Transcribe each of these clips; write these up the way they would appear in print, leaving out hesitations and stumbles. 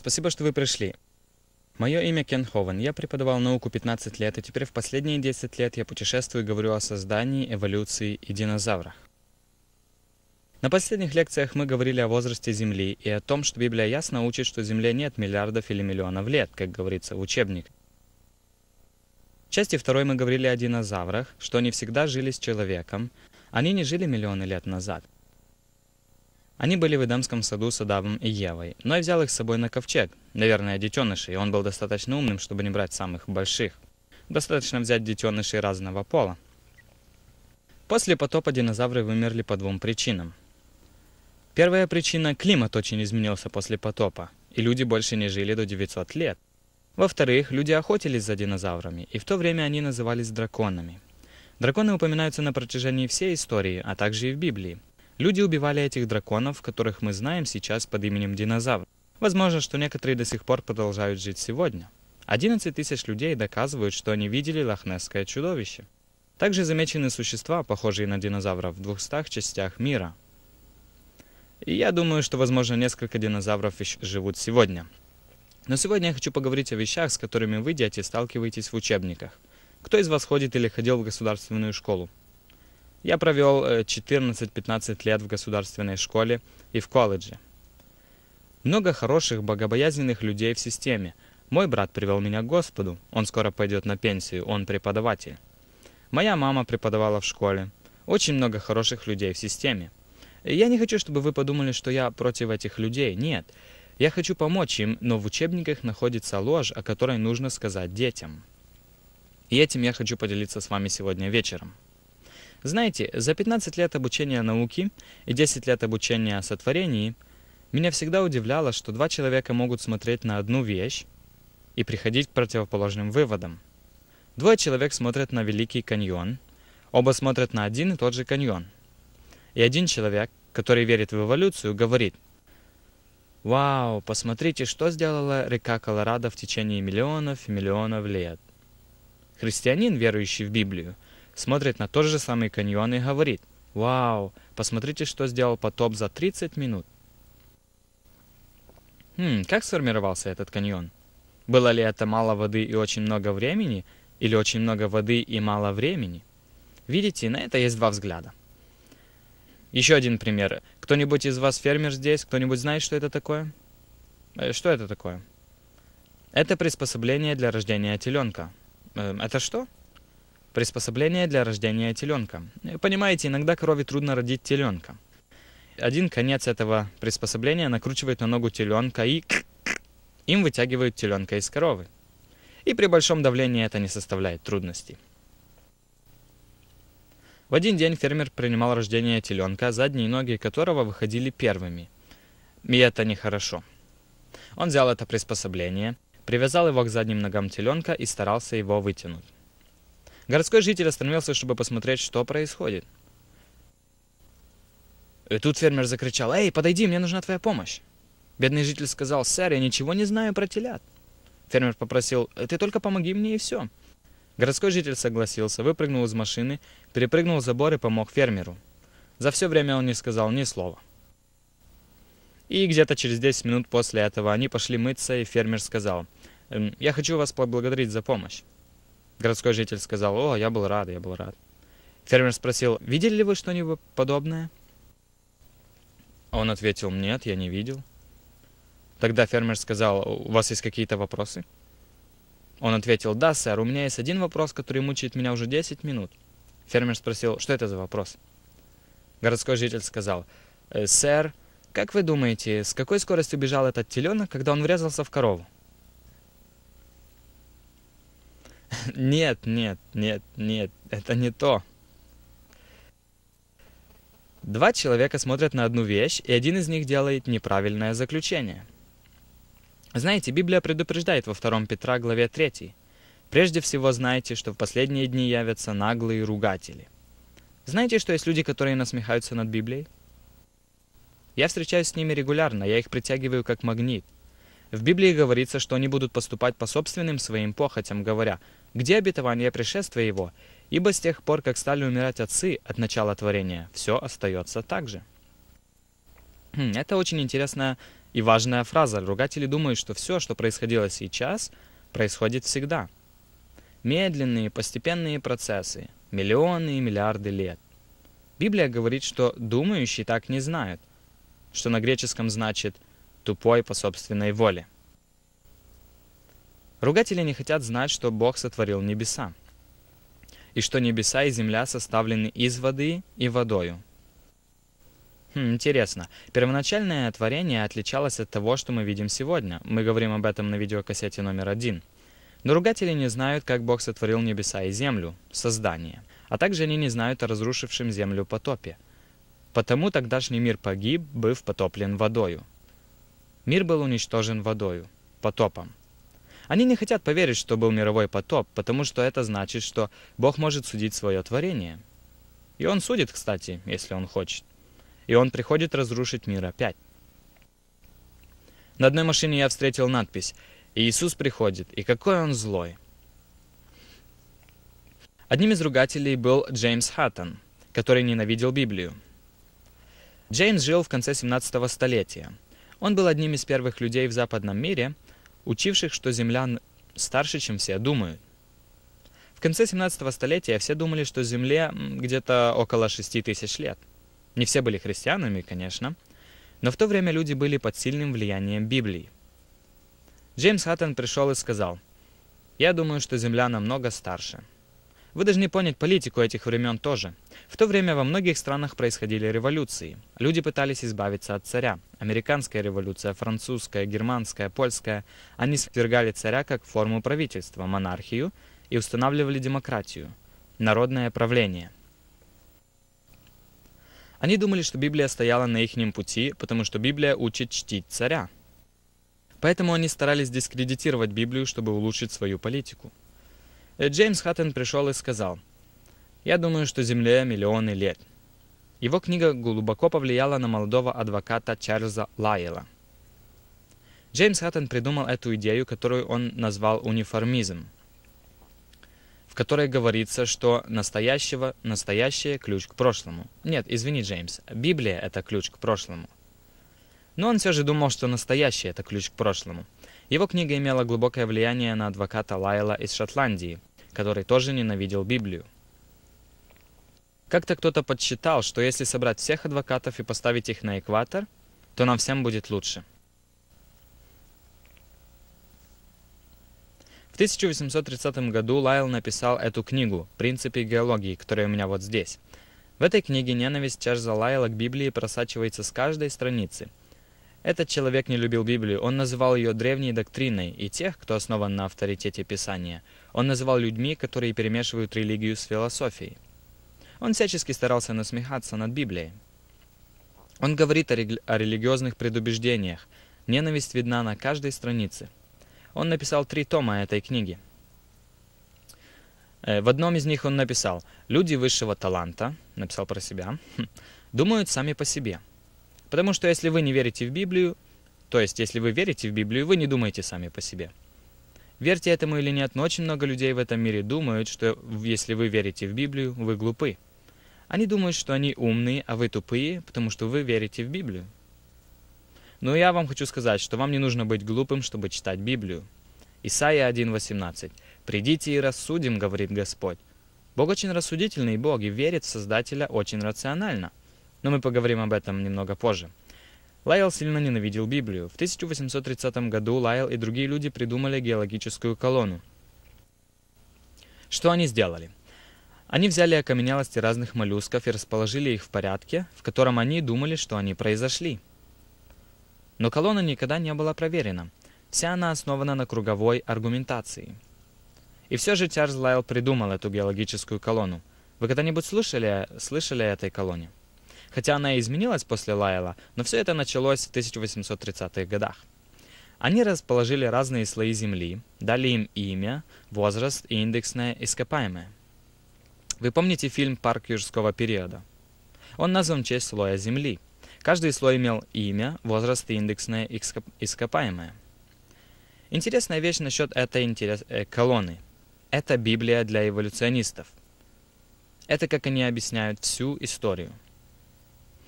Спасибо, что вы пришли. Мое имя Кен Хован. Я преподавал науку 15 лет, и теперь в последние 10 лет я путешествую и говорю о создании, эволюции и динозаврах. На последних лекциях мы говорили о возрасте Земли и о том, что Библия ясно учит, что Земле нет миллиардов или миллионов лет, как говорится в учебниках. В части 2 мы говорили о динозаврах, что они всегда жили с человеком. Они не жили миллионы лет назад. Они были в Эдемском саду с Адамом и Евой, но я взял их с собой на ковчег, наверное, детенышей, и он был достаточно умным, чтобы не брать самых больших. Достаточно взять детенышей разного пола. После потопа динозавры вымерли по двум причинам. Первая причина – климат очень изменился после потопа, и люди больше не жили до 900 лет. Во-вторых, люди охотились за динозаврами, и в то время они назывались драконами. Драконы упоминаются на протяжении всей истории, а также и в Библии. Люди убивали этих драконов, которых мы знаем сейчас под именем динозавр. Возможно, что некоторые до сих пор продолжают жить сегодня. 11 тысяч людей доказывают, что они видели лохнесское чудовище. Также замечены существа, похожие на динозавров, в 200 частях мира. И я думаю, что, возможно, несколько динозавров еще живут сегодня. Но сегодня я хочу поговорить о вещах, с которыми вы, дети, сталкиваетесь в учебниках. Кто из вас ходит или ходил в государственную школу? Я провел 14-15 лет в государственной школе и в колледже. Много хороших, богобоязненных людей в системе. Мой брат привел меня к Господу. Он скоро пойдет на пенсию, он преподаватель. Моя мама преподавала в школе. Очень много хороших людей в системе. Я не хочу, чтобы вы подумали, что я против этих людей. Нет. Я хочу помочь им, но в учебниках находится ложь, о которой нужно сказать детям. И этим я хочу поделиться с вами сегодня вечером. Знаете, за 15 лет обучения науки и 10 лет обучения сотворении меня всегда удивляло, что два человека могут смотреть на одну вещь и приходить к противоположным выводам. Двое человек смотрят на Великий каньон, оба смотрят на один и тот же каньон. И один человек, который верит в эволюцию, говорит: «Вау, посмотрите, что сделала река Колорадо в течение миллионов и миллионов лет». Христианин, верующий в Библию, смотрит на тот же самый каньон и говорит: «Вау, посмотрите, что сделал потоп за 30 минут». Как сформировался этот каньон? Было ли это мало воды и очень много времени, или очень много воды и мало времени? Видите, на это есть два взгляда. Еще один пример. Кто-нибудь из вас фермер здесь? Кто-нибудь знает, что это такое? Что это такое? Это приспособление для рождения теленка. Это что? Приспособление для рождения теленка. Понимаете, иногда корове трудно родить теленка. Один конец этого приспособления накручивает на ногу теленка и им вытягивают теленка из коровы. И при большом давлении это не составляет трудностей. В один день фермер принимал рождение теленка, задние ноги которого выходили первыми. И это нехорошо. Он взял это приспособление, привязал его к задним ногам теленка и старался его вытянуть. Городской житель остановился, чтобы посмотреть, что происходит. И тут фермер закричал: «Эй, подойди, мне нужна твоя помощь!» Бедный житель сказал: «Сэр, я ничего не знаю про телят». Фермер попросил: «Ты только помоги мне и все». Городской житель согласился, выпрыгнул из машины, перепрыгнул забор и помог фермеру. За все время он не сказал ни слова. И где-то через 10 минут после этого они пошли мыться, и фермер сказал: «Я хочу вас поблагодарить за помощь». Городской житель сказал: «О, я был рад, я был рад». Фермер спросил: «Видели ли вы что-нибудь подобное?» Он ответил: «Нет, я не видел». Тогда фермер сказал: «У вас есть какие-то вопросы?» Он ответил: «Да, сэр, у меня есть один вопрос, который мучает меня уже 10 минут». Фермер спросил: «Что это за вопрос?» Городской житель сказал: «Сэр, как вы думаете, с какой скоростью бежал этот теленок, когда он врезался в корову?» Нет, это не то. Два человека смотрят на одну вещь, и один из них делает неправильное заключение. Знаете, Библия предупреждает во 2 Петра, главе 3. «Прежде всего знайте, что в последние дни явятся наглые ругатели». Знаете, что есть люди, которые насмехаются над Библией? Я встречаюсь с ними регулярно, я их притягиваю как магнит. В Библии говорится, что они будут поступать по собственным своим похотям, говоря: «Где обетование пришествия его? Ибо с тех пор, как стали умирать отцы от начала творения, все остается так же». Это очень интересная И важная фраза. Ругатели думают, что все, что происходило сейчас, происходит всегда. Медленные, постепенные процессы, миллионы и миллиарды лет. Библия говорит, что думающие так не знают, что на греческом значит «тупой по собственной воле». Ругатели не хотят знать, что Бог сотворил небеса, и что небеса и земля составлены из воды и водою. Интересно. Первоначальное творение отличалось от того, что мы видим сегодня. Мы говорим об этом на видеокассете номер 1. Но ругатели не знают, как Бог сотворил небеса и землю, создание. А также они не знают о разрушившем землю потопе. Потому тогдашний мир погиб, быв потоплен водою. Мир был уничтожен водою, потопом. Они не хотят поверить, что был мировой потоп, потому что это значит, что Бог может судить свое творение. И Он судит, кстати, если Он хочет. И Он приходит разрушить мир опять. На одной машине я встретил надпись «Иисус приходит, и какой Он злой». Одним из ругателей был Джеймс Хаттон, который ненавидел Библию. Джеймс жил в конце 17 столетия. Он был одним из первых людей в западном мире, учивших, что Земля старше, чем все думают. В конце 17 столетия все думали, что Земле где-то около 6000 лет. Не все были христианами, конечно, но в то время люди были под сильным влиянием Библии. Джеймс Хаттон пришел и сказал: «Я думаю, что Земля намного старше». Вы должны понять политику этих времен тоже. В то время во многих странах происходили революции. Люди пытались избавиться от царя. Американская революция, французская, германская, польская. Они свергали царя как форму правительства, монархию, и устанавливали демократию, народное правление. Они думали, что Библия стояла на ихнем пути, потому что Библия учит чтить царя. Поэтому они старались дискредитировать Библию, чтобы улучшить свою политику. Джеймс Хаттон пришел и сказал: «Я думаю, что Земле миллионы лет». Его книга глубоко повлияла на молодого адвоката Чарльза Лайела. Джеймс Хаттон придумал эту идею, которую он назвал униформизм, в которой говорится, что настоящее ключ к прошлому. Нет, извини, Джеймс, Библия — это ключ к прошлому. Но он все же думал, что настоящее — это ключ к прошлому. Его книга имела глубокое влияние на адвоката Лайела из Шотландии, который тоже ненавидел Библию. Как-то кто-то подсчитал, что если собрать всех адвокатов и поставить их на экватор, то нам всем будет лучше. В 1830 году Лайл написал эту книгу «Принципы геологии», которая у меня вот здесь. В этой книге ненависть Чарльза Лайела к Библии просачивается с каждой страницы. Этот человек не любил Библию, он называл ее древней доктриной, и тех, кто основан на авторитете Писания, он называл людьми, которые перемешивают религию с философией. Он всячески старался насмехаться над Библией. Он говорит о религиозных предубеждениях, ненависть видна на каждой странице. Он написал 3 тома этой книги. В одном из них он написал: «Люди высшего таланта», написал про себя, «думают сами по себе». Потому что если вы не верите в Библию, то есть если вы верите в Библию, вы не думаете сами по себе. Верьте этому или нет, но очень много людей в этом мире думают, что если вы верите в Библию, вы глупы. Они думают, что они умные, а вы тупые, потому что вы верите в Библию. Но я вам хочу сказать, что вам не нужно быть глупым, чтобы читать Библию. Исайя 1:18. «Придите и рассудим, говорит Господь». Бог очень рассудительный Бог и верит в Создателя очень рационально. Но мы поговорим об этом немного позже. Лайл сильно ненавидел Библию. В 1830 году Лайл и другие люди придумали геологическую колонну. Что они сделали? Они взяли окаменелости разных моллюсков и расположили их в порядке, в котором они думали, что они произошли. Но колонна никогда не была проверена. Вся она основана на круговой аргументации. И все же Чарльз Лайл придумал эту геологическую колонну. Вы когда-нибудь слышали о этой колонне? Хотя она и изменилась после Лайла, но все это началось в 1830-х годах. Они расположили разные слои Земли, дали им имя, возраст и индексное ископаемое. Вы помните фильм «Парк юрского периода»? Он назван в честь слоя Земли. Каждый слой имел имя, возраст и индексное ископаемое. Интересная вещь насчет этой колонны. Это Библия для эволюционистов. Это как они объясняют всю историю.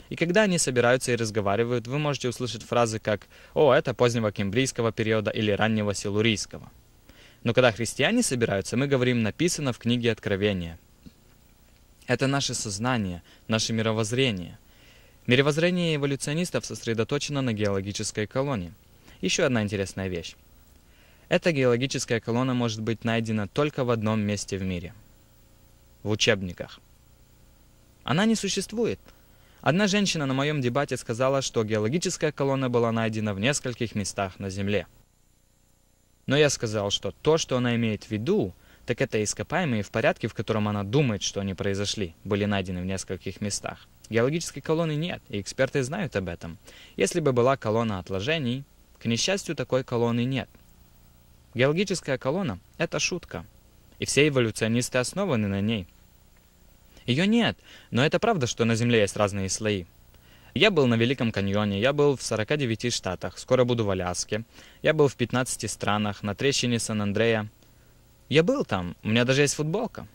И когда они собираются и разговаривают, вы можете услышать фразы как «О, это позднего кембрийского периода» или «раннего силурийского». Но когда христиане собираются, мы говорим «написано в книге Откровения». Это наше сознание, наше мировоззрение. Мировоззрение эволюционистов сосредоточено на геологической колонне. Еще одна интересная вещь. Эта геологическая колонна может быть найдена только в одном месте в мире – в учебниках. Она не существует. Одна женщина на моем дебате сказала, что геологическая колонна была найдена в нескольких местах на Земле. Но я сказал, что то, что она имеет в виду, так это ископаемые в порядке, в котором она думает, что они произошли, были найдены в нескольких местах. Геологической колонны нет, и эксперты знают об этом. Если бы была колонна отложений, к несчастью, такой колонны нет. Геологическая колонна – это шутка, и все эволюционисты основаны на ней. Ее нет, но это правда, что на Земле есть разные слои. Я был на Великом каньоне, я был в 49 штатах, скоро буду в Аляске, я был в 15 странах, на трещине Сан-Андреа. Я был там, у меня даже есть футболка.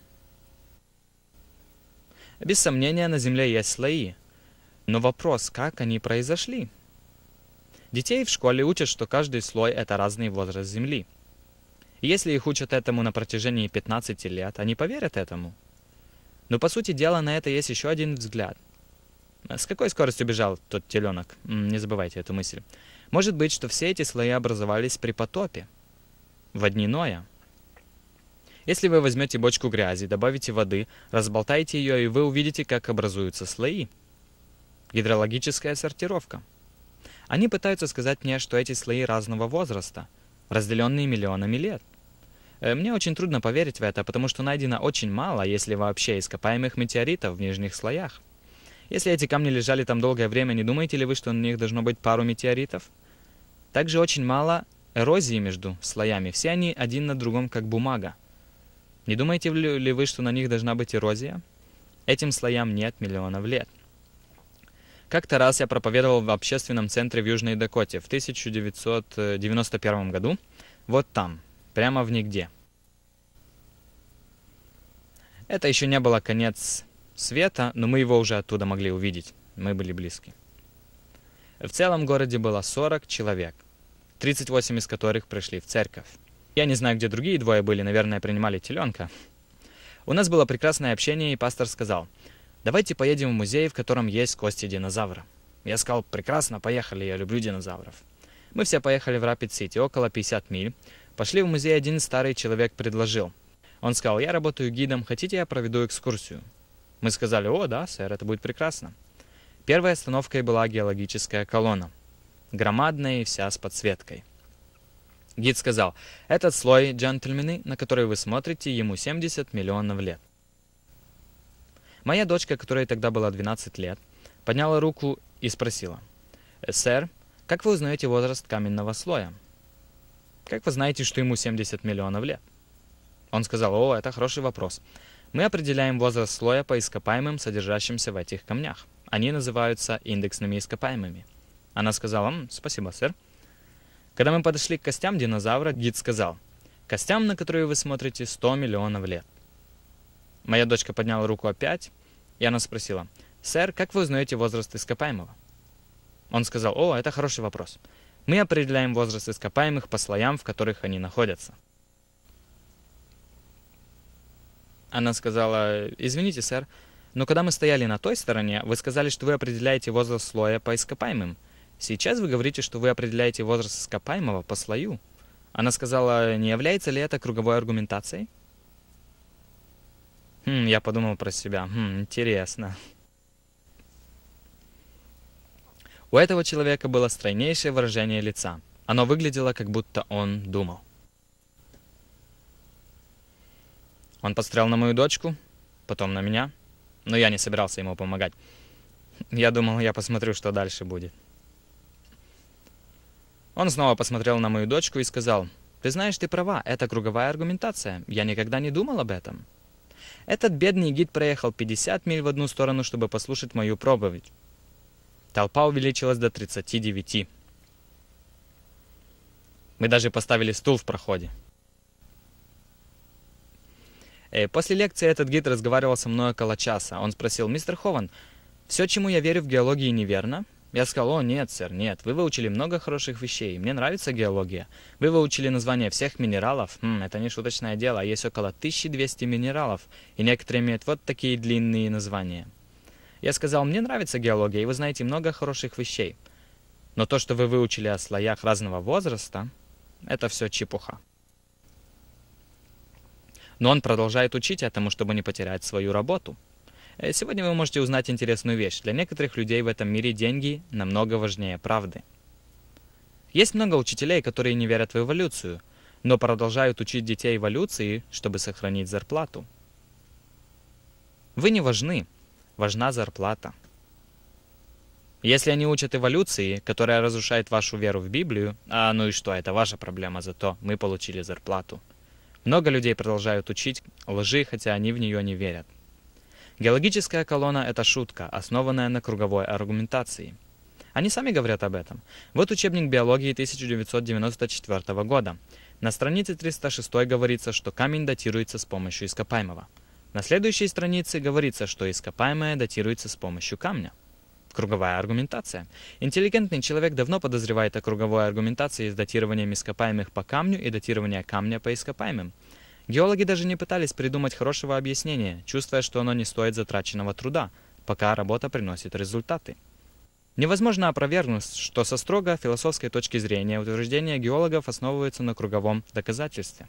Без сомнения, на Земле есть слои. Но вопрос, как они произошли? Детей в школе учат, что каждый слой – это разный возраст Земли. И если их учат этому на протяжении 15 лет, они поверят этому. Но по сути дела на это есть еще один взгляд. С какой скоростью бежал тот теленок? Не забывайте эту мысль. Может быть, что все эти слои образовались при потопе, во дни Ноя. Если вы возьмете бочку грязи, добавите воды, разболтаете ее, и вы увидите, как образуются слои. Гидрологическая сортировка. Они пытаются сказать мне, что эти слои разного возраста, разделенные миллионами лет. Мне очень трудно поверить в это, потому что найдено очень мало, если вообще, ископаемых метеоритов в нижних слоях. Если эти камни лежали там долгое время, не думаете ли вы, что на них должно быть пару метеоритов? Также очень мало эрозии между слоями. Все они один на другом, как бумага. Не думаете ли вы, что на них должна быть эрозия? Этим слоям нет миллионов лет. Как-то раз я проповедовал в общественном центре в Южной Дакоте в 1991 году. Вот там, прямо в нигде. Это еще не было конец света, но мы его уже оттуда могли увидеть. Мы были близки. В целом городе было 40 человек, 38 из которых пришли в церковь. Я не знаю, где другие двое были, наверное, принимали теленка. У нас было прекрасное общение, и пастор сказал: «Давайте поедем в музей, в котором есть кости динозавра». Я сказал: «Прекрасно, поехали, я люблю динозавров». Мы все поехали в Рапид-Сити, около 50 миль. Пошли в музей, один старый человек предложил. Он сказал: «Я работаю гидом, хотите, я проведу экскурсию?» Мы сказали: «О, да, сэр, это будет прекрасно». Первой остановкой была геологическая колонна, громадная и вся с подсветкой. Гид сказал: «Этот слой, джентльмены, на который вы смотрите, ему 70 миллионов лет». Моя дочка, которой тогда было 12 лет, подняла руку и спросила: «Сэр, как вы узнаете возраст каменного слоя? Как вы знаете, что ему 70 миллионов лет?» Он сказал: «О, это хороший вопрос. Мы определяем возраст слоя по ископаемым, содержащимся в этих камнях. Они называются индексными ископаемыми». Она сказала: «Спасибо, сэр». Когда мы подошли к костям динозавра, гид сказал: «Костям, на которые вы смотрите, 100 миллионов лет». Моя дочка подняла руку опять, и она спросила: «Сэр, как вы узнаете возраст ископаемого?» Он сказал: «О, это хороший вопрос. Мы определяем возраст ископаемых по слоям, в которых они находятся». Она сказала: «Извините, сэр, но когда мы стояли на той стороне, вы сказали, что вы определяете возраст слоя по ископаемым. Сейчас вы говорите, что вы определяете возраст ископаемого по слою». Она сказала: «Не является ли это круговой аргументацией?» Я подумал про себя. Интересно. У этого человека было стройнейшее выражение лица. Оно выглядело, как будто он думал. Он посмотрел на мою дочку, потом на меня, но я не собирался ему помогать. Я думал, я посмотрю, что дальше будет. Он снова посмотрел на мою дочку и сказал: «Ты знаешь, ты права, это круговая аргументация. Я никогда не думал об этом». Этот бедный гид проехал 50 миль в одну сторону, чтобы послушать мою проповедь. Толпа увеличилась до 39. Мы даже поставили стул в проходе. После лекции этот гид разговаривал со мной около часа. Он спросил: «Мистер Хован, Все, чему я верю в геологии, неверно? Я сказал: о, нет, сэр, нет, вы выучили много хороших вещей, мне нравится геология. Вы выучили название всех минералов, это не шуточное дело, есть около 1200 минералов, и некоторые имеют вот такие длинные названия. Я сказал: мне нравится геология, и вы знаете много хороших вещей. Но то, что вы выучили о слоях разного возраста, это все чепуха. Но он продолжает учить этому, чтобы не потерять свою работу. Сегодня вы можете узнать интересную вещь. Для некоторых людей в этом мире деньги намного важнее правды. Есть много учителей, которые не верят в эволюцию, но продолжают учить детей эволюции, чтобы сохранить зарплату. Вы не важны, важна зарплата. Если они учат эволюции, которая разрушает вашу веру в Библию, ну и что, это ваша проблема, зато мы получили зарплату. Много людей продолжают учить лжи, хотя они в нее не верят. Геологическая колонна – это шутка, основанная на круговой аргументации. Они сами говорят об этом. Вот учебник биологии 1994 года. На странице 306 говорится, что камень датируется с помощью ископаемого. На следующей странице говорится, что ископаемое датируется с помощью камня. Круговая аргументация. Интеллигентный человек давно подозревает о круговой аргументации с датированием ископаемых по камню и датированием камня по ископаемым. Геологи даже не пытались придумать хорошего объяснения, чувствуя, что оно не стоит затраченного труда, пока работа приносит результаты. Невозможно опровергнуть, что со строго философской точки зрения утверждения геологов основываются на круговом доказательстве.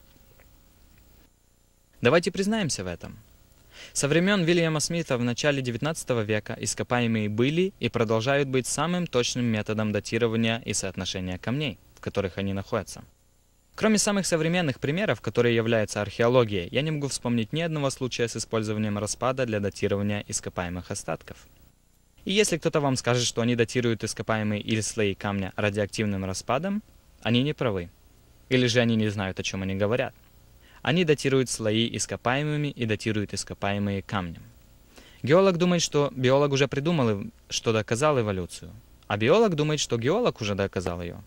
Давайте признаемся в этом. Со времен Вильяма Смита в начале XIX века ископаемые были и продолжают быть самым точным методом датирования и соотношения камней, в которых они находятся. Кроме самых современных примеров, которые являются археологией, я не могу вспомнить ни одного случая с использованием распада для датирования ископаемых остатков. И если кто-то вам скажет, что они датируют ископаемые или слои камня радиоактивным распадом, они не правы. Или же они не знают, о чем они говорят. Они датируют слои ископаемыми и датируют ископаемые камнем. Геолог думает, что биолог уже придумал, что доказал эволюцию, а биолог думает, что геолог уже доказал ее.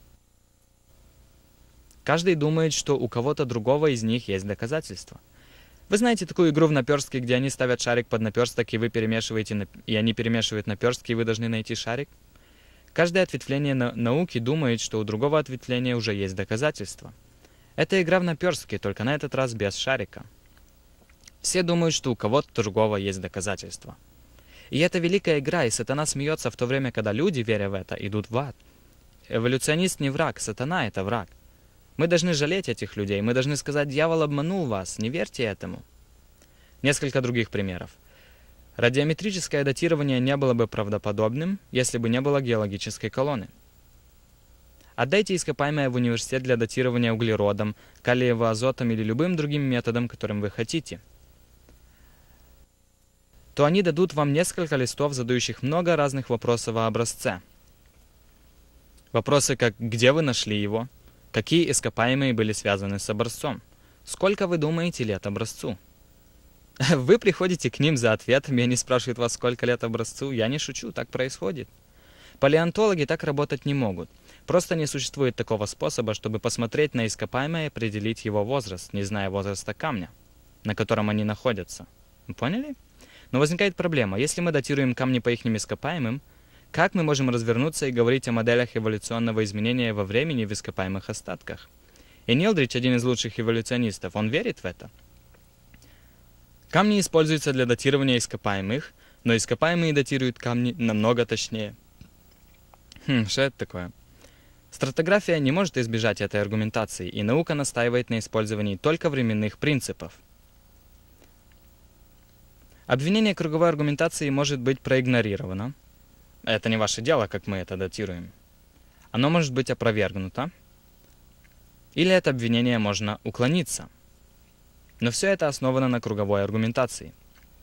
Каждый думает, что у кого-то другого из них есть доказательства. Вы знаете такую игру в наперстке, где они ставят шарик под наперсток, и вы перемешиваете, и они перемешивают наперстки, и вы должны найти шарик? Каждое ответвление науки думает, что у другого ответвления уже есть доказательства. Это игра в наперстке, только на этот раз без шарика. Все думают, что у кого-то другого есть доказательства. И это великая игра, и сатана смеется в то время, когда люди, веря в это, идут в ад. Эволюционист не враг, сатана — это враг. Мы должны жалеть этих людей, мы должны сказать: дьявол обманул вас, не верьте этому. Несколько других примеров. Радиометрическое датирование не было бы правдоподобным, если бы не было геологической колонны. Отдайте ископаемое в университет для датирования углеродом, калиево-азотом или любым другим методом, которым вы хотите. То они дадут вам несколько листов, задающих много разных вопросов о образце. Вопросы как: где вы нашли его? Какие ископаемые были связаны с образцом? Сколько вы думаете лет образцу? Вы приходите к ним за ответом, и они спрашивают вас, сколько лет образцу. Я не шучу, так происходит. Палеонтологи так работать не могут. Просто не существует такого способа, чтобы посмотреть на ископаемое и определить его возраст, не зная возраста камня, на котором они находятся. Вы поняли? Но возникает проблема. Если мы датируем камни по их ископаемым, как мы можем развернуться и говорить о моделях эволюционного изменения во времени в ископаемых остатках? И Нилдридж, один из лучших эволюционистов, он верит в это. Камни используются для датирования ископаемых, но ископаемые датируют камни намного точнее. Что это такое? Стратиграфия не может избежать этой аргументации, и наука настаивает на использовании только временных принципов. Обвинение круговой аргументации может быть проигнорировано. Это не ваше дело, как мы это датируем. Оно может быть опровергнуто. Или от обвинения можно уклониться. Но все это основано на круговой аргументации.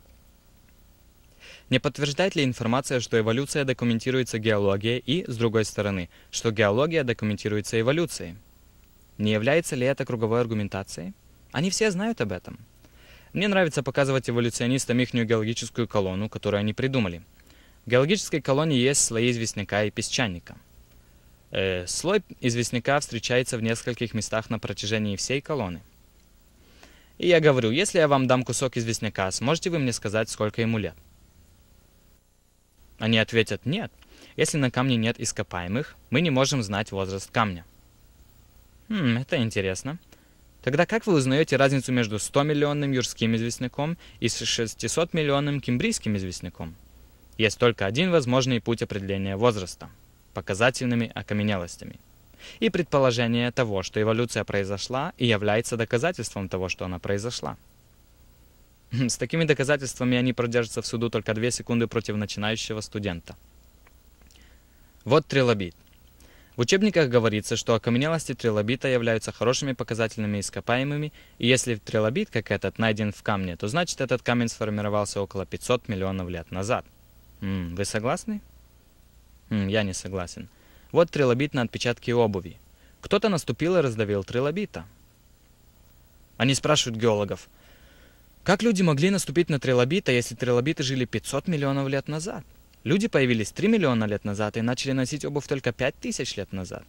Не подтверждает ли информация, что эволюция документируется геологией, и, с другой стороны, что геология документируется эволюцией? Не является ли это круговой аргументацией? Они все знают об этом. Мне нравится показывать эволюционистам ихнюю геологическую колонну, которую они придумали. В геологической колонне есть слои известняка и песчаника. Слой известняка встречается в нескольких местах на протяжении всей колонны. И я говорю: если я вам дам кусок известняка, сможете вы мне сказать, сколько ему лет? Они ответят «нет». Если на камне нет ископаемых, мы не можем знать возраст камня. Это интересно. Тогда как вы узнаете разницу между 100-миллионным юрским известняком и 600-миллионным кембрийским известняком? Есть только один возможный путь определения возраста – показательными окаменелостями. И предположение того, что эволюция произошла, и является доказательством того, что она произошла. С такими доказательствами они продержатся в суду только 2 секунды против начинающего студента. Вот трилобит. В учебниках говорится, что окаменелости трилобита являются хорошими показательными ископаемыми, и если трилобит, как этот, найден в камне, то значит этот камень сформировался около 500 миллионов лет назад. Вы согласны? Я не согласен. Вот трилобит на отпечатке обуви. Кто-то наступил и раздавил трилобита. Они спрашивают геологов, как люди могли наступить на трилобита, если трилобиты жили 500 миллионов лет назад? Люди появились 3 миллиона лет назад и начали носить обувь только 5000 лет назад.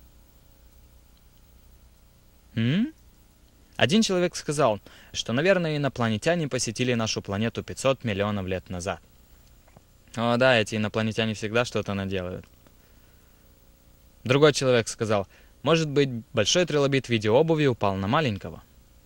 Один человек сказал, что, наверное, инопланетяне посетили нашу планету 500 миллионов лет назад. О да, эти инопланетяне всегда что-то наделают. Другой человек сказал, может быть, большой трилобит в виде обуви упал на маленького.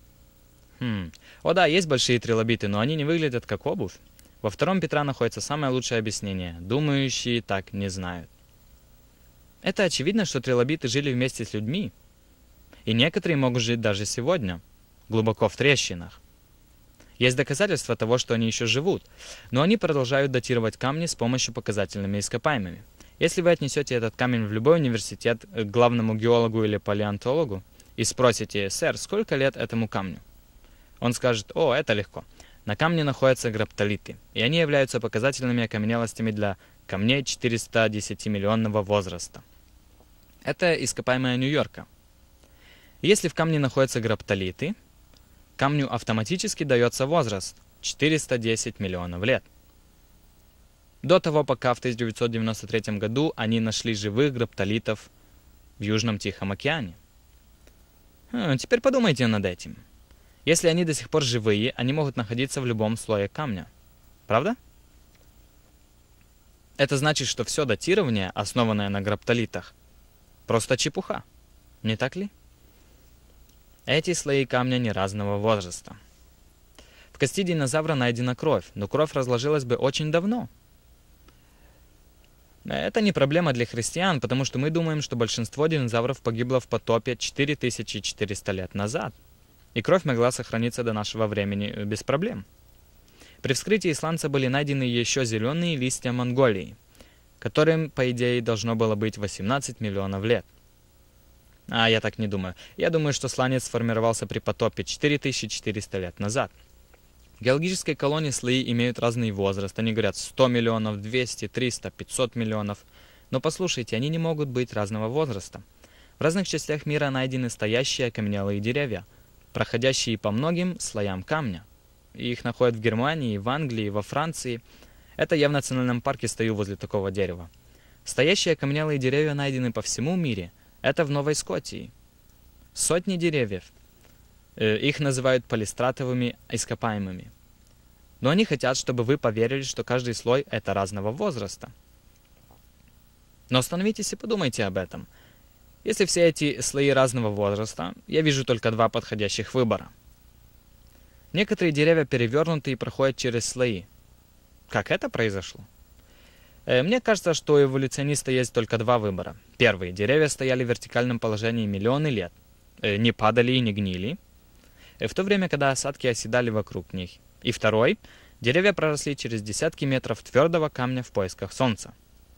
О да, есть большие трилобиты, но они не выглядят как обувь. Во 2 Петра находится самое лучшее объяснение. Думающие так не знают. Это очевидно, что трилобиты жили вместе с людьми. И некоторые могут жить даже сегодня, глубоко в трещинах. Есть доказательства того, что они еще живут, но они продолжают датировать камни с помощью показательными ископаемыми. Если вы отнесете этот камень в любой университет к главному геологу или палеонтологу и спросите, «Сэр, сколько лет этому камню?» Он скажет, «О, это легко. На камне находятся граптолиты, и они являются показательными окаменелостями для камней 410-миллионного возраста». Это ископаемая Нью-Йорка. Если в камне находятся граптолиты, камню автоматически дается возраст 410 миллионов лет. До того, пока в 1993 году они нашли живых граптолитов в Южном Тихом океане. Теперь подумайте над этим. Если они до сих пор живые, они могут находиться в любом слое камня. Правда? Это значит, что все датирование, основанное на граптолитах, просто чепуха. Не так ли? Эти слои камня не разного возраста. В кости динозавра найдена кровь, но кровь разложилась бы очень давно. Это не проблема для христиан, потому что мы думаем, что большинство динозавров погибло в потопе 4400 лет назад. И кровь могла сохраниться до нашего времени без проблем. При вскрытии сланца были найдены еще зеленые листья Монголии, которым, по идее, должно было быть 18 миллионов лет. Я так не думаю. Я думаю, что сланец сформировался при потопе 4400 лет назад. В геологической колонии слои имеют разный возраст. Они говорят 100 миллионов, 200, 300, 500 миллионов. Но послушайте, они не могут быть разного возраста. В разных частях мира найдены стоящие окаменелые деревья, проходящие по многим слоям камня. Их находят в Германии, в Англии, во Франции. Это я в национальном парке стою возле такого дерева. Стоящие окаменелые деревья найдены по всему мире. Это в Новой Скотии. Сотни деревьев. Их называют полистратовыми ископаемыми. Но они хотят, чтобы вы поверили, что каждый слой – это разного возраста. Но остановитесь и подумайте об этом. Если все эти слои разного возраста, я вижу только 2 подходящих выбора. Некоторые деревья перевернуты и проходят через слои. Как это произошло? Мне кажется, что у эволюциониста есть только 2 выбора. Первый. Деревья стояли в вертикальном положении миллионы лет. Не падали и не гнили. В то время, когда осадки оседали вокруг них. И второй. Деревья проросли через десятки метров твердого камня в поисках солнца.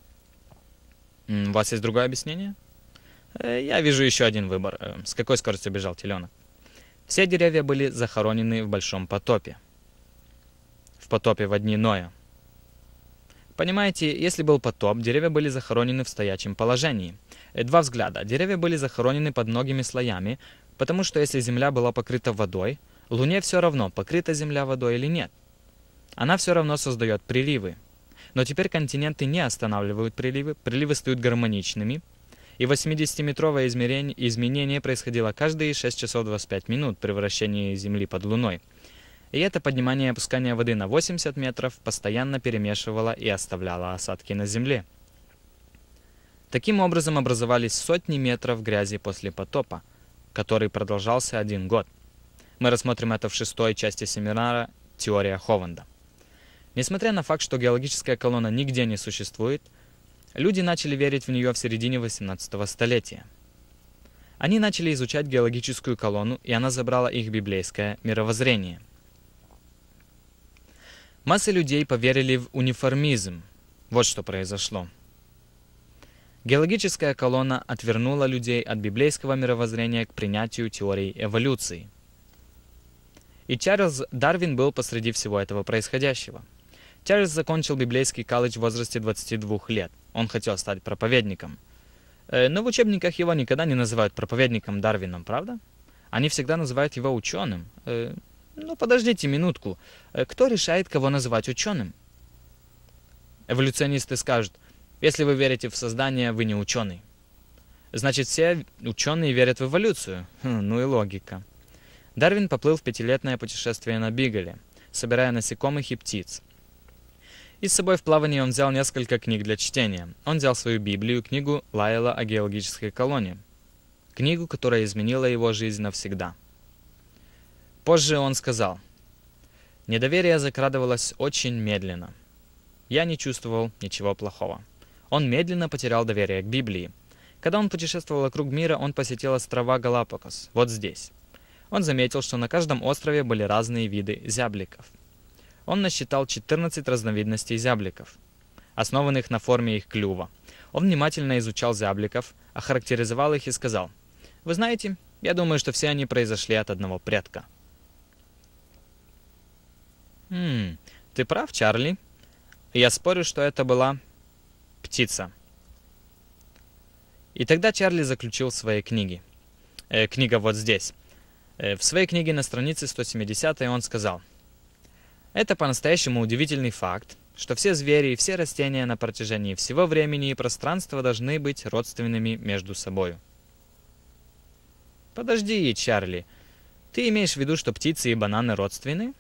У вас есть другое объяснение? Я вижу еще один выбор. С какой скоростью бежал теленок? Все деревья были захоронены в большом потопе. В потопе во дни Ноя. Понимаете, если был потоп, деревья были захоронены в стоячем положении. 2 взгляда. Деревья были захоронены под многими слоями, потому что если земля была покрыта водой, Луне все равно, покрыта земля водой или нет. Она все равно создает приливы. Но теперь континенты не останавливают приливы, приливы стают гармоничными, и 80-метровое изменение происходило каждые 6 часов 25 минут при вращении Земли под Луной. И это поднимание и опускание воды на 80 метров постоянно перемешивало и оставляло осадки на земле. Таким образом образовались сотни метров грязи после потопа, который продолжался 1 год. Мы рассмотрим это в 6-й части семинара «Теория Хованда». Несмотря на факт, что геологическая колонна нигде не существует, люди начали верить в нее в середине 18 столетия. Они начали изучать геологическую колонну, и она забрала их библейское мировоззрение. Массы людей поверили в униформизм. Вот что произошло. Геологическая колонна отвернула людей от библейского мировоззрения к принятию теории эволюции. И Чарльз Дарвин был посреди всего этого происходящего. Чарльз закончил библейский колледж в возрасте 22 лет. Он хотел стать проповедником. Но в учебниках его никогда не называют проповедником Дарвином, правда? Они всегда называют его ученым. Ну, подождите минутку. Кто решает, кого называть ученым? Эволюционисты скажут: если вы верите в создание, вы не ученый. Значит, все ученые верят в эволюцию. Ну и логика. Дарвин поплыл в 5-летнее путешествие на Бигле, собирая насекомых и птиц. И с собой в плавании он взял несколько книг для чтения. Он взял свою Библию, книгу Лайела о геологической колонии. Книгу, которая изменила его жизнь навсегда. Позже он сказал: «Недоверие закрадывалось очень медленно. Я не чувствовал ничего плохого». Он медленно потерял доверие к Библии. Когда он путешествовал вокруг мира, он посетил острова Галапагос, вот здесь. Он заметил, что на каждом острове были разные виды зябликов. Он насчитал 14 разновидностей зябликов, основанных на форме их клюва. Он внимательно изучал зябликов, охарактеризовал их и сказал: «Вы знаете, я думаю, что все они произошли от одного предка». Ты прав, Чарли. Я спорю, что это была птица. И тогда Чарли заключил в своей книге. Книга вот здесь. В своей книге на странице 170 он сказал: «Это по-настоящему удивительный факт, что все звери и все растения на протяжении всего времени и пространства должны быть родственными между собою». Подожди, Чарли. Ты имеешь в виду, что птицы и бананы родственны?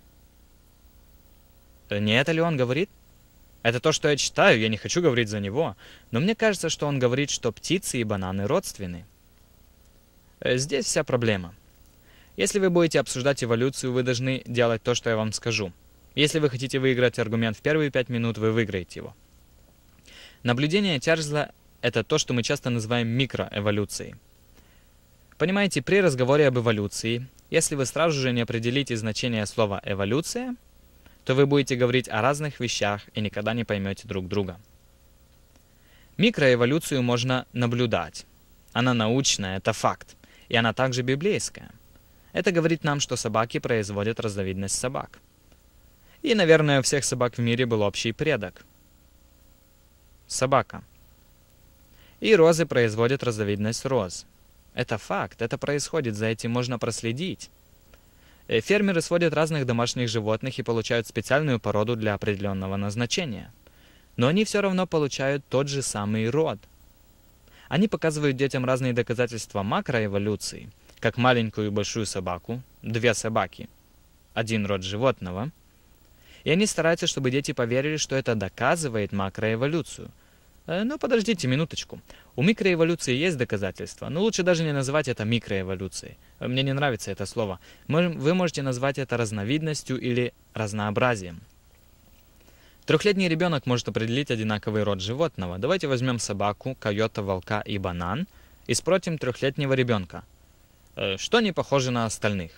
Не это ли он говорит? Это то, что я читаю, я не хочу говорить за него, но мне кажется, что он говорит, что птицы и бананы родственны. Здесь вся проблема. Если вы будете обсуждать эволюцию, вы должны делать то, что я вам скажу. Если вы хотите выиграть аргумент в первые 5 минут, вы выиграете его. Наблюдение Чарльза – это то, что мы часто называем микроэволюцией. Понимаете, при разговоре об эволюции, если вы сразу же не определите значение слова «эволюция», то вы будете говорить о разных вещах и никогда не поймете друг друга. Микроэволюцию можно наблюдать. Она научная, это факт. И она также библейская. Это говорит нам, что собаки производят разновидность собак. И, наверное, у всех собак в мире был общий предок. Собака. И розы производят разновидность роз. Это факт, это происходит, за этим можно проследить. Фермеры сводят разных домашних животных и получают специальную породу для определенного назначения. Но они все равно получают тот же самый род. Они показывают детям разные доказательства макроэволюции, как маленькую и большую собаку, 2 собаки, 1 род животного. И они стараются, чтобы дети поверили, что это доказывает макроэволюцию. Но подождите минуточку. У микроэволюции есть доказательства, но лучше даже не называть это микроэволюцией. Мне не нравится это слово. Вы можете назвать это разновидностью или разнообразием. 3-летний ребенок может определить одинаковый род животного. Давайте возьмем собаку, койота, волка и банан и спросим 3-летнего ребенка: что не похоже на остальных?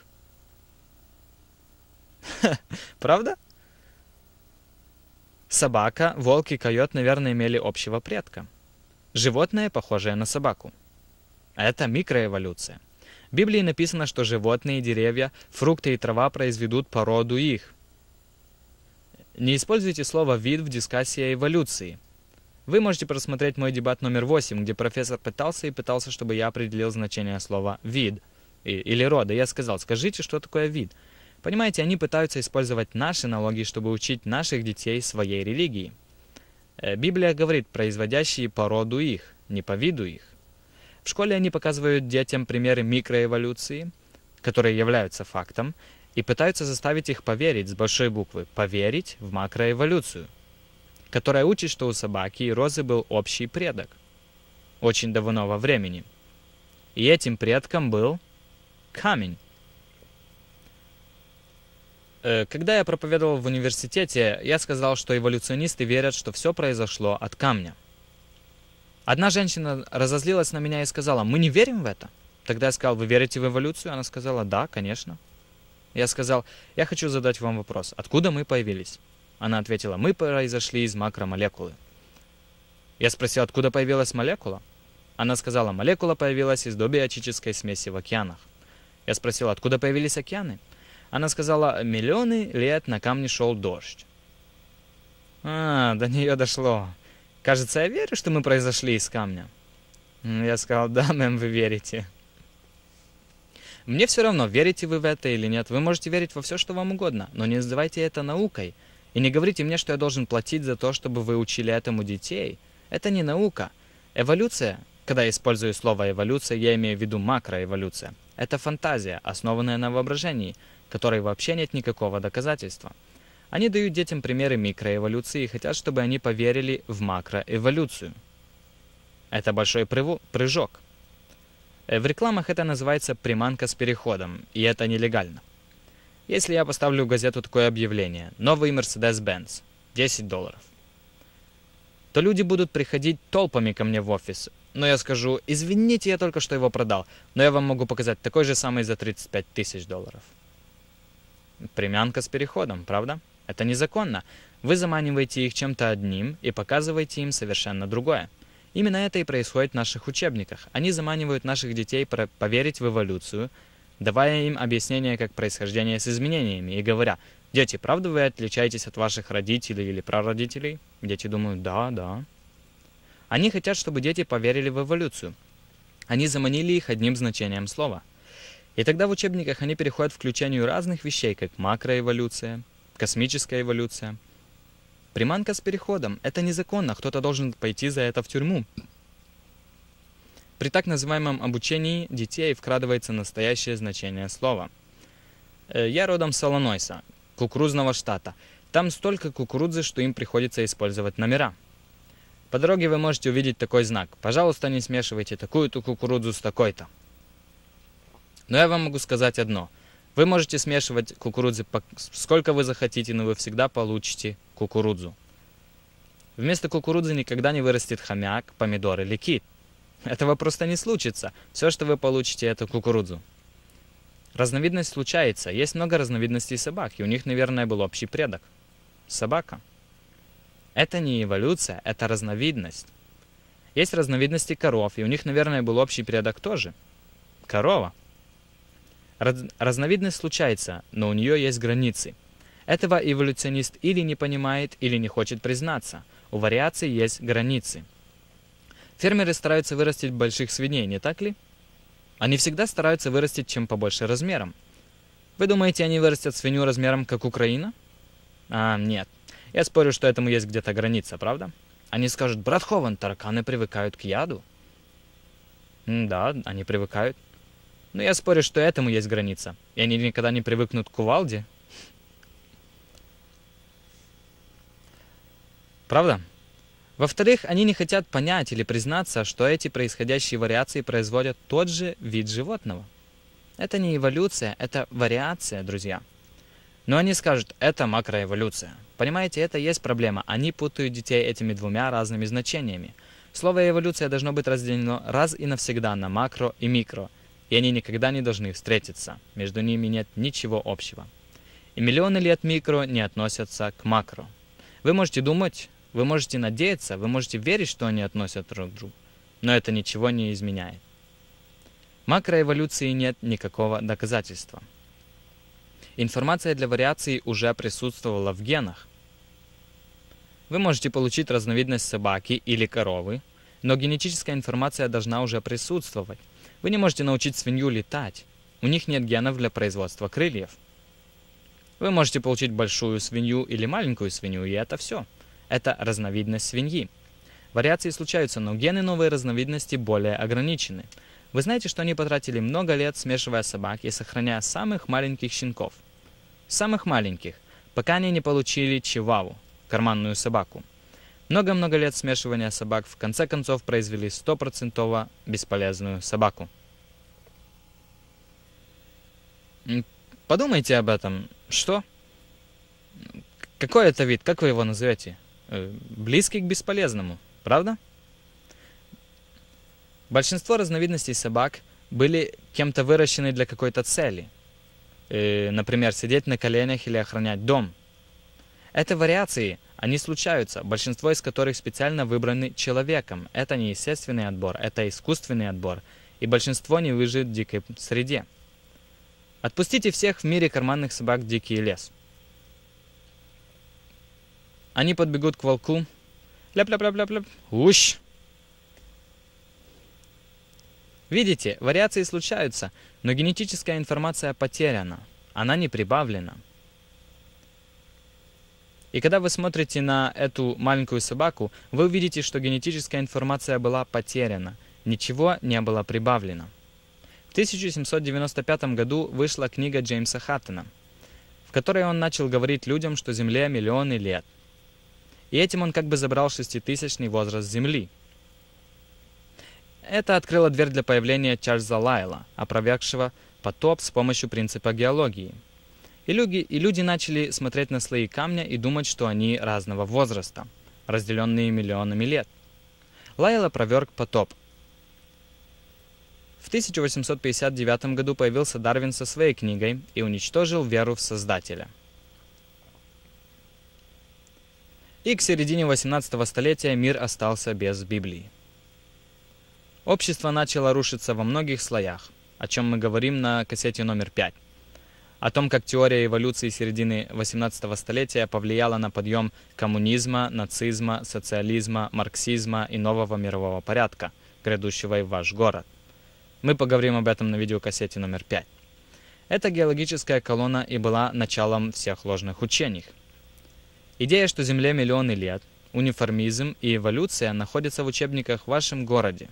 Правда? Собака, волк и койот, наверное, имели общего предка. Животное, похожее на собаку. Это микроэволюция. В Библии написано, что животные, деревья, фрукты и трава произведут породу их. Не используйте слово «вид» в дискуссии о эволюции. Вы можете просмотреть мой дебат номер 8, где профессор пытался, чтобы я определил значение слова «вид» или «рода». Я сказал: скажите, что такое вид? Понимаете, они пытаются использовать наши налоги, чтобы учить наших детей своей религии. Библия говорит: производящие по роду их, не по виду их. В школе они показывают детям примеры микроэволюции, которые являются фактом, и пытаются заставить их поверить с большой буквы, поверить в макроэволюцию, которая учит, что у собаки и розы был общий предок очень давно во времени. И этим предком был камень. Когда я проповедовал в университете, я сказал, что эволюционисты верят, что все произошло от камня. Одна женщина разозлилась на меня и сказала: «Мы не верим в это». Тогда я сказал: «Вы верите в эволюцию?» Она сказала: «Да, конечно». Я сказал: «Я хочу задать вам вопрос. Откуда мы появились?» Она ответила: «Мы произошли из макромолекулы». Я спросил: «Откуда появилась молекула?» Она сказала: «Молекула появилась из добиотической смеси в океанах». Я спросил: «Откуда появились океаны?» Она сказала: «Миллионы лет на камне шел дождь». До нее дошло. Кажется, я верю, что мы произошли из камня. Я сказал: «Да, мэм, вы верите». Мне все равно, верите вы в это или нет. Вы можете верить во все, что вам угодно, но не называйте это наукой. И не говорите мне, что я должен платить за то, чтобы вы учили этому детей. Это не наука. Эволюция, когда я использую слово «эволюция», я имею в виду макроэволюция. Это фантазия, основанная на воображении, которой вообще нет никакого доказательства. Они дают детям примеры микроэволюции и хотят, чтобы они поверили в макроэволюцию. Это большой прыжок. В рекламах это называется приманка с переходом, и это нелегально. Если я поставлю в газету такое объявление: «Новый Mercedes-Benz, $10», то люди будут приходить толпами ко мне в офис. Но я скажу: «Извините, я только что его продал, но я вам могу показать такой же самый за $35 тысяч». Приманка с переходом, правда? Это незаконно. Вы заманиваете их чем-то одним и показываете им совершенно другое. Именно это и происходит в наших учебниках. Они заманивают наших детей поверить в эволюцию, давая им объяснение как происхождение с изменениями, и говоря: «Дети, правда вы отличаетесь от ваших родителей или прародителей?» Дети думают: «Да». Они хотят, чтобы дети поверили в эволюцию. Они заманили их одним значением слова. И тогда в учебниках они переходят к включению разных вещей, как макроэволюция, космическая эволюция. Приманка с переходом – это незаконно, кто-то должен пойти за это в тюрьму. При так называемом обучении детей вкрадывается настоящее значение слова. Я родом с Иллинойса, кукурузного штата. Там столько кукурузы, что им приходится использовать номера. По дороге вы можете увидеть такой знак: «Пожалуйста, не смешивайте такую-то кукурузу с такой-то». Но я вам могу сказать одно. Вы можете смешивать кукурузы сколько вы захотите, но вы всегда получите кукурузу. Вместо кукурузы никогда не вырастет хомяк, помидор или кит. Этого просто не случится. Все, что вы получите, это кукурузу. Разновидность случается. Есть много разновидностей собак, и у них, наверное, был общий предок. Собака. Это не эволюция, это разновидность. Есть разновидности коров, и у них, наверное, был общий предок тоже. Корова. Разновидность случается, но у нее есть границы. Этого эволюционист или не понимает, или не хочет признаться. У вариаций есть границы. Фермеры стараются вырастить больших свиней, не так ли? Они всегда стараются вырастить чем побольше размером. Вы думаете, они вырастят свинью размером, как Украина? Нет. Я спорю, что этому есть где-то граница, правда? Они скажут: «Брат Хован, тараканы привыкают к яду». Да, они привыкают. Но я спорю, что этому есть граница. И они никогда не привыкнут к кувалде. Правда? Во-вторых, они не хотят понять или признаться, что эти происходящие вариации производят тот же вид животного. Это не эволюция, это вариация, друзья. Но они скажут: это макроэволюция. Понимаете, это и есть проблема. Они путают детей этими двумя разными значениями. Слово «эволюция» должно быть разделено раз и навсегда на макро и микро, и они никогда не должны встретиться. Между ними нет ничего общего. И миллионы лет микро не относятся к макро. Вы можете думать, вы можете надеяться, вы можете верить, что они относят друг к другу, но это ничего не изменяет. Макроэволюции нет никакого доказательства. Информация для вариаций уже присутствовала в генах. Вы можете получить разновидность собаки или коровы, но генетическая информация должна уже присутствовать. Вы не можете научить свинью летать. У них нет генов для производства крыльев. Вы можете получить большую свинью или маленькую свинью, и это все. Это разновидность свиньи. Вариации случаются, но гены новой разновидности более ограничены. Вы знаете, что они потратили много лет, смешивая собак и сохраняя самых маленьких щенков. самых маленьких, пока они не получили чихуахуа, карманную собаку. Много-много лет смешивания собак в конце концов произвели 100% бесполезную собаку. Подумайте об этом. Что? Какой это вид? Как вы его назовете? Близкий к бесполезному, правда? Большинство разновидностей собак были кем-то выращены для какой-то цели. Например, сидеть на коленях или охранять дом. Это вариации, они случаются, большинство из которых специально выбраны человеком. Это не естественный отбор, это искусственный отбор, и большинство не выживет в дикой среде. Отпустите всех в мире карманных собак в дикий лес. Они подбегут к волку. Ляп-ляп-ляп-ляп-ляп. Ущ! Видите, вариации случаются, но генетическая информация потеряна. Она не прибавлена. И когда вы смотрите на эту маленькую собаку, вы увидите, что генетическая информация была потеряна. Ничего не было прибавлено. В 1795 году вышла книга Джеймса Хаттона, в которой он начал говорить людям, что Земле миллионы лет. И этим он как бы забрал 6000-й возраст Земли. Это открыло дверь для появления Чарльза Лайла, опровергшего потоп с помощью принципа геологии. И люди начали смотреть на слои камня и думать, что они разного возраста, разделенные миллионами лет. Лайл опроверг потоп. В 1859 году появился Дарвин со своей книгой и уничтожил веру в Создателя. И к середине 18 столетия мир остался без Библии. Общество начало рушиться во многих слоях, о чем мы говорим на кассете номер 5. О том, как теория эволюции середины 18 столетия повлияла на подъем коммунизма, нацизма, социализма, марксизма и нового мирового порядка, грядущего и в ваш город. Мы поговорим об этом на видеокассете номер 5. Эта геологическая колонна и была началом всех ложных учений. Идея, что Земле миллионы лет, униформизм и эволюция находятся в учебниках в вашем городе.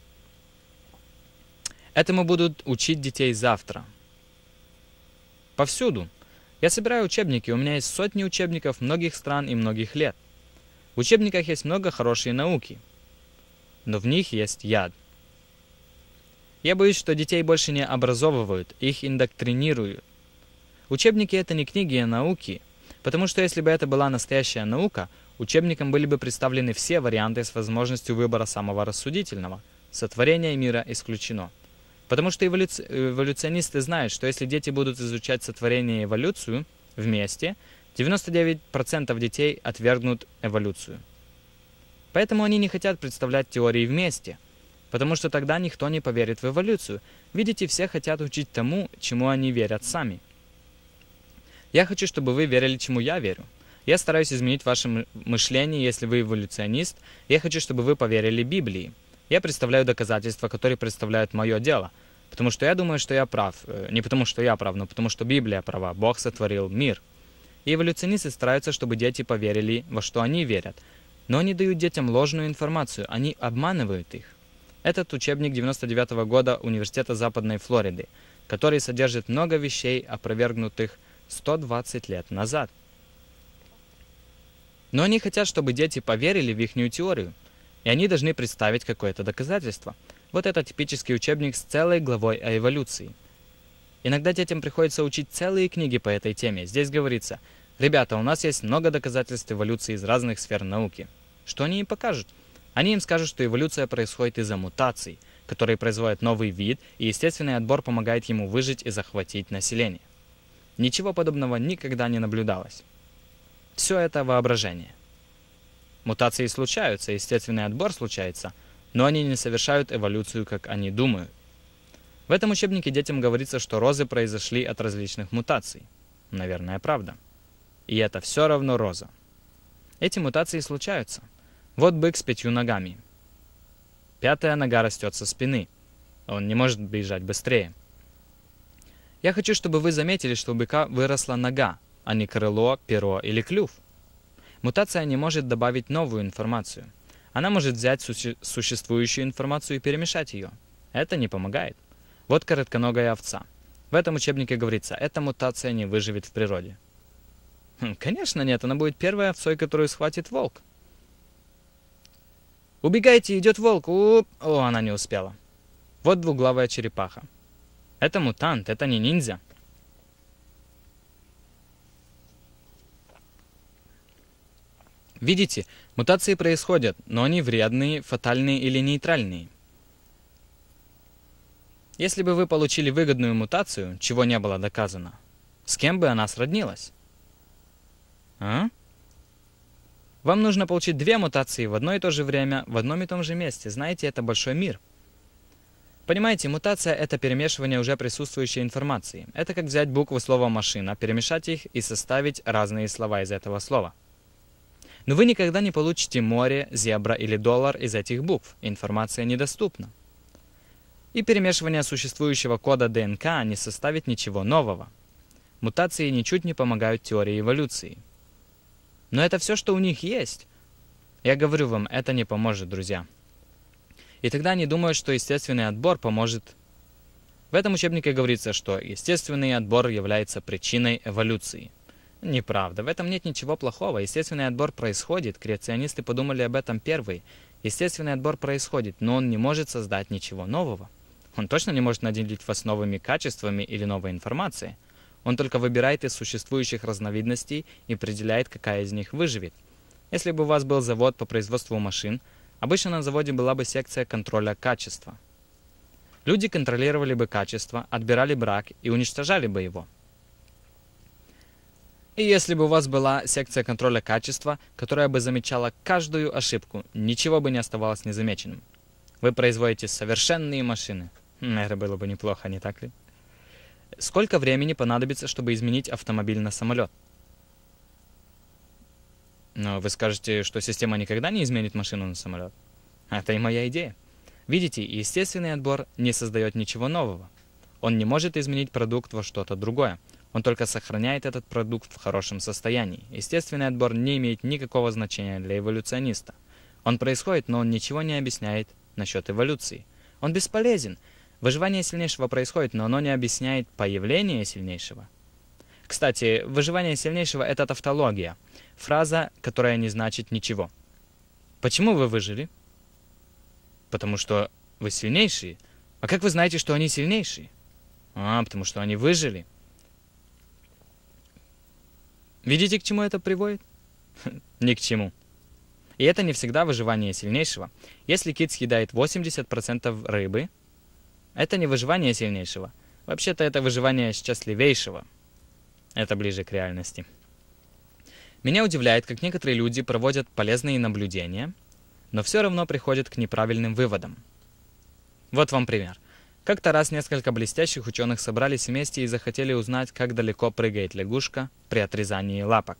Этому будут учить детей завтра. Повсюду. Я собираю учебники, у меня есть сотни учебников многих стран и многих лет. В учебниках есть много хорошей науки, но в них есть яд. Я боюсь, что детей больше не образовывают, их индоктринируют. Учебники — это не книги о науке, потому что если бы это была настоящая наука, учебникам были бы представлены все варианты с возможностью выбора самого рассудительного. Сотворение мира исключено. Потому что эволюционисты знают, что если дети будут изучать сотворение и эволюцию вместе, 99% детей отвергнут эволюцию. Поэтому они не хотят представлять теории вместе, потому что тогда никто не поверит в эволюцию. Видите, все хотят учить тому, чему они верят сами. Я хочу, чтобы вы верили, чему я верю. Я стараюсь изменить ваше мышление, если вы эволюционист. Я хочу, чтобы вы поверили Библии. Я представляю доказательства, которые представляют мое дело. Потому что я думаю, что я прав. Не потому, что я прав, но потому, что Библия права. Бог сотворил мир. И эволюционисты стараются, чтобы дети поверили, во что они верят. Но они дают детям ложную информацию. Они обманывают их. Этот учебник 99-го года Университета Западной Флориды, который содержит много вещей, опровергнутых 120 лет назад. Но они хотят, чтобы дети поверили в ихнюю теорию. И они должны представить какое-то доказательство. Вот это типический учебник с целой главой о эволюции. Иногда детям приходится учить целые книги по этой теме. Здесь говорится: ребята, у нас есть много доказательств эволюции из разных сфер науки. Что они им покажут? Они им скажут, что эволюция происходит из-за мутаций, которые производят новый вид, и естественный отбор помогает ему выжить и захватить население. Ничего подобного никогда не наблюдалось. Все это воображение. Мутации случаются, естественный отбор случается, но они не совершают эволюцию, как они думают. В этом учебнике детям говорится, что розы произошли от различных мутаций. Наверное, правда. И это все равно роза. Эти мутации случаются. Вот бык с 5 ногами. 5-я нога растет со спины. Он не может бежать быстрее. Я хочу, чтобы вы заметили, что у быка выросла нога, а не крыло, перо или клюв. Мутация не может добавить новую информацию. Она может взять существующую информацию и перемешать ее. Это не помогает. Вот коротконогая овца. В этом учебнике говорится, эта мутация не выживет в природе. Конечно нет, она будет первой овцой, которую схватит волк. Убегайте, идет волк. О, она не успела. Вот двуглавая черепаха. Это мутант, это не ниндзя. Видите, мутации происходят, но они вредные, фатальные или нейтральные. Если бы вы получили выгодную мутацию, чего не было доказано, с кем бы она сроднилась? А? Вам нужно получить 2 мутации в одно и то же время, в одном и том же месте. Знаете, это большой мир. Понимаете, мутация — это перемешивание уже присутствующей информации. Это как взять буквы слова «машина», перемешать их и составить разные слова из этого слова. Но вы никогда не получите море, зебра или доллар из этих букв. Информация недоступна. И перемешивание существующего кода ДНК не составит ничего нового. Мутации ничуть не помогают теории эволюции. Но это все, что у них есть. Я говорю вам, это не поможет, друзья. И тогда они думают, что естественный отбор поможет. В этом учебнике говорится, что естественный отбор является причиной эволюции. Неправда, в этом нет ничего плохого. Естественный отбор происходит, креационисты подумали об этом первые. Естественный отбор происходит, но он не может создать ничего нового. Он точно не может наделить вас новыми качествами или новой информацией. Он только выбирает из существующих разновидностей и определяет, какая из них выживет. Если бы у вас был завод по производству машин, обычно на заводе была бы секция контроля качества. Люди контролировали бы качество, отбирали брак и уничтожали бы его. И если бы у вас была секция контроля качества, которая бы замечала каждую ошибку, ничего бы не оставалось незамеченным. Вы производите совершенные машины. Это было бы неплохо, не так ли? Сколько времени понадобится, чтобы изменить автомобиль на самолет? Но вы скажете, что система никогда не изменит машину на самолет. Это и моя идея. Видите, естественный отбор не создает ничего нового. Он не может изменить продукт во что-то другое. Он только сохраняет этот продукт в хорошем состоянии. Естественный отбор не имеет никакого значения для эволюциониста. Он происходит, но он ничего не объясняет насчет эволюции. Он бесполезен. Выживание сильнейшего происходит, но оно не объясняет появление сильнейшего. Кстати, выживание сильнейшего — это тавтология. Фраза, которая не значит ничего. Почему вы выжили? Потому что вы сильнейшие. А как вы знаете, что они сильнейшие? Потому что они выжили. Видите, к чему это приводит? Ни к чему. И это не всегда выживание сильнейшего. Если кит съедает 80% рыбы, это не выживание сильнейшего. Вообще-то это выживание счастливейшего. Это ближе к реальности. Меня удивляет, как некоторые люди проводят полезные наблюдения, но все равно приходят к неправильным выводам. Вот вам пример. Как-то раз несколько блестящих ученых собрались вместе и захотели узнать, как далеко прыгает лягушка при отрезании лапок.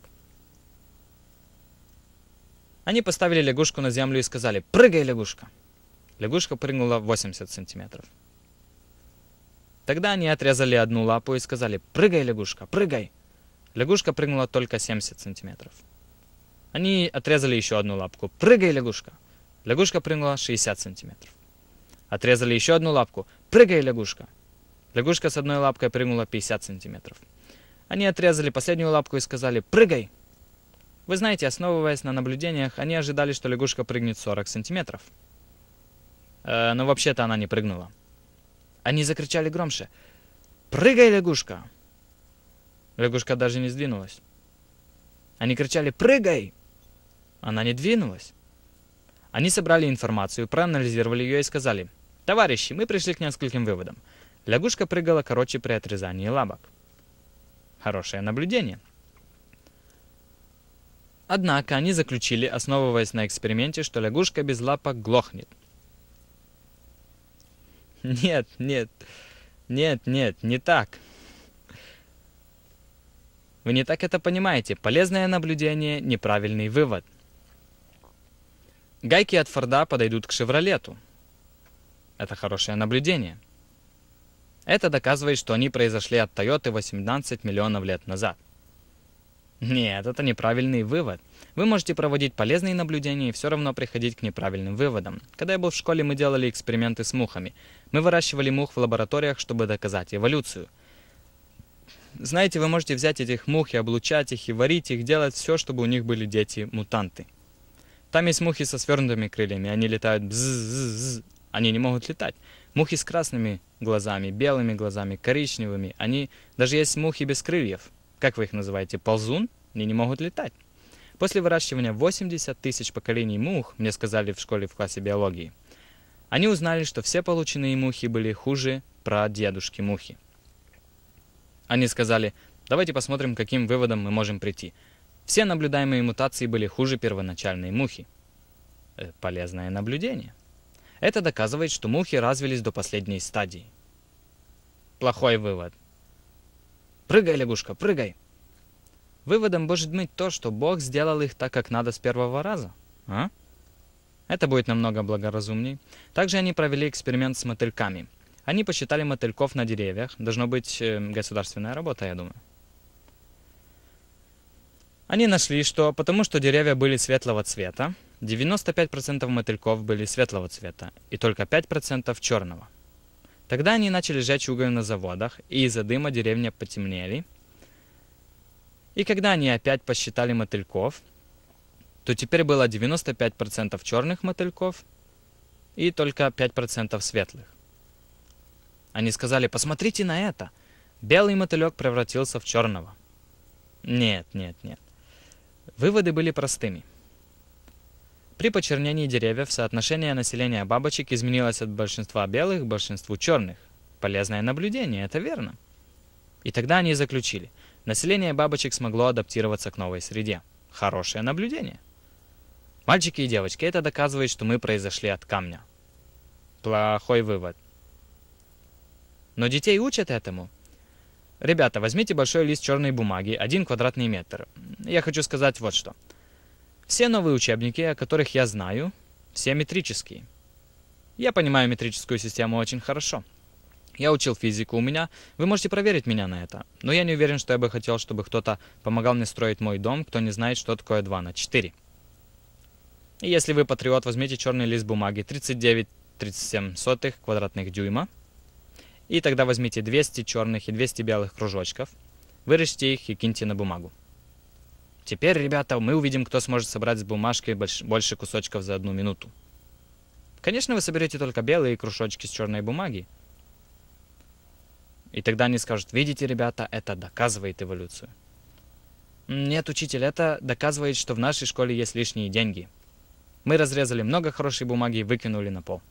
Они поставили лягушку на землю и сказали: «Прыгай, лягушка!» Лягушка прыгнула 80 сантиметров. Тогда они отрезали одну лапу и сказали: «Прыгай, лягушка, прыгай!» Лягушка прыгнула только 70 сантиметров. Они отрезали еще одну лапку. «Прыгай, лягушка!» Лягушка прыгнула 60 сантиметров. Отрезали еще одну лапку. «Прыгай, лягушка!» Лягушка с одной лапкой прыгнула 50 сантиметров. Они отрезали последнюю лапку и сказали: «Прыгай!» Вы знаете, основываясь на наблюдениях, они ожидали, что лягушка прыгнет 40 сантиметров. Но вообще-то она не прыгнула. Они закричали громче: «Прыгай, лягушка!» Лягушка даже не сдвинулась. Они кричали: «Прыгай!» Она не двинулась. Они собрали информацию, проанализировали ее и сказали: «Товарищи, мы пришли к нескольким выводам. Лягушка прыгала короче при отрезании лапок». Хорошее наблюдение. Однако они заключили, основываясь на эксперименте, что лягушка без лапок глохнет. Нет, не так. Вы не так это понимаете. Полезное наблюдение – неправильный вывод. Гайки от Форда подойдут к Шевролету. Это хорошее наблюдение. Это доказывает, что они произошли от Тойоты 18 миллионов лет назад. Нет, это неправильный вывод. Вы можете проводить полезные наблюдения и все равно приходить к неправильным выводам. Когда я был в школе, мы делали эксперименты с мухами. Мы выращивали мух в лабораториях, чтобы доказать эволюцию. Знаете, вы можете взять этих мух и облучать их, и варить их, делать все, чтобы у них были дети-мутанты. Там есть мухи со свернутыми крыльями, они летают бзз-зз-зз, они не могут летать. Мухи с красными глазами, белыми глазами, коричневыми, даже есть мухи без крыльев. Как вы их называете? Ползун? Они не могут летать. После выращивания 80 тысяч поколений мух, мне сказали в школе в классе биологии, они узнали, что все полученные мухи были хуже прадедушки мухи. Они сказали, давайте посмотрим, к каким выводам мы можем прийти. Все наблюдаемые мутации были хуже первоначальной мухи. Полезное наблюдение. Это доказывает, что мухи развились до последней стадии. Плохой вывод. Прыгай, лягушка, прыгай. Выводом может быть то, что Бог сделал их так, как надо с первого раза. Это будет намного благоразумней. Также они провели эксперимент с мотыльками. Они посчитали мотыльков на деревьях. Должно быть государственная работа, я думаю. Они нашли, что потому что деревья были светлого цвета, 95% мотыльков были светлого цвета, и только 5% черного. Тогда они начали жечь уголь на заводах, и из-за дыма деревья потемнели. И когда они опять посчитали мотыльков, то теперь было 95% черных мотыльков и только 5% светлых. Они сказали, посмотрите на это. Белый мотылек превратился в черного. Нет. Выводы были простыми. При почернении деревьев соотношение населения бабочек изменилось от большинства белых к большинству черных. Полезное наблюдение, это верно. И тогда они заключили, население бабочек смогло адаптироваться к новой среде. Хорошее наблюдение. Мальчики и девочки, это доказывает, что мы произошли от камня. Плохой вывод. Но детей учат этому. Ребята, возьмите большой лист черной бумаги, 1 квадратный метр. Я хочу сказать вот что. Все новые учебники, о которых я знаю, все метрические. Я понимаю метрическую систему очень хорошо. Я учил физику у меня, вы можете проверить меня на это. Но я не уверен, что я бы хотел, чтобы кто-то помогал мне строить мой дом, кто не знает, что такое 2 на 4. И если вы патриот, возьмите черный лист бумаги 39,37 квадратных дюйма. И тогда возьмите 200 черных и 200 белых кружочков, вырежьте их и киньте на бумагу. Теперь, ребята, мы увидим, кто сможет собрать с бумажки больше кусочков за 1 минуту. Конечно, вы соберете только белые кружочки с черной бумаги. И тогда они скажут, видите, ребята, это доказывает эволюцию. Нет, учитель, это доказывает, что в нашей школе есть лишние деньги. Мы разрезали много хорошей бумаги и выкинули на пол.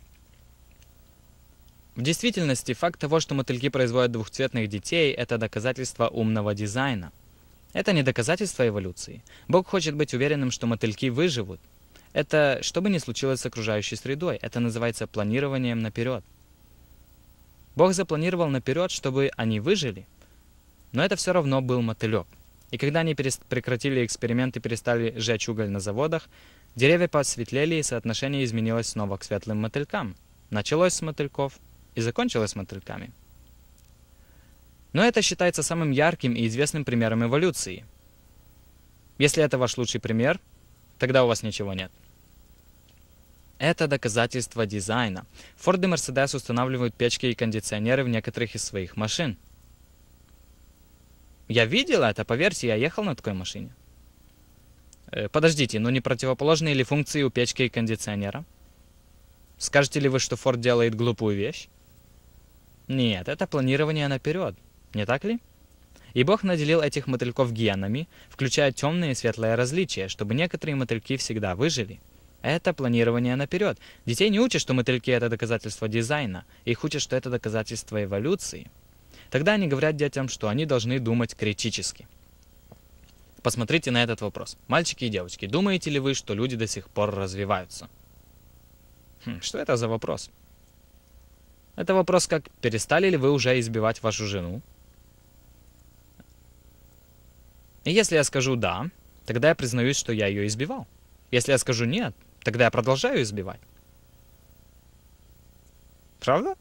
В действительности, факт того, что мотыльки производят двухцветных детей, это доказательство умного дизайна. Это не доказательство эволюции. Бог хочет быть уверенным, что мотыльки выживут. Это, что бы ни случилось с окружающей средой, это называется планированием наперед. Бог запланировал наперед, чтобы они выжили, но это все равно был мотылек. И когда они прекратили эксперимент и перестали сжечь уголь на заводах, деревья посветлели, и соотношение изменилось снова к светлым мотылькам. Началось с мотыльков и закончилось с мотыльками. Но это считается самым ярким и известным примером эволюции. Если это ваш лучший пример, тогда у вас ничего нет. Это доказательство дизайна. Ford и Mercedes устанавливают печки и кондиционеры в некоторых из своих машин. Я видел это, поверьте, я ехал на такой машине. Подождите, но не противоположные ли функции у печки и кондиционера? Скажете ли вы, что Ford делает глупую вещь? Нет, это планирование наперед, не так ли? И Бог наделил этих мотыльков генами, включая темные и светлые различия, чтобы некоторые мотыльки всегда выжили. Это планирование наперед. Детей не учат, что мотыльки — это доказательство дизайна. Их учат, что это доказательство эволюции. Тогда они говорят детям, что они должны думать критически. Посмотрите на этот вопрос. Мальчики и девочки, думаете ли вы, что люди до сих пор развиваются? Что это за вопрос? Это вопрос как, перестали ли вы уже избивать вашу жену? И если я скажу «да», тогда я признаюсь, что я ее избивал. Если я скажу «нет», тогда я продолжаю избивать. Правда?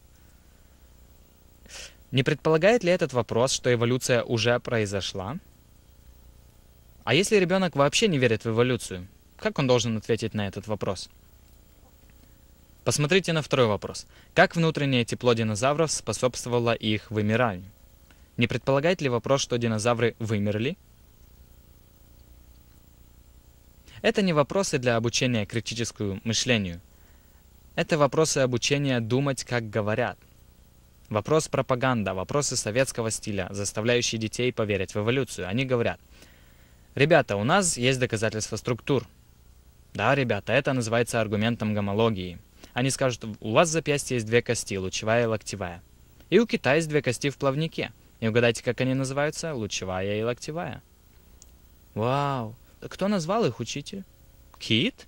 Не предполагает ли этот вопрос, что эволюция уже произошла? А если ребенок вообще не верит в эволюцию, как он должен ответить на этот вопрос? Посмотрите на второй вопрос. Как внутреннее тепло динозавров способствовало их вымиранию? Не предполагает ли вопрос, что динозавры вымерли? Это не вопросы для обучения критическому мышлению. Это вопросы обучения думать, как говорят. Вопрос пропаганда, вопросы советского стиля, заставляющие детей поверить в эволюцию. Они говорят: ребята, у нас есть доказательства структур. Да, ребята, это называется аргументом гомологии. Они скажут: у вас в запястье есть две кости, лучевая и локтевая. И у кита есть две кости в плавнике. И угадайте, как они называются? Лучевая и локтевая. Вау! Кто назвал их, учитель? Кит?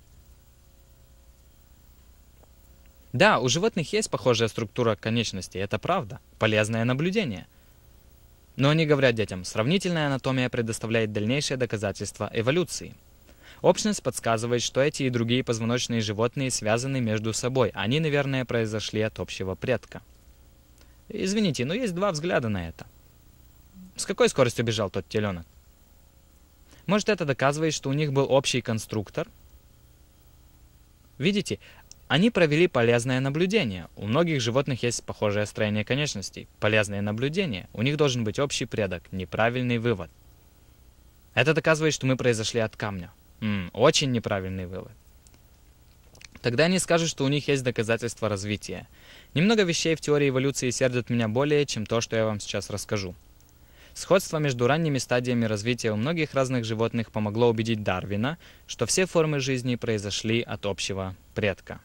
Да, у животных есть похожая структура конечностей, это правда. Полезное наблюдение. Но они говорят детям: сравнительная анатомия предоставляет дальнейшее доказательство эволюции. Общность подсказывает, что эти и другие позвоночные животные связаны между собой. Они, наверное, произошли от общего предка. Извините, но есть два взгляда на это. С какой скоростью бежал тот теленок? Может, это доказывает, что у них был общий конструктор? Видите, они провели полезное наблюдение. У многих животных есть похожее строение конечностей. Полезное наблюдение. У них должен быть общий предок. Неправильный вывод. Это доказывает, что мы произошли от камня. Очень неправильный вывод. Тогда они скажут, что у них есть доказательства развития. Немного вещей в теории эволюции сердят меня более, чем то, что я вам сейчас расскажу. Сходство между ранними стадиями развития у многих разных животных помогло убедить Дарвина, что все формы жизни произошли от общего предка.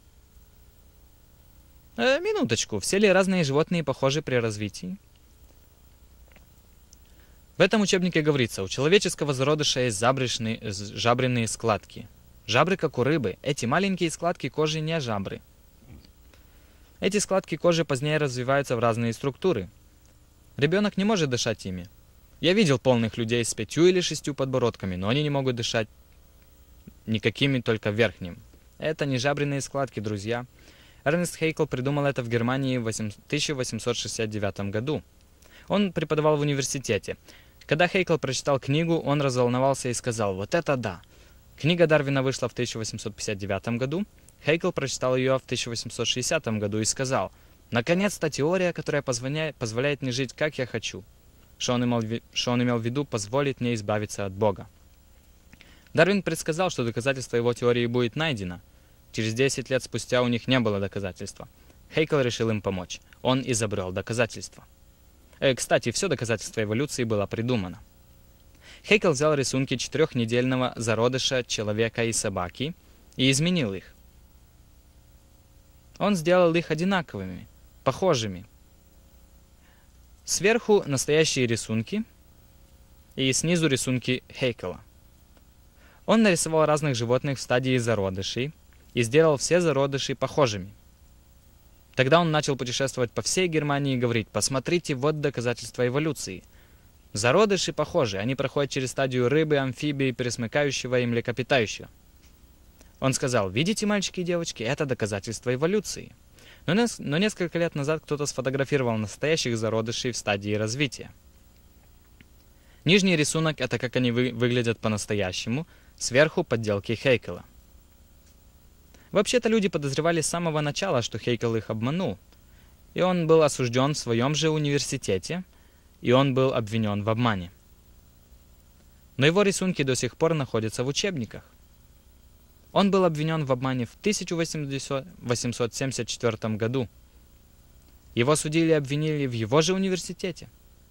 Минуточку, все ли разные животные похожи при развитии? В этом учебнике говорится: у человеческого зародыша есть жабренные складки. Жабры, как у рыбы. Эти маленькие складки кожи не жабры. Эти складки кожи позднее развиваются в разные структуры. Ребенок не может дышать ими. Я видел полных людей с 5 или 6 подбородками, но они не могут дышать никакими, только верхним. Это не жабренные складки, друзья. Эрнест Хейкл придумал это в Германии в 1869 году. Он преподавал в университете. Когда Хейкл прочитал книгу, он разволновался и сказал: вот это да! Книга Дарвина вышла в 1859 году. Хейкл прочитал ее в 1860 году и сказал: наконец-то теория, которая позволяет мне жить, как я хочу. Что он имел в виду: позволит мне избавиться от Бога. Дарвин предсказал, что доказательство его теории будет найдено. Через 10 лет спустя у них не было доказательства. Хейкл решил им помочь. Он изобрел доказательства. Кстати, все доказательство эволюции было придумано. Хейкл взял рисунки 4-недельного зародыша человека и собаки и изменил их. Он сделал их одинаковыми, похожими. Сверху настоящие рисунки и снизу рисунки Хейкла. Он нарисовал разных животных в стадии зародышей и сделал все зародыши похожими. Тогда он начал путешествовать по всей Германии и говорить: посмотрите, вот доказательства эволюции. Зародыши похожи, они проходят через стадию рыбы, амфибии, пересмыкающего и млекопитающего. Он сказал: видите, мальчики и девочки, это доказательство эволюции. Но несколько лет назад кто-то сфотографировал настоящих зародышей в стадии развития. Нижний рисунок — это как они выглядят по-настоящему, сверху подделки Хейкла. Вообще-то люди подозревали с самого начала, что Хейкл их обманул. И он был осужден в своем же университете, и он был обвинен в обмане. Но его рисунки до сих пор находятся в учебниках. Он был обвинен в обмане в 1874 году. Его судили и обвинили в его же университете.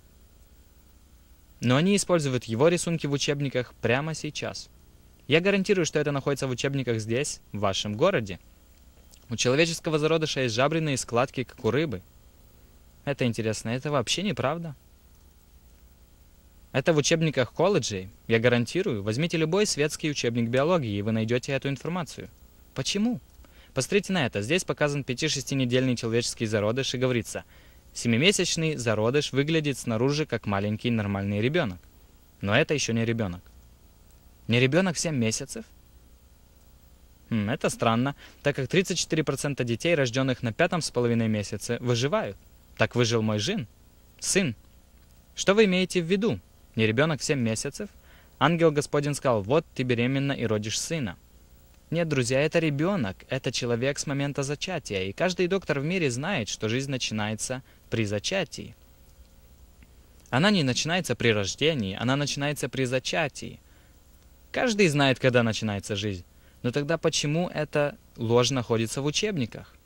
Но они используют его рисунки в учебниках прямо сейчас. Я гарантирую, что это находится в учебниках здесь, в вашем городе. У человеческого зародыша есть жабренные складки, как у рыбы. Это интересно, это вообще неправда. Это в учебниках колледжей, я гарантирую. Возьмите любой светский учебник биологии, и вы найдете эту информацию. Почему? Посмотрите на это. Здесь показан 5-6-недельный человеческий зародыш, и говорится: 7-месячный зародыш выглядит снаружи как маленький нормальный ребенок. Но это еще не ребенок. Не ребенок в 7 месяцев? Это странно, так как 34% детей, рожденных на 5,5 месяце, выживают. Так выжил мой сын. Что вы имеете в виду? Не ребенок в 7 месяцев? Ангел Господень сказал: вот ты беременна и родишь сына. Нет, друзья, это ребенок, это человек с момента зачатия, и каждый доктор в мире знает, что жизнь начинается при зачатии. Она не начинается при рождении, она начинается при зачатии. Каждый знает, когда начинается жизнь. Но тогда почему эта ложь находится в учебниках?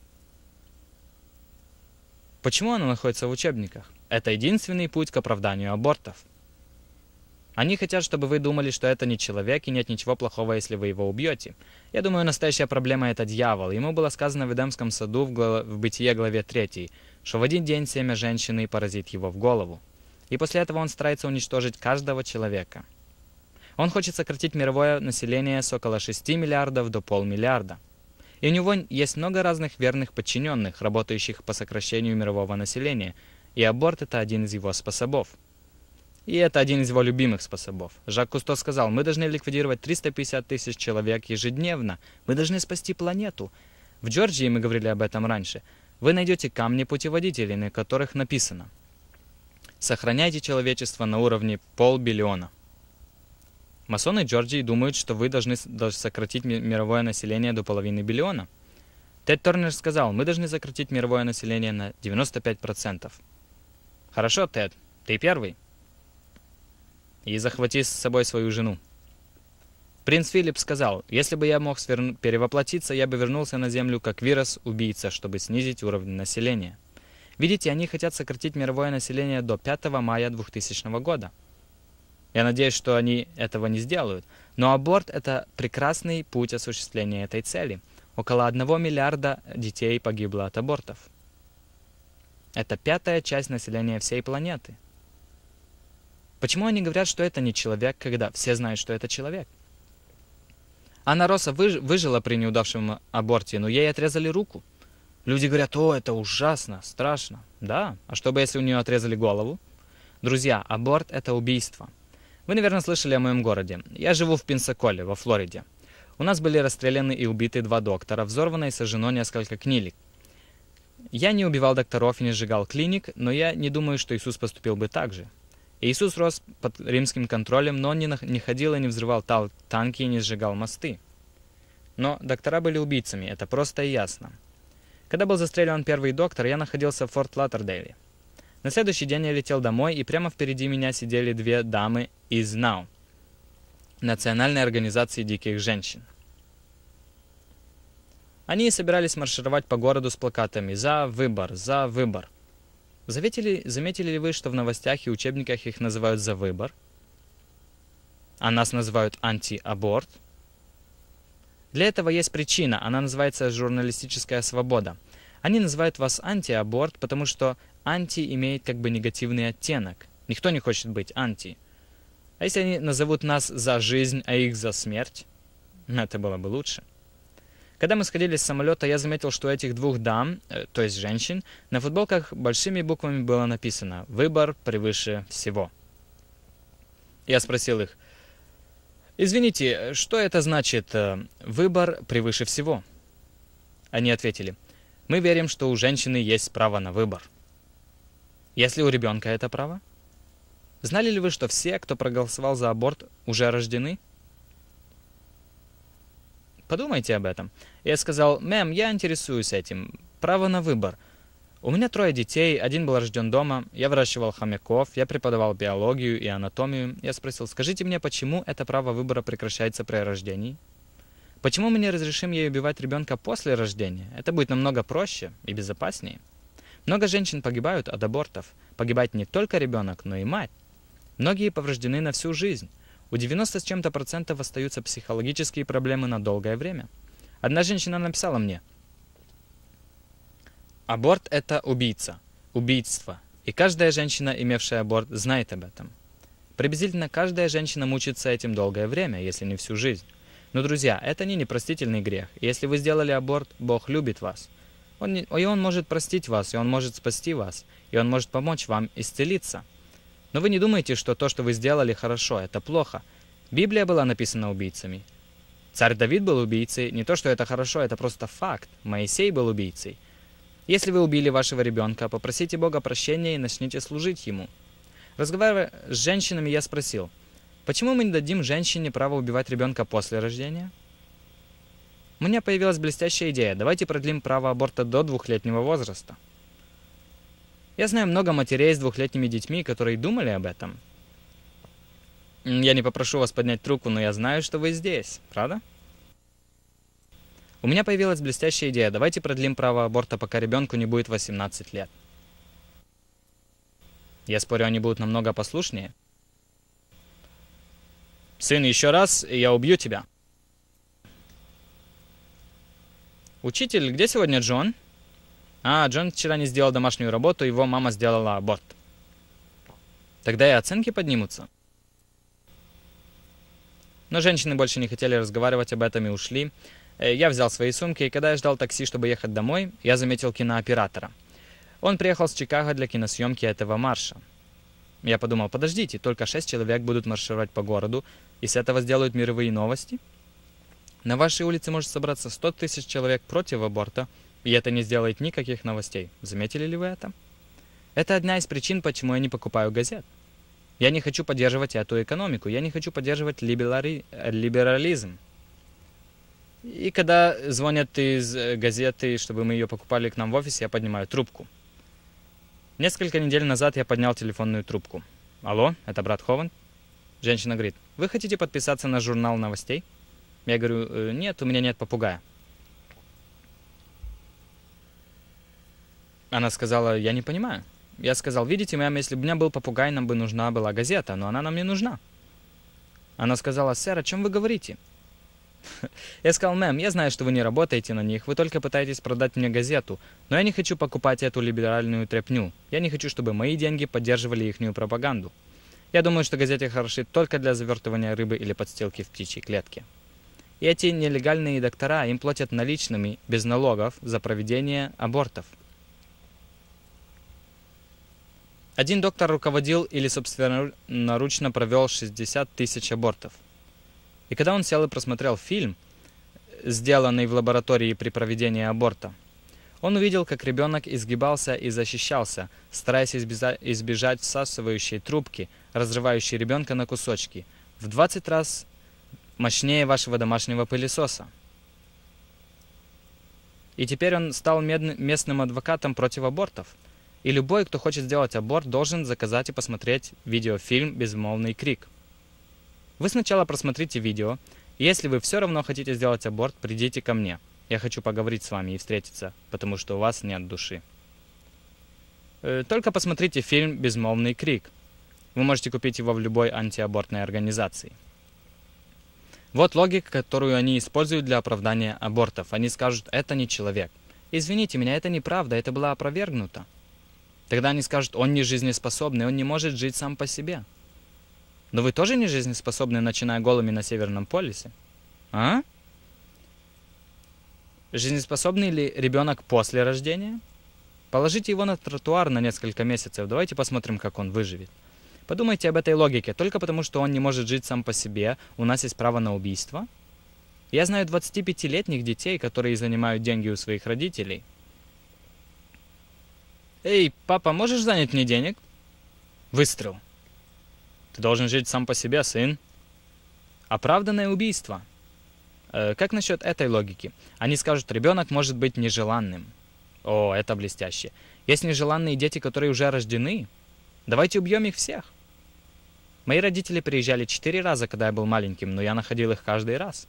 Почему она находится в учебниках? Это единственный путь к оправданию абортов. Они хотят, чтобы вы думали, что это не человек и нет ничего плохого, если вы его убьете. Я думаю, настоящая проблема — это дьявол. Ему было сказано в Эдемском саду в Бытие главе 3, что в один день семя женщины поразит его в голову. И после этого он старается уничтожить каждого человека. Он хочет сократить мировое население с около 6 миллиардов до полмиллиарда. И у него есть много разных верных подчиненных, работающих по сокращению мирового населения, и аборт — это один из его способов. И это один из его любимых способов. Жак Кусто сказал: мы должны ликвидировать 350 тысяч человек ежедневно. Мы должны спасти планету. В Джорджии, мы говорили об этом раньше, вы найдете камни-путеводители, на которых написано: сохраняйте человечество на уровне 500 миллиона. Масоны Джорджии думают, что вы должны сократить мировое население до 500 миллиона. Тед Торнер сказал: мы должны сократить мировое население на 95%. Хорошо, Тед, ты первый. И захвати с собой свою жену. Принц Филипп сказал: если бы я мог перевоплотиться, я бы вернулся на Землю как вирус-убийца, чтобы снизить уровень населения. Видите, они хотят сократить мировое население до 5 мая 2000 года. Я надеюсь, что они этого не сделают. Но аборт — это прекрасный путь осуществления этой цели. Около 1 миллиарда детей погибло от абортов. Это 5-я часть населения всей планеты. Почему они говорят, что это не человек, когда все знают, что это человек? Анна Росса выжила при неудавшем аборте, но ей отрезали руку. Люди говорят: о, это ужасно, страшно. Да, а что бы, если у нее отрезали голову? Друзья, аборт — это убийство. Вы, наверное, слышали о моем городе. Я живу в Пенсаколе, во Флориде. У нас были расстреляны и убиты 2 доктора, взорвано и сожжено несколько клиник. Я не убивал докторов и не сжигал клиник, но я не думаю, что Иисус поступил бы так же. Иисус рос под римским контролем, но он не ходил и не взрывал танки и не сжигал мосты. Но доктора были убийцами, это просто и ясно. Когда был застрелен первый доктор, я находился в Форт Латтердейле. На следующий день я летел домой, и прямо впереди меня сидели 2 дамы из NOW, Национальной организации диких женщин. Они собирались маршировать по городу с плакатами «За выбор! За выбор!». Заметили ли вы, что в новостях и учебниках их называют «За выбор», а нас называют «Антиаборт»? Для этого есть причина, она называется «журналистическая свобода». Они называют вас «антиаборт», потому что «анти» имеет как бы негативный оттенок. Никто не хочет быть «анти». А если они назовут нас «за жизнь», а их «за смерть», это было бы лучше. Когда мы сходили с самолета, я заметил, что у этих 2 дам, то есть женщин, на футболках большими буквами было написано «Выбор превыше всего». Я спросил их: извините, что это значит «выбор превыше всего»? Они ответили: мы верим, что у женщины есть право на выбор. Если у ребенка это право? Знали ли вы, что все, кто проголосовал за аборт, уже рождены? Подумайте об этом. Я сказал: мэм, я интересуюсь этим. Право на выбор. У меня 3 детей, 1 был рожден дома, я выращивал хомяков, я преподавал биологию и анатомию. Я спросил: скажите мне, почему это право выбора прекращается при рождении? Почему мы не разрешим ей убивать ребенка после рождения? Это будет намного проще и безопаснее. Много женщин погибают от абортов. Погибает не только ребенок, но и мать. Многие повреждены на всю жизнь. У 90 с чем-то % остаются психологические проблемы на долгое время. Одна женщина написала мне: аборт — это убийца, убийство. И каждая женщина, имевшая аборт, знает об этом. Приблизительно каждая женщина мучится этим долгое время, если не всю жизнь. Но, друзья, это не непростительный грех. Если вы сделали аборт, Бог любит вас. Он может простить вас, и Он может спасти вас, и Он может помочь вам исцелиться. Но вы не думаете, что то, что вы сделали, хорошо, это плохо. Библия была написана убийцами. Царь Давид был убийцей, не то, что это хорошо, это просто факт. Моисей был убийцей. Если вы убили вашего ребенка, попросите Бога прощения и начните служить Ему. Разговаривая с женщинами, я спросил: почему мы не дадим женщине право убивать ребенка после рождения? У меня появилась блестящая идея. Давайте продлим право аборта до 2-летнего возраста. Я знаю много матерей с двухлетними детьми, которые думали об этом. Я не попрошу вас поднять трубку, но я знаю, что вы здесь, правда? У меня появилась блестящая идея. Давайте продлим право аборта, пока ребенку не будет 18 лет. Я спорю, они будут намного послушнее. Сын, еще раз, и я убью тебя. Учитель, где сегодня Джон? Джон вчера не сделал домашнюю работу, его мама сделала аборт. Тогда и оценки поднимутся. Но женщины больше не хотели разговаривать об этом и ушли. Я взял свои сумки, и когда я ждал такси, чтобы ехать домой, я заметил кинооператора. Он приехал с Чикаго для киносъемки этого марша. Я подумал, подождите, только 6 человек будут маршировать по городу, и с этого сделают мировые новости? На вашей улице может собраться 100 тысяч человек против аборта, и это не сделает никаких новостей. Заметили ли вы это? Это одна из причин, почему я не покупаю газет. Я не хочу поддерживать эту экономику, я не хочу поддерживать либерализм. И когда звонят из газеты, чтобы мы ее покупали к нам в офис, я поднимаю трубку. Несколько недель назад я поднял телефонную трубку. Алло, это брат Хован? Женщина говорит, вы хотите подписаться на журнал новостей? Я говорю, нет, у меня нет попугая. Она сказала, я не понимаю. Я сказал, видите, мэм, если бы у меня был попугай, нам бы нужна была газета, но она нам не нужна. Она сказала, сэр, о чем вы говорите? Я сказал, мэм, я знаю, что вы не работаете на них, вы только пытаетесь продать мне газету, но я не хочу покупать эту либеральную тряпню. Я не хочу, чтобы мои деньги поддерживали ихнюю пропаганду. Я думаю, что газеты хороши только для завертывания рыбы или подстилки в птичьей клетке. И эти нелегальные доктора им платят наличными, без налогов, за проведение абортов. Один доктор руководил или собственноручно провел 60 тысяч абортов. И когда он сел и просмотрел фильм, сделанный в лаборатории при проведении аборта, он увидел, как ребенок изгибался и защищался, стараясь избежать всасывающей трубки, разрывающей ребенка на кусочки, в 20 раз мощнее вашего домашнего пылесоса. И теперь он стал местным адвокатом против абортов. И любой, кто хочет сделать аборт, должен заказать и посмотреть видеофильм «Безмолвный крик». Вы сначала просмотрите видео, и если вы все равно хотите сделать аборт, придите ко мне. Я хочу поговорить с вами и встретиться, потому что у вас нет души. Только посмотрите фильм «Безмолвный крик». Вы можете купить его в любой антиабортной организации. Вот логика, которую они используют для оправдания абортов. Они скажут, это не человек. Извините меня, это неправда, это было опровергнуто. Тогда они скажут, он не жизнеспособный, он не может жить сам по себе. Но вы тоже не жизнеспособны, начиная голыми на Северном полюсе? А? Жизнеспособный ли ребенок после рождения? Положите его на тротуар на несколько месяцев, давайте посмотрим, как он выживет. Подумайте об этой логике. Только потому, что он не может жить сам по себе, у нас есть право на убийство? Я знаю 25-летних детей, которые занимают деньги у своих родителей. «Эй, папа, можешь занять мне денег?» Выстрел. «Ты должен жить сам по себе, сын». Оправданное убийство. Как насчет этой логики? Они скажут, ребенок может быть нежеланным. О, это блестяще. Есть нежеланные дети, которые уже рождены. Давайте убьем их всех. Мои родители приезжали 4 раза, когда я был маленьким, но я находил их каждый раз.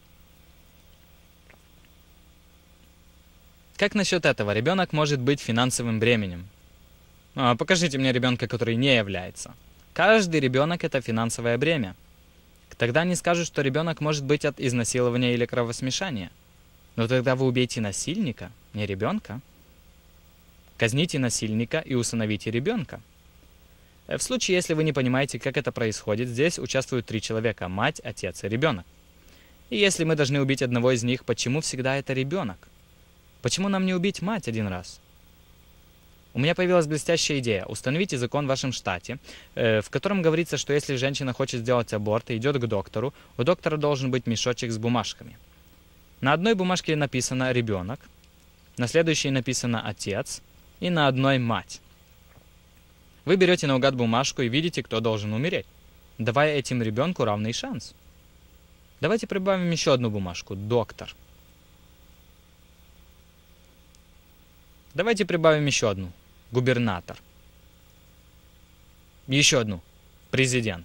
Как насчет этого? Ребенок может быть финансовым бременем. Покажите мне ребенка, который не является. Каждый ребенок – это финансовое бремя. Тогда они скажут, что ребенок может быть от изнасилования или кровосмешания. Но тогда вы убейте насильника, не ребенка. Казните насильника и усыновите ребенка. В случае, если вы не понимаете, как это происходит, здесь участвуют 3 человека – мать, отец и ребенок. И если мы должны убить одного из них, почему всегда это ребенок? Почему нам не убить мать один раз? У меня появилась блестящая идея. Установите закон в вашем штате, в котором говорится, что если женщина хочет сделать аборт и идет к доктору, у доктора должен быть мешочек с бумажками. На одной бумажке написано «ребенок», на следующей написано «отец» и на одной «мать». Вы берете наугад бумажку и видите, кто должен умереть, давая этим ребенку равный шанс. Давайте прибавим еще одну бумажку «доктор». Давайте прибавим еще одну. Губернатор. Еще одну. Президент.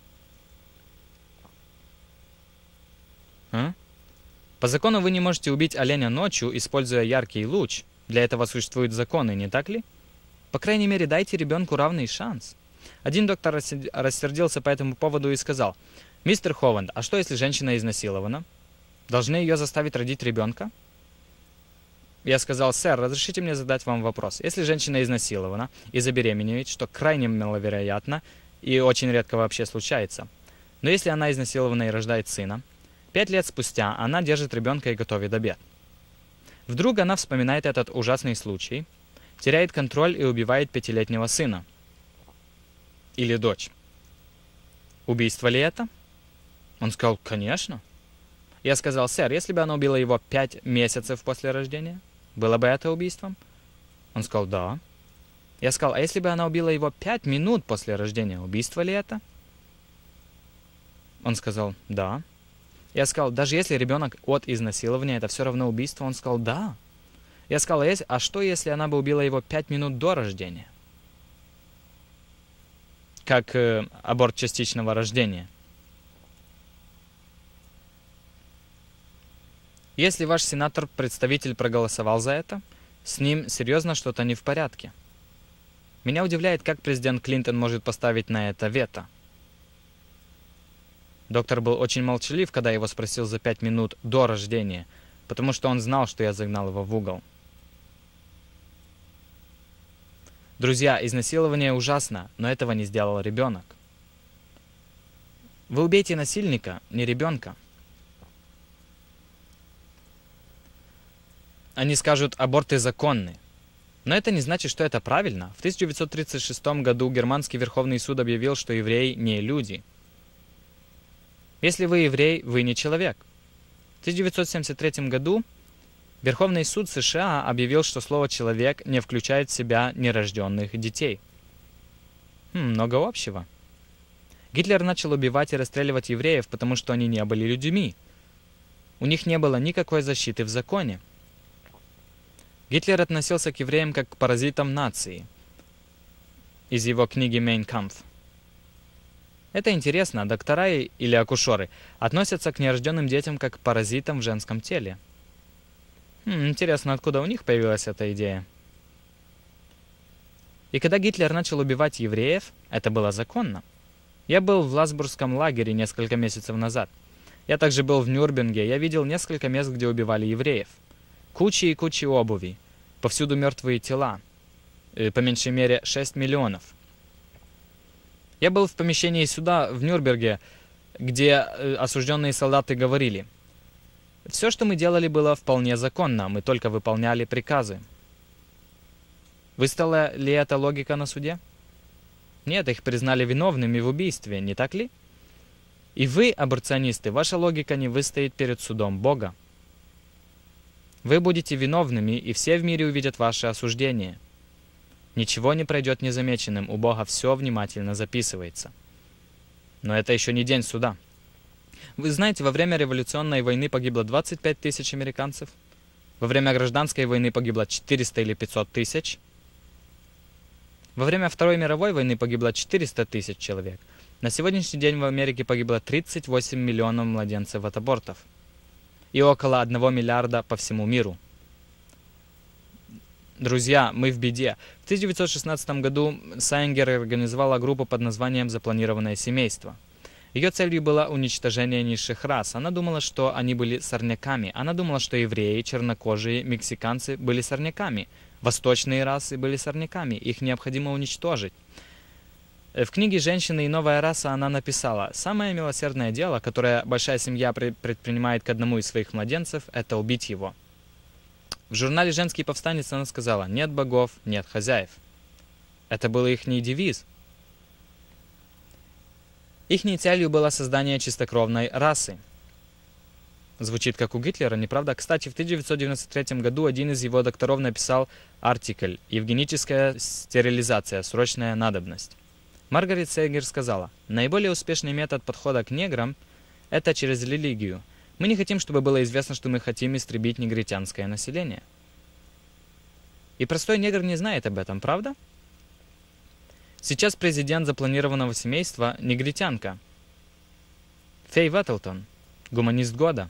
А? По закону вы не можете убить оленя ночью, используя яркий луч. Для этого существуют законы, не так ли? По крайней мере, дайте ребенку равный шанс. Один доктор рассердился по этому поводу и сказал: «Мистер Хованд, а что, если женщина изнасилована? Должны ее заставить родить ребенка?» Я сказал: «Сэр, разрешите мне задать вам вопрос. Если женщина изнасилована и забеременеет, что крайне маловероятно и очень редко вообще случается, но если она изнасилована и рождает сына, 5 лет спустя она держит ребенка и готовит обед. Вдруг она вспоминает этот ужасный случай, теряет контроль и убивает 5-летнего сына или дочь. Убийство ли это?» Он сказал: «Конечно». Я сказал: «Сэр, если бы она убила его 5 месяцев после рождения, было бы это убийством?» Он сказал: «Да». Я сказал: «А если бы она убила его 5 минут после рождения, убийство ли это?» Он сказал: «Да». Я сказал: «Даже если ребенок от изнасилования, это все равно убийство?» Он сказал: «Да». Я сказал: «А что, если она бы убила его 5 минут до рождения?» Как аборт частичного рождения. Если ваш сенатор-представитель проголосовал за это, с ним серьезно что-то не в порядке. Меня удивляет, как президент Клинтон может поставить на это вето. Доктор был очень молчалив, когда я его спросил за 5 минут до рождения, потому что он знал, что я загнал его в угол. Друзья, изнасилование ужасно, но этого не сделал ребенок. Вы убейте насильника, не ребенка. Они скажут: аборты законны. Но это не значит, что это правильно. В 1936 году Германский Верховный суд объявил, что евреи не люди. Если вы еврей, вы не человек. В 1973 году Верховный суд США объявил, что слово «человек» не включает в себя нерожденных детей. Много общего. Гитлер начал убивать и расстреливать евреев, потому что они не были людьми. У них не было никакой защиты в законе. Гитлер относился к евреям как к паразитам нации. Из его книги «Mein Kampf». Это интересно, доктора или акушеры относятся к нерожденным детям как к паразитам в женском теле. Интересно, откуда у них появилась эта идея. И когда Гитлер начал убивать евреев, это было законно. Я был в Ласбургском лагере несколько месяцев назад. Я также был в Нюрнберге, я видел несколько мест, где убивали евреев. Кучи и кучи обуви. Повсюду мертвые тела. По меньшей мере 6 миллионов. Я был в помещении суда в Нюрнберге, где осужденные солдаты говорили: «Все, что мы делали, было вполне законно, мы только выполняли приказы». Выстала ли эта логика на суде? Нет, их признали виновными в убийстве, не так ли? И вы, аборционисты, ваша логика не выстоит перед судом Бога. Вы будете виновными, и все в мире увидят ваше осуждение. Ничего не пройдет незамеченным, у Бога все внимательно записывается. Но это еще не день суда. Вы знаете, во время революционной войны погибло 25 тысяч американцев. Во время гражданской войны погибло 400 или 500 тысяч. Во время Второй мировой войны погибло 400 тысяч человек. На сегодняшний день в Америке погибло 38 миллионов младенцев от абортов. И около 1 миллиарда по всему миру. Друзья, мы в беде. В 1916 году Сайнгер организовала группу под названием «Запланированное семейство». Ее целью было уничтожение низших рас. Она думала, что они были сорняками. Она думала, что евреи, чернокожие, мексиканцы были сорняками. Восточные расы были сорняками. Их необходимо уничтожить. В книге «Женщины и новая раса» она написала: «Самое милосердное дело, которое большая семья предпринимает к одному из своих младенцев, это убить его». В журнале «Женский повстанец» она сказала: «Нет богов, нет хозяев». Это был ихний девиз. Ихней целью было создание чистокровной расы. Звучит как у Гитлера, не правда? Кстати, в 1993 году один из его докторов написал артикль «Евгеническая стерилизация. Срочная надобность». Маргарет Сейгер сказала: «Наиболее успешный метод подхода к неграм – это через религию. Мы не хотим, чтобы было известно, что мы хотим истребить негритянское население». И простой негр не знает об этом, правда? Сейчас президент запланированного семейства – негритянка. Фэй Веттлтон, гуманист года.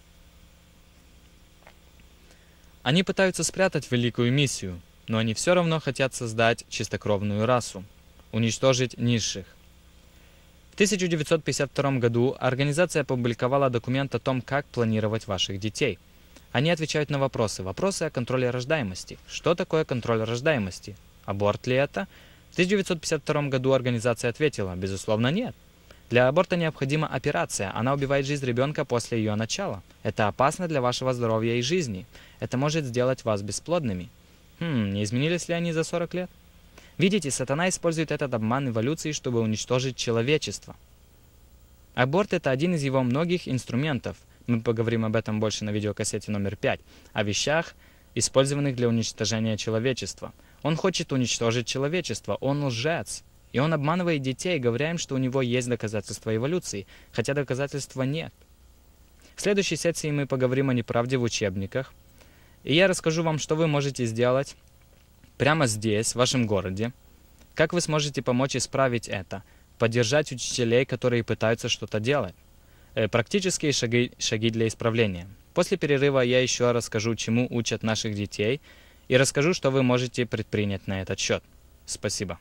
Они пытаются спрятать великую миссию, но они все равно хотят создать чистокровную расу, уничтожить низших. В 1952 году организация опубликовала документ о том, как планировать ваших детей. Они отвечают на вопросы о контроле рождаемости. Что такое контроль рождаемости? Аборт ли это? В 1952 году организация ответила: безусловно, нет. Для аборта необходима операция, она убивает жизнь ребенка после ее начала. Это опасно для вашего здоровья и жизни. Это может сделать вас бесплодными. Не изменились ли они за 40 лет? Видите, сатана использует этот обман эволюции, чтобы уничтожить человечество. Аборт – это один из его многих инструментов. Мы поговорим об этом больше на видеокассете номер 5, о вещах, использованных для уничтожения человечества. Он хочет уничтожить человечество, он лжец. И он обманывает детей, говоря им, что у него есть доказательства эволюции, хотя доказательства нет. В следующей сессии мы поговорим о неправде в учебниках. И я расскажу вам, что вы можете сделать прямо здесь, в вашем городе. Как вы сможете помочь исправить это, поддержать учителей, которые пытаются что-то делать. Практические шаги для исправления. После перерыва я еще расскажу, чему учат наших детей, и расскажу, что вы можете предпринять на этот счет. Спасибо.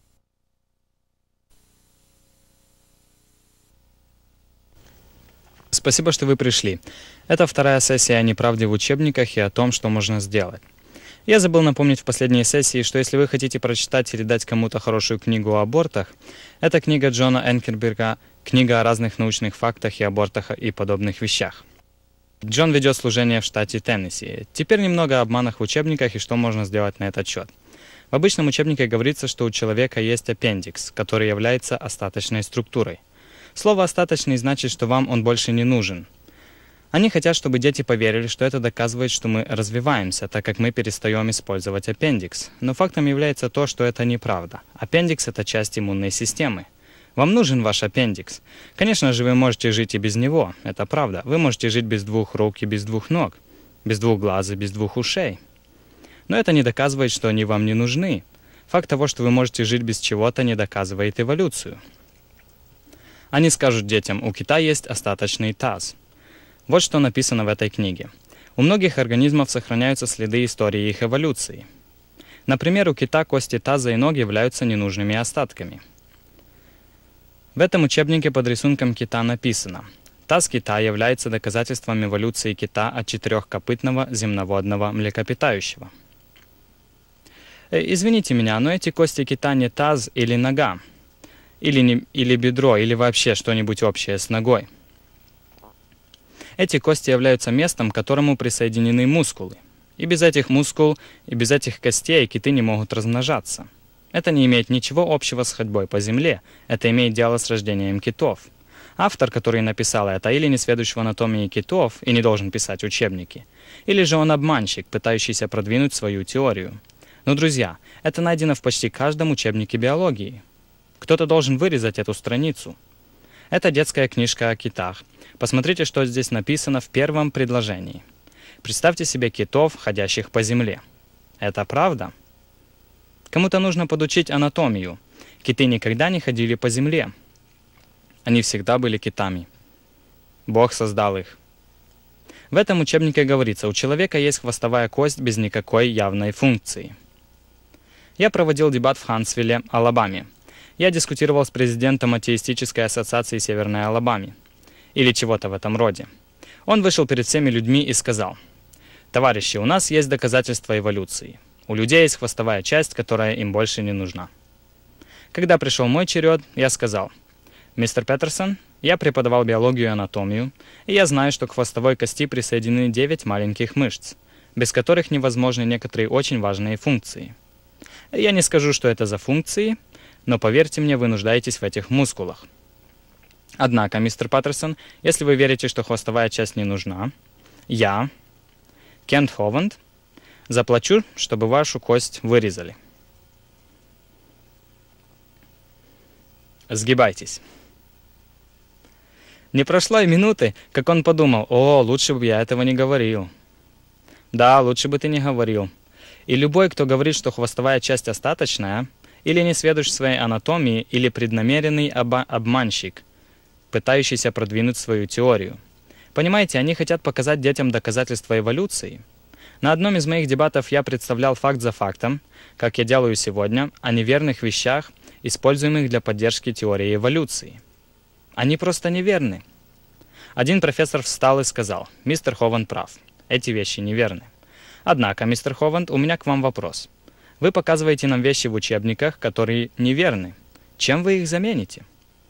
Спасибо, что вы пришли. Это вторая сессия о неправде в учебниках и о том, что можно сделать. Я забыл напомнить в последней сессии, что если вы хотите прочитать или дать кому-то хорошую книгу о абортах, это книга Джона Энкерберга «Книга о разных научных фактах и абортах и подобных вещах». Джон ведет служение в штате Теннесси. Теперь немного о обманах в учебниках и что можно сделать на этот счет. В обычном учебнике говорится, что у человека есть аппендикс, который является остаточной структурой. Слово «остаточный» значит, что вам он больше не нужен. Они хотят, чтобы дети поверили, что это доказывает, что мы развиваемся, так как мы перестаем использовать аппендикс. Но фактом является то, что это неправда. Аппендикс – это часть иммунной системы. Вам нужен ваш аппендикс. Конечно же, вы можете жить и без него, это правда. Вы можете жить без 2 рук и без 2 ног, без 2 глаз и без 2 ушей. Но это не доказывает, что они вам не нужны. Факт того, что вы можете жить без чего-то, не доказывает эволюцию. Они скажут детям: у кита есть остаточный таз. Вот что написано в этой книге. У многих организмов сохраняются следы истории их эволюции. Например, у кита кости таза и ног являются ненужными остатками. В этом учебнике под рисунком кита написано: таз кита является доказательством эволюции кита от четырехкопытного земноводного млекопитающего. Извините меня, но эти кости кита не таз или нога, или бедро, или вообще что-нибудь общее с ногой. Эти кости являются местом, к которому присоединены мускулы. И без этих мускул, и без этих костей киты не могут размножаться. Это не имеет ничего общего с ходьбой по земле, это имеет дело с рождением китов. Автор, который написал это, или несведущ в анатомии китов и не должен писать учебники, или же он обманщик, пытающийся продвинуть свою теорию. Но, друзья, это найдено в почти каждом учебнике биологии. Кто-то должен вырезать эту страницу. Это детская книжка о китах. Посмотрите, что здесь написано в первом предложении. Представьте себе китов, ходящих по земле. Это правда? Кому-то нужно подучить анатомию. Киты никогда не ходили по земле. Они всегда были китами. Бог создал их. В этом учебнике говорится: у человека есть хвостовая кость без никакой явной функции. Я проводил дебат в Хантсвилле, Алабаме. Я дискутировал с президентом атеистической ассоциации Северной Алабамы. Или чего-то в этом роде. Он вышел перед всеми людьми и сказал: «Товарищи, у нас есть доказательства эволюции. У людей есть хвостовая часть, которая им больше не нужна». Когда пришел мой черед, я сказал: «Мистер Петерсон, я преподавал биологию и анатомию, и я знаю, что к хвостовой кости присоединены 9 маленьких мышц, без которых невозможны некоторые очень важные функции. Я не скажу, что это за функции, но поверьте мне, вы нуждаетесь в этих мускулах. Однако, мистер Паттерсон, если вы верите, что хвостовая часть не нужна, я, Кент Хованд, заплачу, чтобы вашу кость вырезали. Сгибайтесь». Не прошло и минуты, как он подумал: «О, лучше бы я этого не говорил». Да, лучше бы ты не говорил. И любой, кто говорит, что хвостовая часть остаточная, или несведущ в своей анатомии, или преднамеренный обманщик, пытающийся продвинуть свою теорию. Понимаете, они хотят показать детям доказательства эволюции. На одном из моих дебатов я представлял факт за фактом, как я делаю сегодня, о неверных вещах, используемых для поддержки теории эволюции. Они просто неверны. Один профессор встал и сказал: «Мистер Хованд прав, эти вещи неверны. Однако, мистер Хованд, у меня к вам вопрос. Вы показываете нам вещи в учебниках, которые неверны. Чем вы их замените?»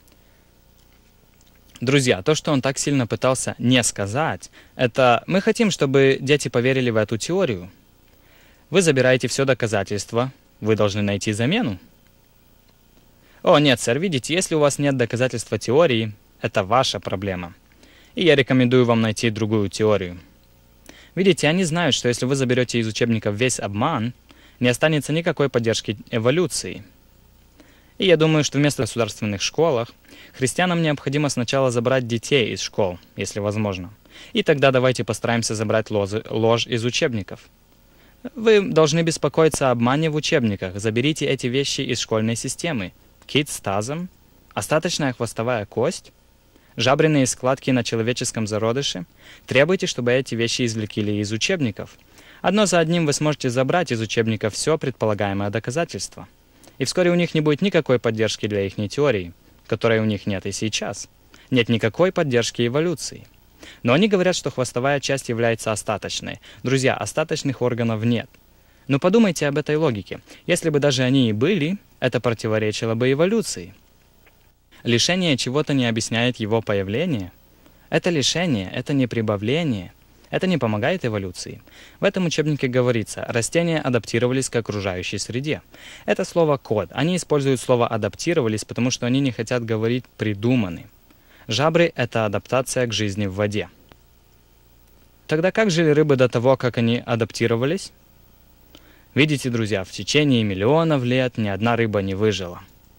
Друзья, то, что он так сильно пытался не сказать, это мы хотим, чтобы дети поверили в эту теорию. Вы забираете все доказательства, вы должны найти замену. О, нет, сэр, видите, если у вас нет доказательства теории, это ваша проблема. И я рекомендую вам найти другую теорию. Видите, они знают, что если вы заберете из учебников весь обман, не останется никакой поддержки эволюции. И я думаю, что вместо государственных школах христианам необходимо сначала забрать детей из школ, если возможно. И тогда давайте постараемся забрать ложь из учебников. Вы должны беспокоиться о обмане в учебниках. Заберите эти вещи из школьной системы. Кит с тазом, остаточная хвостовая кость, жабренные складки на человеческом зародыше. Требуйте, чтобы эти вещи извлекли из учебников. Одно за одним вы сможете забрать из учебников все предполагаемое доказательство. И вскоре у них не будет никакой поддержки для их теории, которой у них нет и сейчас. Нет никакой поддержки эволюции. Но они говорят, что хвостовая часть является остаточной. Друзья, остаточных органов нет. Но подумайте об этой логике. Если бы даже они и были, это противоречило бы эволюции. Лишение чего-то не объясняет его появление. Это лишение, это не прибавление. Это не помогает эволюции. В этом учебнике говорится, растения адаптировались к окружающей среде. Это слово «код». Они используют слово «адаптировались», потому что они не хотят говорить «придуманы». Жабры – это адаптация к жизни в воде. Тогда как жили рыбы до того, как они адаптировались? Видите, друзья, в течение миллионов лет ни одна рыба не выжила.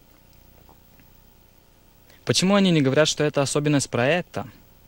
Почему они не говорят, что это особенность проекта?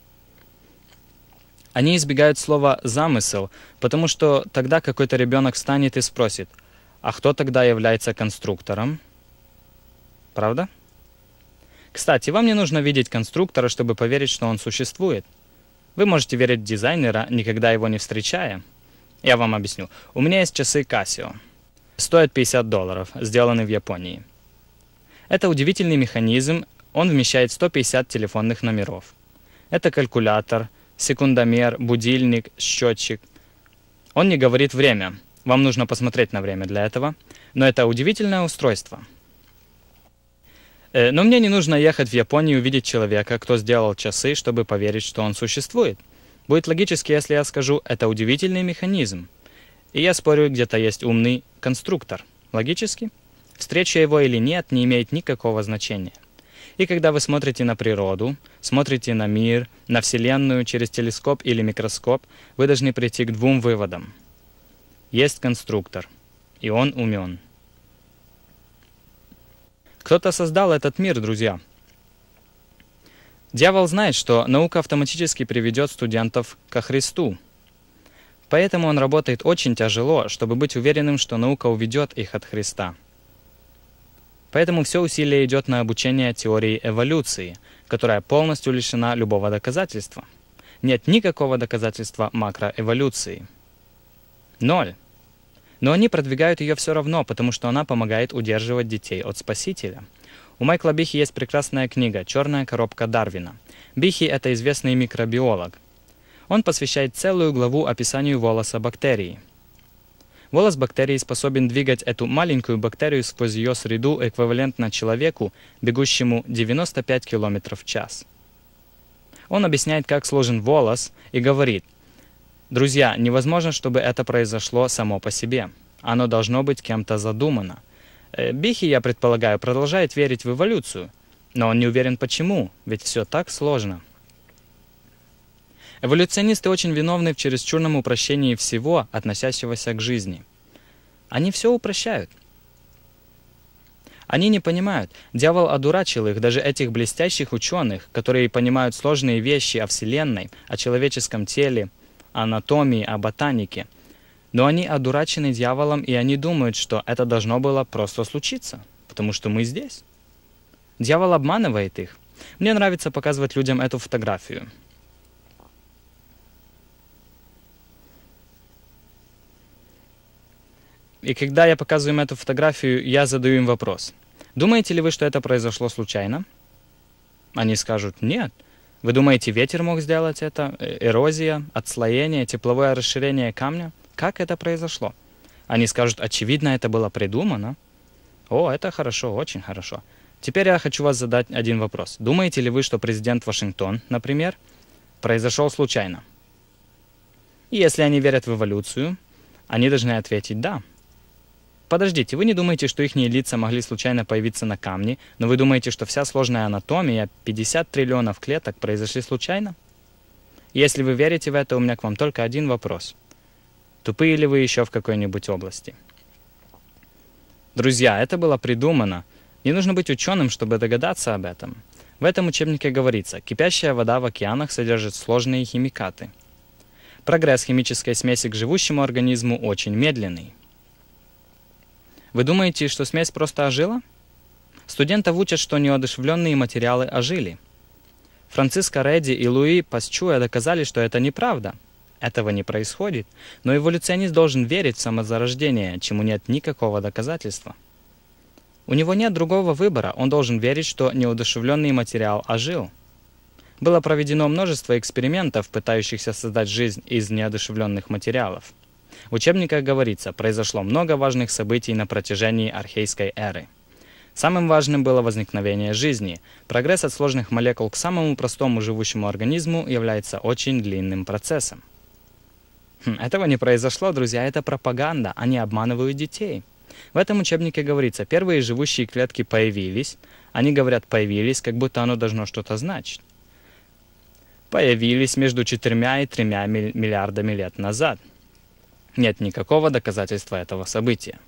Они избегают слова «замысел», потому что тогда какой-то ребенок встанет и спросит: а кто тогда является конструктором? Правда? Кстати, вам не нужно видеть конструктора, чтобы поверить, что он существует. Вы можете верить в дизайнера, никогда его не встречая. Я вам объясню. У меня есть часы Casio. Стоят $50, сделаны в Японии. Это удивительный механизм, он вмещает 150 телефонных номеров. Это калькулятор, секундомер, будильник, счетчик. Он не говорит время. Вам нужно посмотреть на время для этого. Но это удивительное устройство. Но мне не нужно ехать в Японию и увидеть человека, кто сделал часы, чтобы поверить, что он существует. Будет логически, если я скажу, это удивительный механизм. И я спорю, где-то есть умный конструктор. Логически? Встреча его или нет не имеет никакого значения. И когда вы смотрите на природу, смотрите на мир, на Вселенную через телескоп или микроскоп, вы должны прийти к двум выводам. Есть конструктор, и он умен. Кто-то создал этот мир, друзья. Дьявол знает, что наука автоматически приведет студентов ко Христу. Поэтому он работает очень тяжело, чтобы быть уверенным, что наука уведет их от Христа. Поэтому все усилие идет на обучение теории эволюции, которая полностью лишена любого доказательства. Нет никакого доказательства макроэволюции. Ноль. Но они продвигают ее все равно, потому что она помогает удерживать детей от Спасителя. У Майкла Бихи есть прекрасная книга «Черная коробка Дарвина». Бихи – это известный микробиолог. Он посвящает целую главу описанию волоса бактерии. Волос бактерии способен двигать эту маленькую бактерию сквозь ее среду эквивалентно человеку, бегущему 95 км в час. Он объясняет, как сложен волос, и говорит: друзья, невозможно, чтобы это произошло само по себе. Оно должно быть кем-то задумано. Бихи, я предполагаю, продолжает верить в эволюцию, но он не уверен почему, ведь все так сложно. Эволюционисты очень виновны в чересчурном упрощении всего, относящегося к жизни. Они все упрощают. Они не понимают. Дьявол одурачил их, даже этих блестящих ученых, которые понимают сложные вещи о Вселенной, о человеческом теле, о анатомии, о ботанике. Но они одурачены дьяволом, и они думают, что это должно было просто случиться. потому что мы здесь. Дьявол обманывает их. Мне нравится показывать людям эту фотографию. И когда я показываю им эту фотографию, я задаю им вопрос. Думаете ли вы, что это произошло случайно? Они скажут, нет. Вы думаете, ветер мог сделать это? Эрозия, отслоение, тепловое расширение камня? Как это произошло? Они скажут, очевидно, это было придумано. О, это хорошо, очень хорошо. Теперь я хочу вас задать один вопрос. Думаете ли вы, что президент Вашингтон, например, произошел случайно? И если они верят в эволюцию, они должны ответить «да». Подождите, вы не думаете, что их лица могли случайно появиться на камне, но вы думаете, что вся сложная анатомия, 50 триллионов клеток произошли случайно? Если вы верите в это, у меня к вам только один вопрос. Тупые ли вы еще в какой-нибудь области? Друзья, это было придумано. Не нужно быть ученым, чтобы догадаться об этом. В этом учебнике говорится, кипящая вода в океанах содержит сложные химикаты. Прогресс химической смеси к живущему организму очень медленный. Вы думаете, что смесь просто ожила? Студентов учат, что неодушевленные материалы ожили. Франциско Редди и Луи Пасчуа доказали, что это неправда. Этого не происходит, но эволюционист должен верить в самозарождение, чему нет никакого доказательства. У него нет другого выбора, он должен верить, что неодушевленный материал ожил. Было проведено множество экспериментов, пытающихся создать жизнь из неодушевленных материалов. В учебниках говорится, произошло много важных событий на протяжении архейской эры. Самым важным было возникновение жизни. Прогресс от сложных молекул к самому простому живущему организму является очень длинным процессом. Этого не произошло, друзья, это пропаганда, они обманывают детей. В этом учебнике говорится, первые живущие клетки появились, они говорят «появились», как будто оно должно что-то значить. Появились между 4 и 3 миллиардами лет назад. Нет никакого доказательства этого события.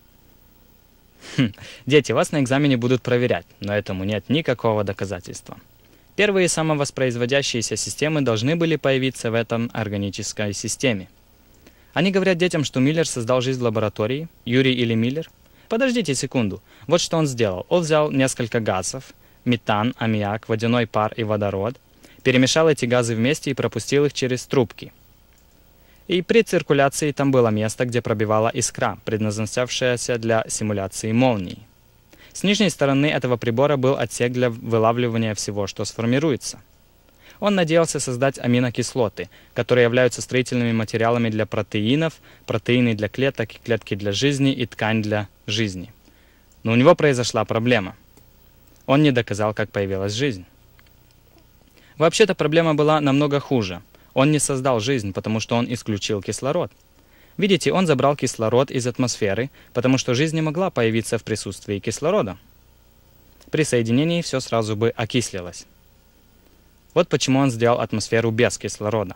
Дети, вас на экзамене будут проверять, но этому нет никакого доказательства. Первые самовоспроизводящиеся системы должны были появиться в этом органической системе. Они говорят детям, что Миллер создал жизнь в лаборатории, Юрий или Миллер. Подождите секунду. Вот что он сделал. Он взял несколько газов, метан, аммиак, водяной пар и водород, перемешал эти газы вместе и пропустил их через трубки. И при циркуляции там было место, где пробивала искра, предназначавшаяся для симуляции молний. С нижней стороны этого прибора был отсек для вылавливания всего, что сформируется. Он надеялся создать аминокислоты, которые являются строительными материалами для протеинов, протеины для клеток, клетки для жизни и ткань для жизни. Но у него произошла проблема. Он не доказал, как появилась жизнь. Вообще-то проблема была намного хуже. Он не создал жизнь, потому что он исключил кислород. Видите, он забрал кислород из атмосферы, потому что жизнь не могла появиться в присутствии кислорода. При соединении все сразу бы окислилось. Вот почему он сделал атмосферу без кислорода.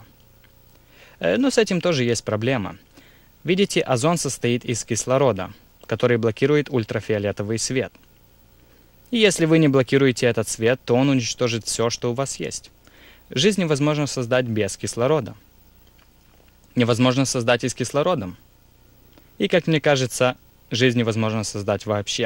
Но с этим тоже есть проблема. Видите, озон состоит из кислорода, который блокирует ультрафиолетовый свет. И если вы не блокируете этот свет, то он уничтожит все, что у вас есть. Жизнь невозможно создать без кислорода. Невозможно создать и с кислородом. И, как мне кажется, жизнь невозможно создать вообще.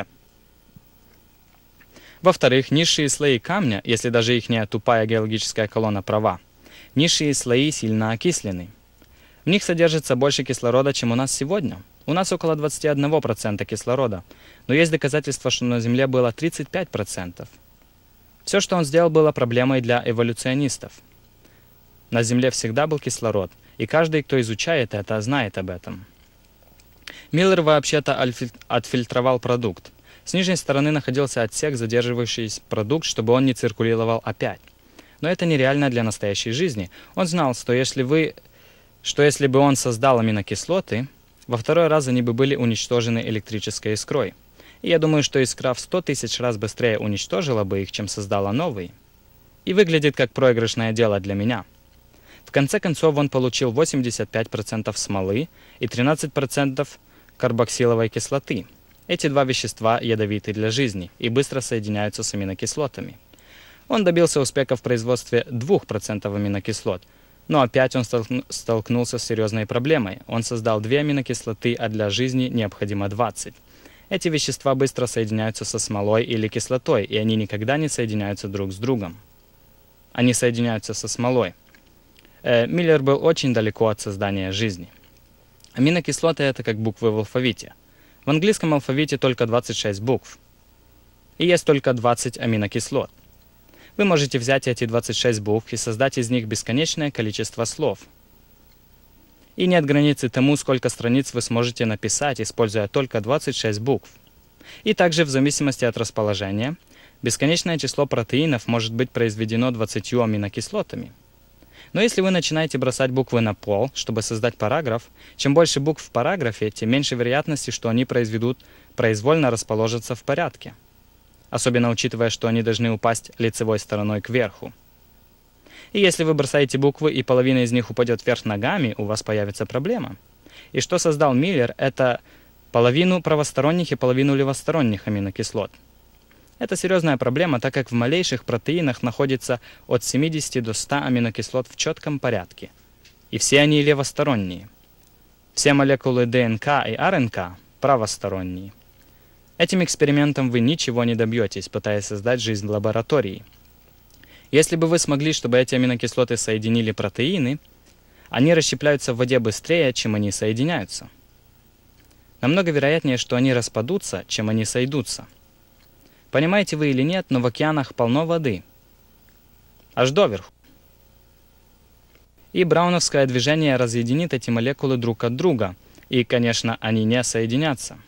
Во-вторых, низшие слои камня, если даже их не тупая геологическая колонна права, низшие слои сильно окислены. В них содержится больше кислорода, чем у нас сегодня. У нас около 21% кислорода, но есть доказательства, что на Земле было 35%. Все, что он сделал, было проблемой для эволюционистов. На Земле всегда был кислород, и каждый, кто изучает это, знает об этом. Миллер вообще-то отфильтровал продукт. С нижней стороны находился отсек, задерживающий продукт, чтобы он не циркулировал опять. Но это нереально для настоящей жизни. Он знал, что если бы он создал аминокислоты, во второй раз они бы были уничтожены электрической искрой. И я думаю, что искра в 100 тысяч раз быстрее уничтожила бы их, чем создала новый. И выглядит как проигрышное дело для меня. В конце концов, он получил 85% смолы и 13% карбоксиловой кислоты. Эти два вещества ядовиты для жизни и быстро соединяются с аминокислотами. Он добился успеха в производстве 2% аминокислот, но опять он столкнулся с серьезной проблемой. Он создал 2 аминокислоты, а для жизни необходимо 20. Эти вещества быстро соединяются со смолой или кислотой, и они никогда не соединяются друг с другом. Они соединяются со смолой. Миллер был очень далеко от создания жизни. Аминокислоты — это как буквы в алфавите. В английском алфавите только 26 букв. И есть только 20 аминокислот. Вы можете взять эти 26 букв и создать из них бесконечное количество слов. И нет границы тому, сколько страниц вы сможете написать, используя только 26 букв. И также в зависимости от расположения, бесконечное число протеинов может быть произведено 20 аминокислотами. Но если вы начинаете бросать буквы на пол, чтобы создать параграф, чем больше букв в параграфе, тем меньше вероятности, что они произвольно расположатся в порядке. Особенно учитывая, что они должны упасть лицевой стороной кверху. И если вы бросаете буквы, и половина из них упадет вверх ногами, у вас появится проблема. И что создал Миллер, это половину правосторонних и половину левосторонних аминокислот. Это серьезная проблема, так как в малейших протеинах находится от 70 до 100 аминокислот в четком порядке. И все они левосторонние. Все молекулы ДНК и РНК правосторонние. Этим экспериментом вы ничего не добьетесь, пытаясь создать жизнь в лаборатории. Если бы вы смогли, чтобы эти аминокислоты соединили протеины, они расщепляются в воде быстрее, чем они соединяются. Намного вероятнее, что они распадутся, чем они сойдутся. Понимаете вы или нет, но в океанах полно воды. Аж доверху. И брауновское движение разъединит эти молекулы друг от друга. И, конечно, они не соединятся.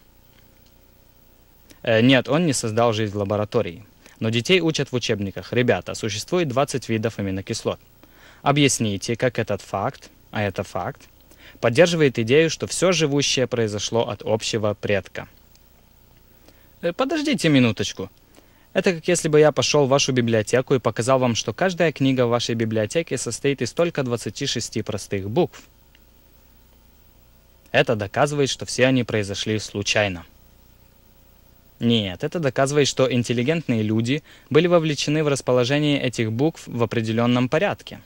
Нет, он не создал жизнь в лаборатории. Но детей учат в учебниках. Ребята, существует 20 видов аминокислот. Объясните, как этот факт, а это факт, поддерживает идею, что все живущее произошло от общего предка. Подождите минуточку. Это как если бы я пошел в вашу библиотеку и показал вам, что каждая книга в вашей библиотеке состоит из только 26 простых букв. Это доказывает, что все они произошли случайно. Нет, это доказывает, что интеллигентные люди были вовлечены в расположение этих букв в определенном порядке.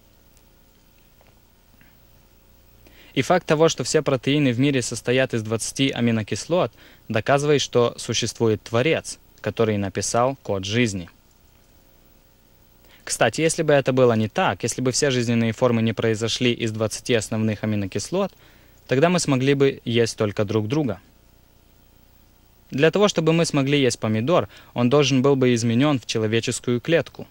И факт того, что все протеины в мире состоят из 20 аминокислот, доказывает, что существует Творец, который написал код жизни. Кстати, если бы это было не так, если бы все жизненные формы не произошли из 20 основных аминокислот, тогда мы смогли бы есть только друг друга. Для того, чтобы мы смогли есть помидор, он должен был бы изменен в человеческую клетку.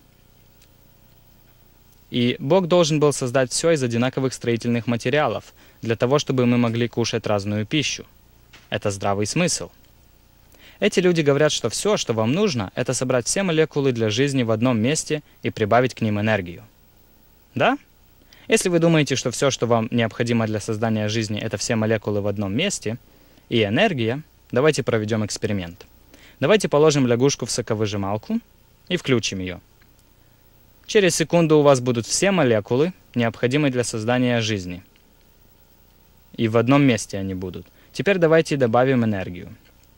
И Бог должен был создать все из одинаковых строительных материалов, для того, чтобы мы могли кушать разную пищу. Это здравый смысл. Эти люди говорят, что все, что вам нужно, это собрать все молекулы для жизни в одном месте и прибавить к ним энергию. Да? Если вы думаете, что все, что вам необходимо для создания жизни, это все молекулы в одном месте и энергия, давайте проведем эксперимент. Давайте положим лягушку в соковыжималку и включим ее. Через секунду у вас будут все молекулы, необходимые для создания жизни. И в одном месте они будут. Теперь давайте добавим энергию.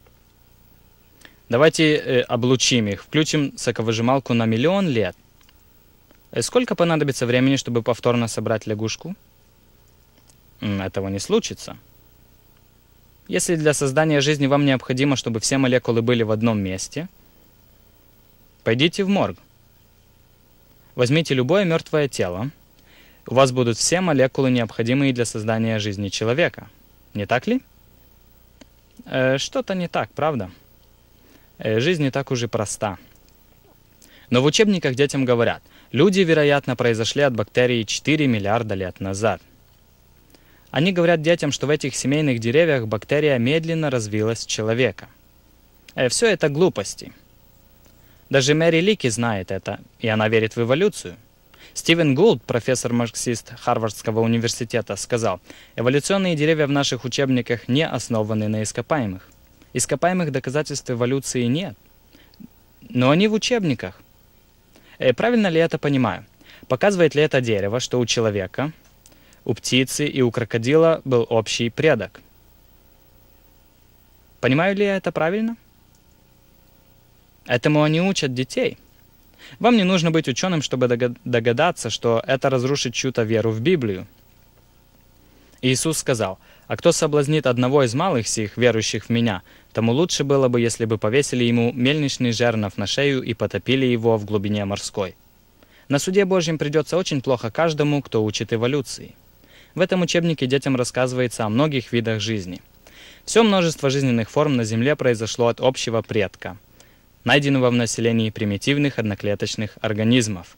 Давайте облучим их, включим соковыжималку на 1 000 000 лет. Сколько понадобится времени, чтобы повторно собрать лягушку? Этого не случится. Если для создания жизни вам необходимо, чтобы все молекулы были в одном месте, пойдите в морг. Возьмите любое мертвое тело. У вас будут все молекулы, необходимые для создания жизни человека. Не так ли? Что-то не так, правда? Жизнь не так уж и проста. Но в учебниках детям говорят, люди, вероятно, произошли от бактерий 4 миллиарда лет назад. Они говорят детям, что в этих семейных деревьях бактерия медленно развилась в человека. Все это глупости. Даже Мэри Лики знает это, и она верит в эволюцию. Стивен Гулд, профессор-марксист Харвардского университета, сказал, эволюционные деревья в наших учебниках не основаны на ископаемых. Ископаемых доказательств эволюции нет. Но они в учебниках. Правильно ли я это понимаю? Показывает ли это дерево, что у человека, у птицы и у крокодила был общий предок? Понимаю ли я это правильно? Этому они учат детей. Вам не нужно быть ученым, чтобы догадаться, что это разрушит чью-то веру в Библию. Иисус сказал: «А кто соблазнит одного из малых сих, верующих в Меня, тому лучше было бы, если бы повесили ему мельничный жернов на шею и потопили его в глубине морской». На суде Божьем придется очень плохо каждому, кто учит эволюции. В этом учебнике детям рассказывается о многих видах жизни. Все множество жизненных форм на Земле произошло от общего предка, найденного в населении примитивных одноклеточных организмов.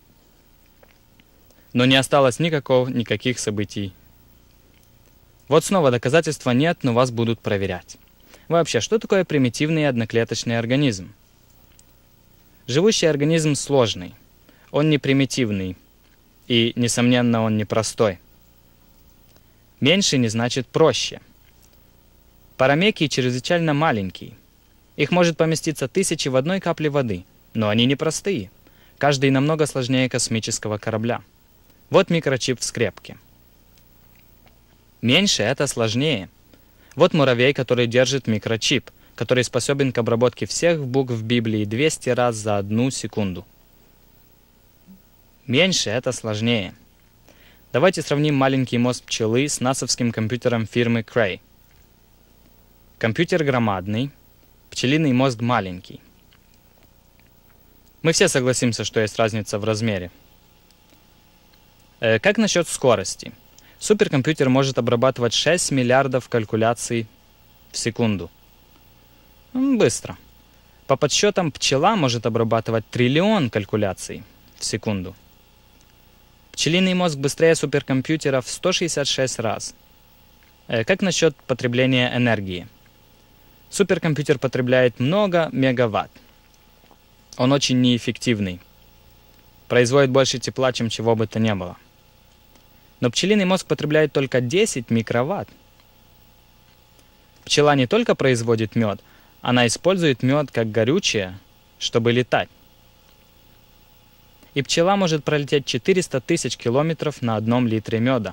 Но не осталось никаких событий. Вот снова доказательства нет, но вас будут проверять. Вообще, что такое примитивный одноклеточный организм? Живущий организм сложный. Он не примитивный. И, несомненно, он не простой. Меньше не значит проще. Парамекий чрезвычайно маленький. Их может поместиться тысячи в одной капле воды, но они не простые. Каждый намного сложнее космического корабля. Вот микрочип в скрепке. Меньше — это сложнее. Вот муравей, который держит микрочип, который способен к обработке всех букв в Библии 200 раз за 1 секунду. Меньше — это сложнее. Давайте сравним маленький мозг пчелы с насовским компьютером фирмы Cray. Компьютер громадный, пчелиный мозг маленький. Мы все согласимся, что есть разница в размере. Как насчет скорости? Суперкомпьютер может обрабатывать 6 миллиардов калькуляций в секунду. Быстро. По подсчетам, пчела может обрабатывать 1 триллион калькуляций в секунду. Пчелиный мозг быстрее суперкомпьютера в 166 раз. Как насчет потребления энергии? Суперкомпьютер потребляет много мегаватт. Он очень неэффективный. Производит больше тепла, чем чего бы то ни было. Но пчелиный мозг потребляет только 10 микроватт. Пчела не только производит мед, она использует мед как горючее, чтобы летать. И пчела может пролететь 400 тысяч километров на 1 литре меда.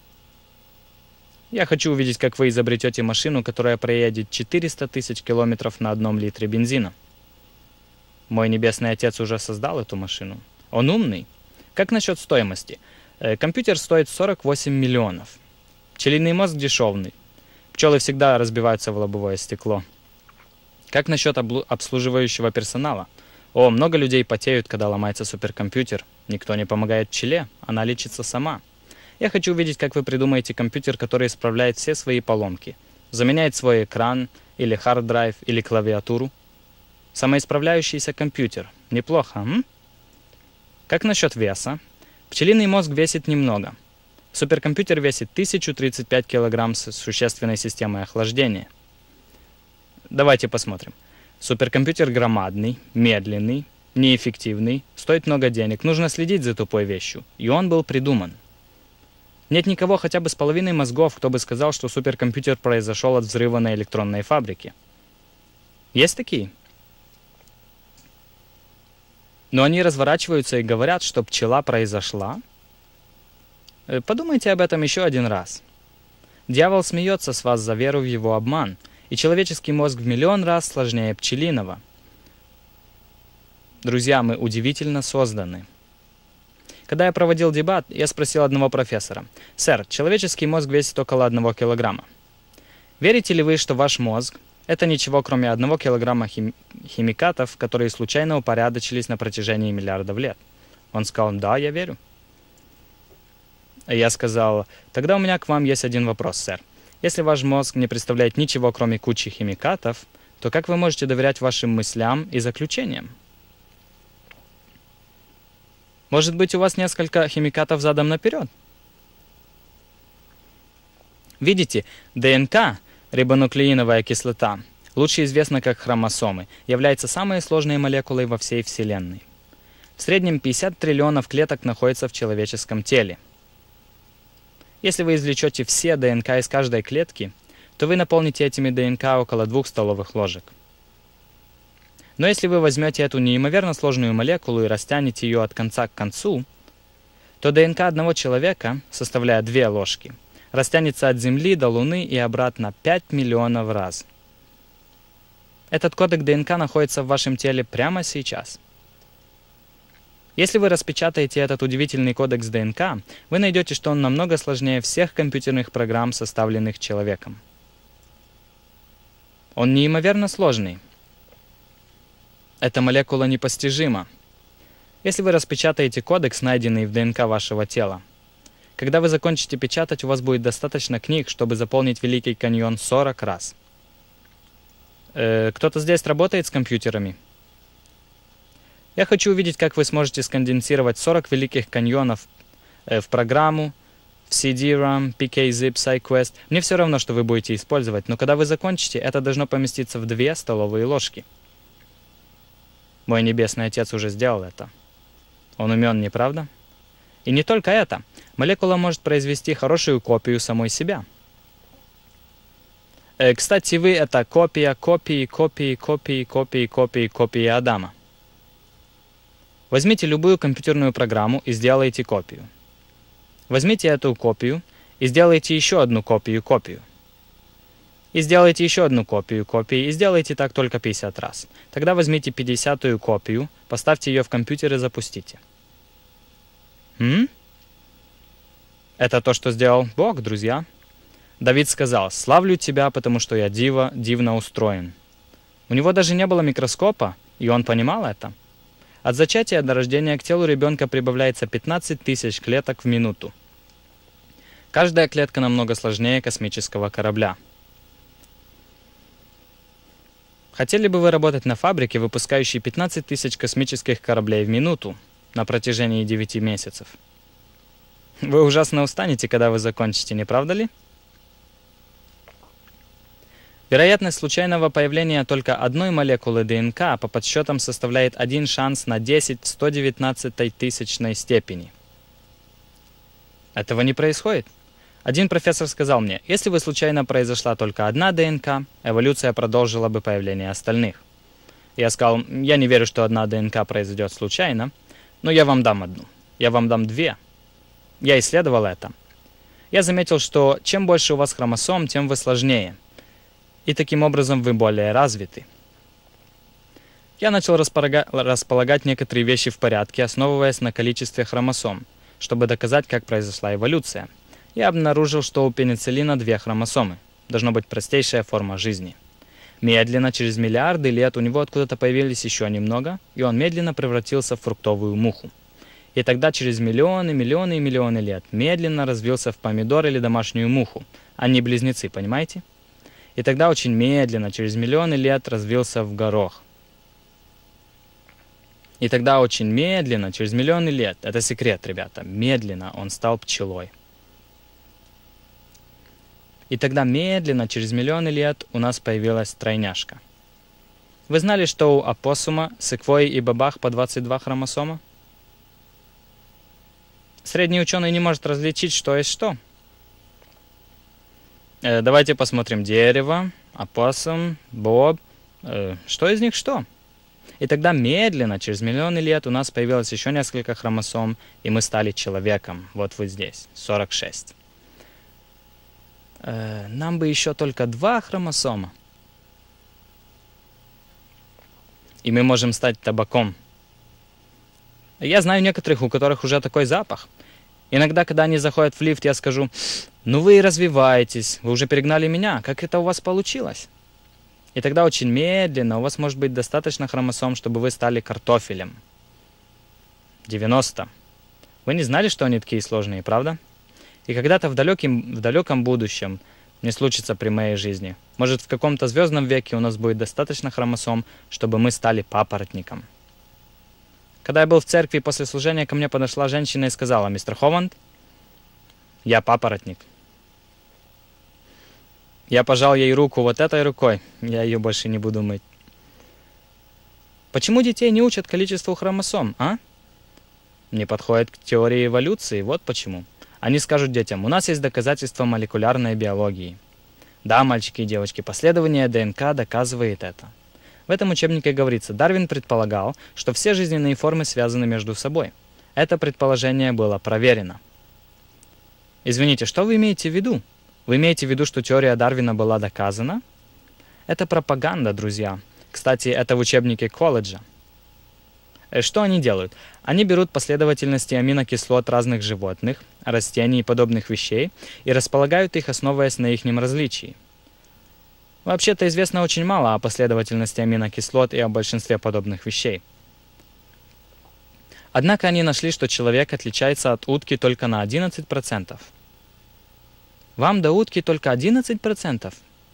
Я хочу увидеть, как вы изобретете машину, которая проедет 400 тысяч километров на 1 литре бензина. Мой небесный отец уже создал эту машину. Он умный. Как насчет стоимости? Компьютер стоит 48 миллионов. Пчелиный мозг дешевный. Пчелы всегда разбиваются в лобовое стекло. Как насчет обслуживающего персонала? Много людей потеют, когда ломается суперкомпьютер. Никто не помогает пчеле, она лечится сама. Я хочу увидеть, как вы придумаете компьютер, который исправляет все свои поломки. Заменяет свой экран, или хард-драйв, или клавиатуру. Самоисправляющийся компьютер. Неплохо, Как насчет веса? Пчелиный мозг весит немного. Суперкомпьютер весит 1035 килограмм с существенной системой охлаждения. Давайте посмотрим. Суперкомпьютер громадный, медленный, неэффективный, стоит много денег, нужно следить за тупой вещью. И он был придуман. Нет никого хотя бы с половиной мозгов, кто бы сказал, что суперкомпьютер произошел от взрыва на электронной фабрике. Есть такие? Но они разворачиваются и говорят, что пчела произошла. Подумайте об этом еще один раз. Дьявол смеется с вас за веру в его обман, и человеческий мозг в миллион раз сложнее пчелиного. Друзья, мы удивительно созданы. Когда я проводил дебат, я спросил одного профессора: «Сэр, человеческий мозг весит около 1 килограмма. Верите ли вы, что ваш мозг — это ничего, кроме 1 килограмма химикатов, которые случайно упорядочились на протяжении миллиардов лет?» Он сказал: «Да, я верю». Я сказал: «Тогда у меня к вам есть один вопрос, сэр. Если ваш мозг не представляет ничего, кроме кучи химикатов, то как вы можете доверять вашим мыслям и заключениям? Может быть, у вас несколько химикатов задом наперед?» Видите, ДНК, рибонуклеиновая кислота, лучше известна как хромосомы, является самой сложной молекулой во всей Вселенной. В среднем 50 триллионов клеток находится в человеческом теле. Если вы извлечете все ДНК из каждой клетки, то вы наполните этими ДНК около 2 столовых ложек. Но если вы возьмете эту неимоверно сложную молекулу и растянете ее от конца к концу, то ДНК одного человека, составляя 2 ложки, растянется от Земли до Луны и обратно 5 миллионов раз. Этот кодек ДНК находится в вашем теле прямо сейчас. Если вы распечатаете этот удивительный кодекс ДНК, вы найдете, что он намного сложнее всех компьютерных программ, составленных человеком. Он неимоверно сложный. Эта молекула непостижима. Если вы распечатаете кодекс, найденный в ДНК вашего тела, когда вы закончите печатать, у вас будет достаточно книг, чтобы заполнить Великий каньон 40 раз. Кто-то здесь работает с компьютерами? Я хочу увидеть, как вы сможете сконденсировать 40 великих каньонов в программу, в CD-ROM, PKZip, SciQuest. Мне все равно, что вы будете использовать, но когда вы закончите, это должно поместиться в 2 столовые ложки. Мой Небесный Отец уже сделал это. Он умен, не правда? И не только это. Молекула может произвести хорошую копию самой себя. Кстати, вы — это копия копии Адама. Возьмите любую компьютерную программу и сделайте копию. Возьмите эту копию и сделайте еще одну копию. И сделайте еще одну копию, и сделайте так только 50 раз. Тогда возьмите 50-ю копию, поставьте ее в компьютер и запустите. Это то, что сделал Бог, друзья. Давид сказал: «Славлю тебя, потому что я дивно устроен». У него даже не было микроскопа, и он понимал это. От зачатия до рождения к телу ребенка прибавляется 15 тысяч клеток в минуту. Каждая клетка намного сложнее космического корабля. Хотели бы вы работать на фабрике, выпускающей 15 тысяч космических кораблей в минуту на протяжении 9 месяцев? Вы ужасно устанете, когда вы закончите, не правда ли? Вероятность случайного появления только одной молекулы ДНК по подсчетам составляет 1 шанс на 10 в 119 тысячной степени. Этого не происходит. Один профессор сказал мне: если бы случайно произошла только одна ДНК, эволюция продолжила бы появление остальных. Я сказал: я не верю, что одна ДНК произойдет случайно, но я вам дам одну. Я вам дам 2. Я исследовал это. Я заметил, что чем больше у вас хромосом, тем вы сложнее. И таким образом вы более развиты. Я начал располагать некоторые вещи в порядке, основываясь на количестве хромосом, чтобы доказать, как произошла эволюция. Я обнаружил, что у пенициллина 2 хромосомы. Должно быть простейшая форма жизни. Медленно, через миллиарды лет, у него откуда-то появились еще немного, и он медленно превратился в фруктовую муху. И тогда через миллионы лет медленно развился в помидор или домашнюю муху. Они близнецы, понимаете? И тогда очень медленно, через миллионы лет, развился в горох. И тогда очень медленно, через миллионы лет, это секрет, ребята, медленно он стал пчелой. И тогда медленно, через миллионы лет, у нас появилась тройняшка. Вы знали, что у опоссума, секвойи и бабах по 22 хромосома? Средний ученый не может различить, что есть что. Давайте посмотрим. Дерево, опоссум, боб. Что из них что? И тогда медленно, через миллионы лет, у нас появилось еще несколько хромосом, и мы стали человеком. Вот вы здесь, 46. Нам бы еще только 2 хромосома. И мы можем стать табаком. Я знаю некоторых, у которых уже такой запах. Иногда, когда они заходят в лифт, я скажу: ну вы и развиваетесь, вы уже перегнали меня, как это у вас получилось? И тогда очень медленно у вас может быть достаточно хромосом, чтобы вы стали картофелем. 90. Вы не знали, что они такие сложные, правда? И когда-то в далеком будущем, не случится при моей жизни, может в каком-то звездном веке у нас будет достаточно хромосом, чтобы мы стали папоротником. Когда я был в церкви, после служения ко мне подошла женщина и сказала: мистер Хованд, я папоротник. Я пожал ей руку вот этой рукой, я ее больше не буду мыть. Почему детей не учат количеству хромосом, а? Не подходит к теории эволюции, вот почему. Они скажут детям: у нас есть доказательства молекулярной биологии. Да, мальчики и девочки, последование ДНК доказывает это. В этом учебнике говорится: Дарвин предполагал, что все жизненные формы связаны между собой. Это предположение было проверено. Извините, что вы имеете в виду? Вы имеете в виду, что теория Дарвина была доказана? Это пропаганда, друзья. Кстати, это в учебнике колледжа. Что они делают? Они берут последовательности аминокислот разных животных, растений и подобных вещей и располагают их, основываясь на ихнем различии. Вообще-то известно очень мало о последовательности аминокислот и о большинстве подобных вещей. Однако они нашли, что человек отличается от утки только на 11%. Вам до утки только 11%?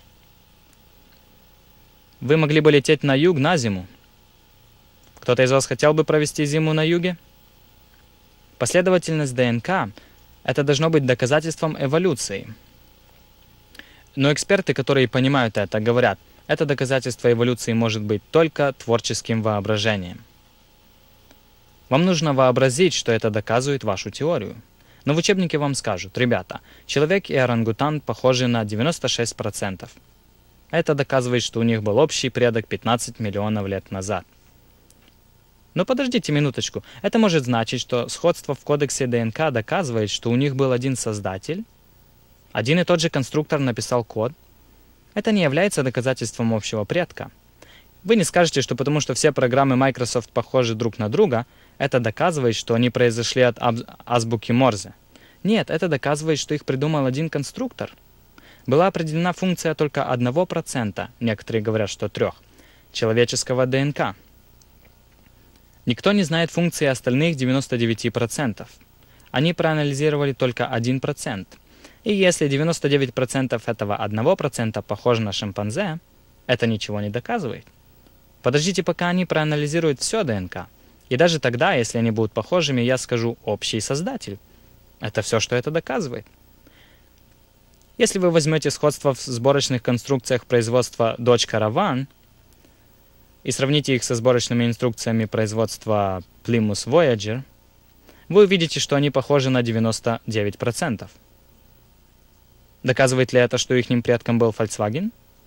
Вы могли бы лететь на юг на зиму. Кто-то из вас хотел бы провести зиму на юге? Последовательность ДНК – это должно быть доказательством эволюции. Но эксперты, которые понимают это, говорят, это доказательство эволюции может быть только творческим воображением. Вам нужно вообразить, что это доказывает вашу теорию. Но в учебнике вам скажут, ребята, человек и орангутанг похожи на 96%. Это доказывает, что у них был общий предок 15 миллионов лет назад. Но подождите минуточку, это может значить, что сходство в кодексе ДНК доказывает, что у них был один создатель, один и тот же конструктор написал код. Это не является доказательством общего предка. Вы не скажете, что потому что все программы Microsoft похожи друг на друга, это доказывает, что они произошли от азбуки Морзе. Нет, это доказывает, что их придумал один конструктор. Была определена функция только 1%, некоторые говорят, что 3%, человеческого ДНК. Никто не знает функции остальных 99%. Они проанализировали только 1%. И если 99% этого 1% похожи на шимпанзе, это ничего не доказывает. Подождите, пока они проанализируют все ДНК. И даже тогда, если они будут похожими, я скажу «общий создатель». Это все, что это доказывает. Если вы возьмете сходство в сборочных конструкциях производства Dodge Caravan и сравните их со сборочными инструкциями производства Plymouth Voyager, вы увидите, что они похожи на 99%. Доказывает ли это, что их предком был Volkswagen?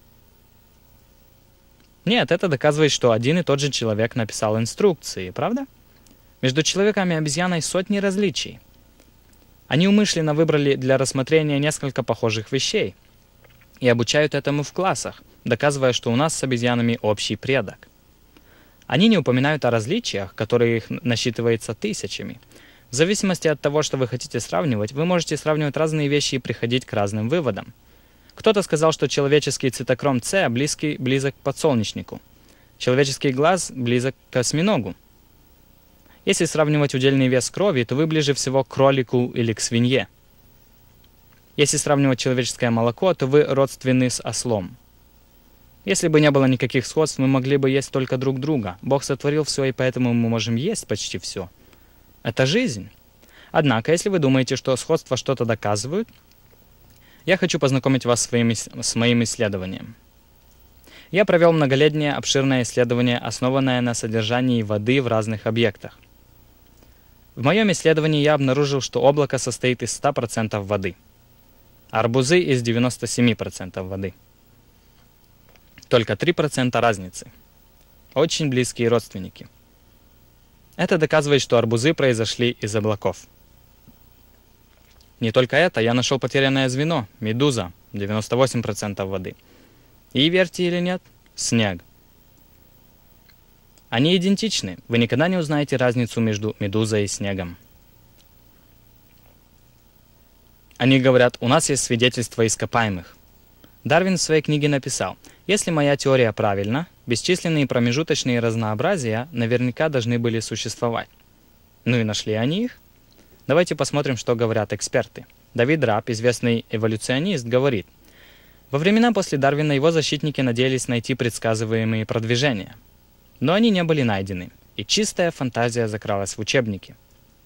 Нет, это доказывает, что один и тот же человек написал инструкции, правда? Между человеком и обезьяной сотни различий. Они умышленно выбрали для рассмотрения несколько похожих вещей и обучают этому в классах, доказывая, что у нас с обезьянами общий предок. Они не упоминают о различиях, которые их насчитывается тысячами. В зависимости от того, что вы хотите сравнивать, вы можете сравнивать разные вещи и приходить к разным выводам. Кто-то сказал, что человеческий цитохром С близок к подсолнечнику. Человеческий глаз близок к осьминогу. Если сравнивать удельный вес крови, то вы ближе всего к кролику или к свинье. Если сравнивать человеческое молоко, то вы родственны с ослом. Если бы не было никаких сходств, мы могли бы есть только друг друга. Бог сотворил все, и поэтому мы можем есть почти все. Это жизнь. Однако, если вы думаете, что сходства что-то доказывают, я хочу познакомить вас с моим исследованием. Я провел многолетнее обширное исследование, основанное на содержании воды в разных объектах. В моем исследовании я обнаружил, что облако состоит из 100% воды, а арбузы из 97% воды. Только 3% разницы. Очень близкие родственники. Это доказывает, что арбузы произошли из облаков. Не только это, я нашел потерянное звено, медуза, 98% воды. И, верьте или нет, снег. Они идентичны, вы никогда не узнаете разницу между медузой и снегом. Они говорят, у нас есть свидетельства ископаемых. Дарвин в своей книге написал, если моя теория правильна, бесчисленные промежуточные разнообразия наверняка должны были существовать. Ну и нашли они их? Давайте посмотрим, что говорят эксперты. Давид Раб, известный эволюционист, говорит, во времена после Дарвина его защитники надеялись найти предсказываемые продвижения. Но они не были найдены, и чистая фантазия закралась в учебники.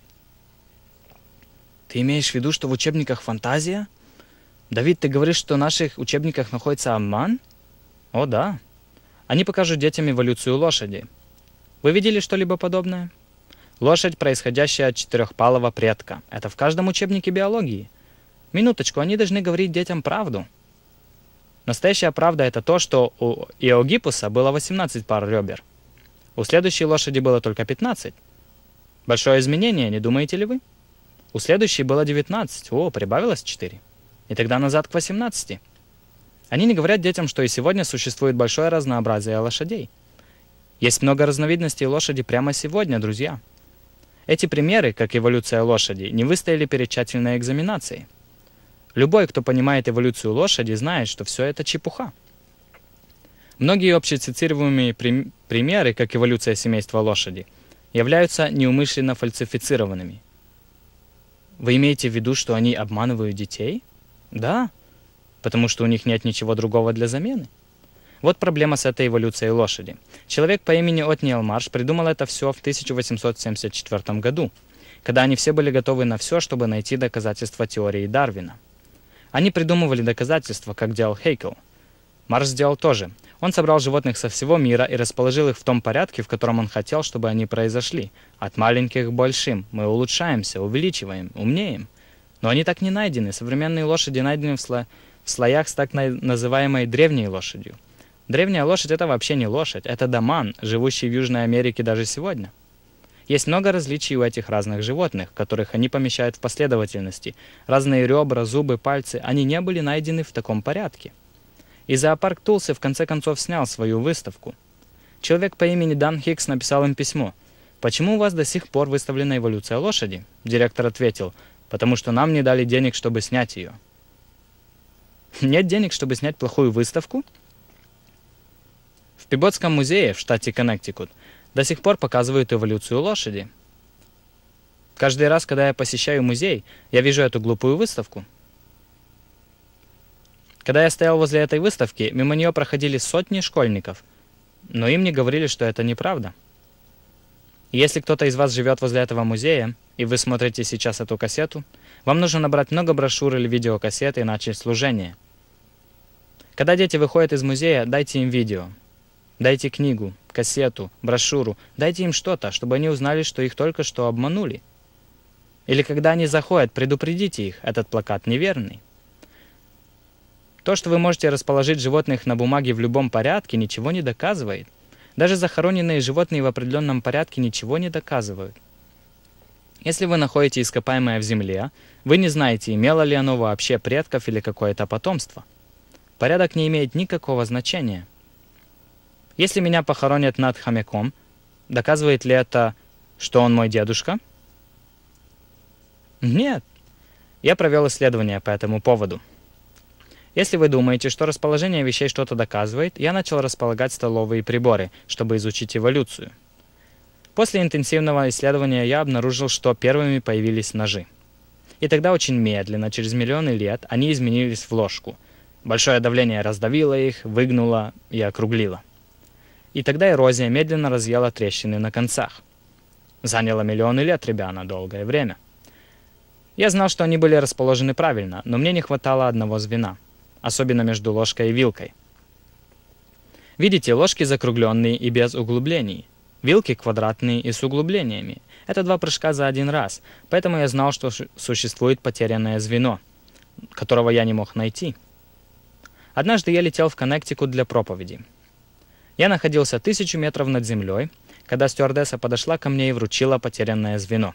Ты имеешь в виду, что в учебниках фантазия? Давид, ты говоришь, что в наших учебниках находится обман? О да. Они покажут детям эволюцию лошади. Вы видели что-либо подобное? Лошадь, происходящая от четырехпалого предка. Это в каждом учебнике биологии. Минуточку, они должны говорить детям правду. Настоящая правда – это то, что у Иогипуса было 18 пар ребер. У следующей лошади было только 15. Большое изменение, не думаете ли вы? У следующей было 19. О, прибавилось 4. И тогда назад к 18. Они не говорят детям, что и сегодня существует большое разнообразие лошадей. Есть много разновидностей лошади прямо сегодня, друзья. Эти примеры, как эволюция лошади, не выстояли перед тщательной экзаменацией. Любой, кто понимает эволюцию лошади, знает, что все это чепуха. Многие общецитируемые примеры, как эволюция семейства лошади, являются неумышленно фальсифицированными. Вы имеете в виду, что они обманывают детей? Да, потому что у них нет ничего другого для замены. Вот проблема с этой эволюцией лошади. Человек по имени Отниел Марш придумал это все в 1874 году, когда они все были готовы на все, чтобы найти доказательства теории Дарвина. Они придумывали доказательства, как делал Хейкел. Марш сделал то же. Он собрал животных со всего мира и расположил их в том порядке, в котором он хотел, чтобы они произошли. От маленьких к большим. Мы улучшаемся, увеличиваем, умнеем. Но они так не найдены. Современные лошади найдены в слоях с так называемой древней лошадью. Древняя лошадь — это вообще не лошадь, это доман, живущий в Южной Америке даже сегодня. Есть много различий у этих разных животных, которых они помещают в последовательности. Разные ребра, зубы, пальцы, они не были найдены в таком порядке. И зоопарк Тулсы в конце концов снял свою выставку. Человек по имени Дан Хикс написал им письмо. «Почему у вас до сих пор выставлена эволюция лошади?» Директор ответил: «Потому что нам не дали денег, чтобы снять ее». Нет денег, чтобы снять плохую выставку? В Пиботском музее в штате Коннектикут до сих пор показывают эволюцию лошади. Каждый раз, когда я посещаю музей, я вижу эту глупую выставку. Когда я стоял возле этой выставки, мимо нее проходили сотни школьников, но им не говорили, что это неправда. И если кто-то из вас живет возле этого музея, и вы смотрите сейчас эту кассету, вам нужно набрать много брошюр или видеокассет и начать служение. Когда дети выходят из музея, дайте им видео. Дайте книгу, кассету, брошюру, дайте им что-то, чтобы они узнали, что их только что обманули. Или когда они заходят, предупредите их, этот плакат неверный. То, что вы можете расположить животных на бумаге в любом порядке, ничего не доказывает. Даже захороненные животные в определенном порядке ничего не доказывают. Если вы находите ископаемое в земле, вы не знаете, имело ли оно вообще предков или какое-то потомство. Порядок не имеет никакого значения. Если меня похоронят над хомяком, доказывает ли это, что он мой дедушка? Нет. Я провел исследование по этому поводу. Если вы думаете, что расположение вещей что-то доказывает, я начал располагать столовые приборы, чтобы изучить эволюцию. После интенсивного исследования я обнаружил, что первыми появились ножи. И тогда очень медленно, через миллионы лет, они изменились в ложку. Большое давление раздавило их, выгнуло и округлило. И тогда эрозия медленно разъела трещины на концах. Заняло миллионы лет, ребята, долгое время. Я знал, что они были расположены правильно, но мне не хватало одного звена, особенно между ложкой и вилкой. Видите, ложки закругленные и без углублений. Вилки квадратные и с углублениями. Это 2 прыжка за один раз, поэтому я знал, что существует потерянное звено, которого я не мог найти. Однажды я летел в Коннектикут для проповеди. Я находился 1000 метров над землей, когда стюардесса подошла ко мне и вручила потерянное звено.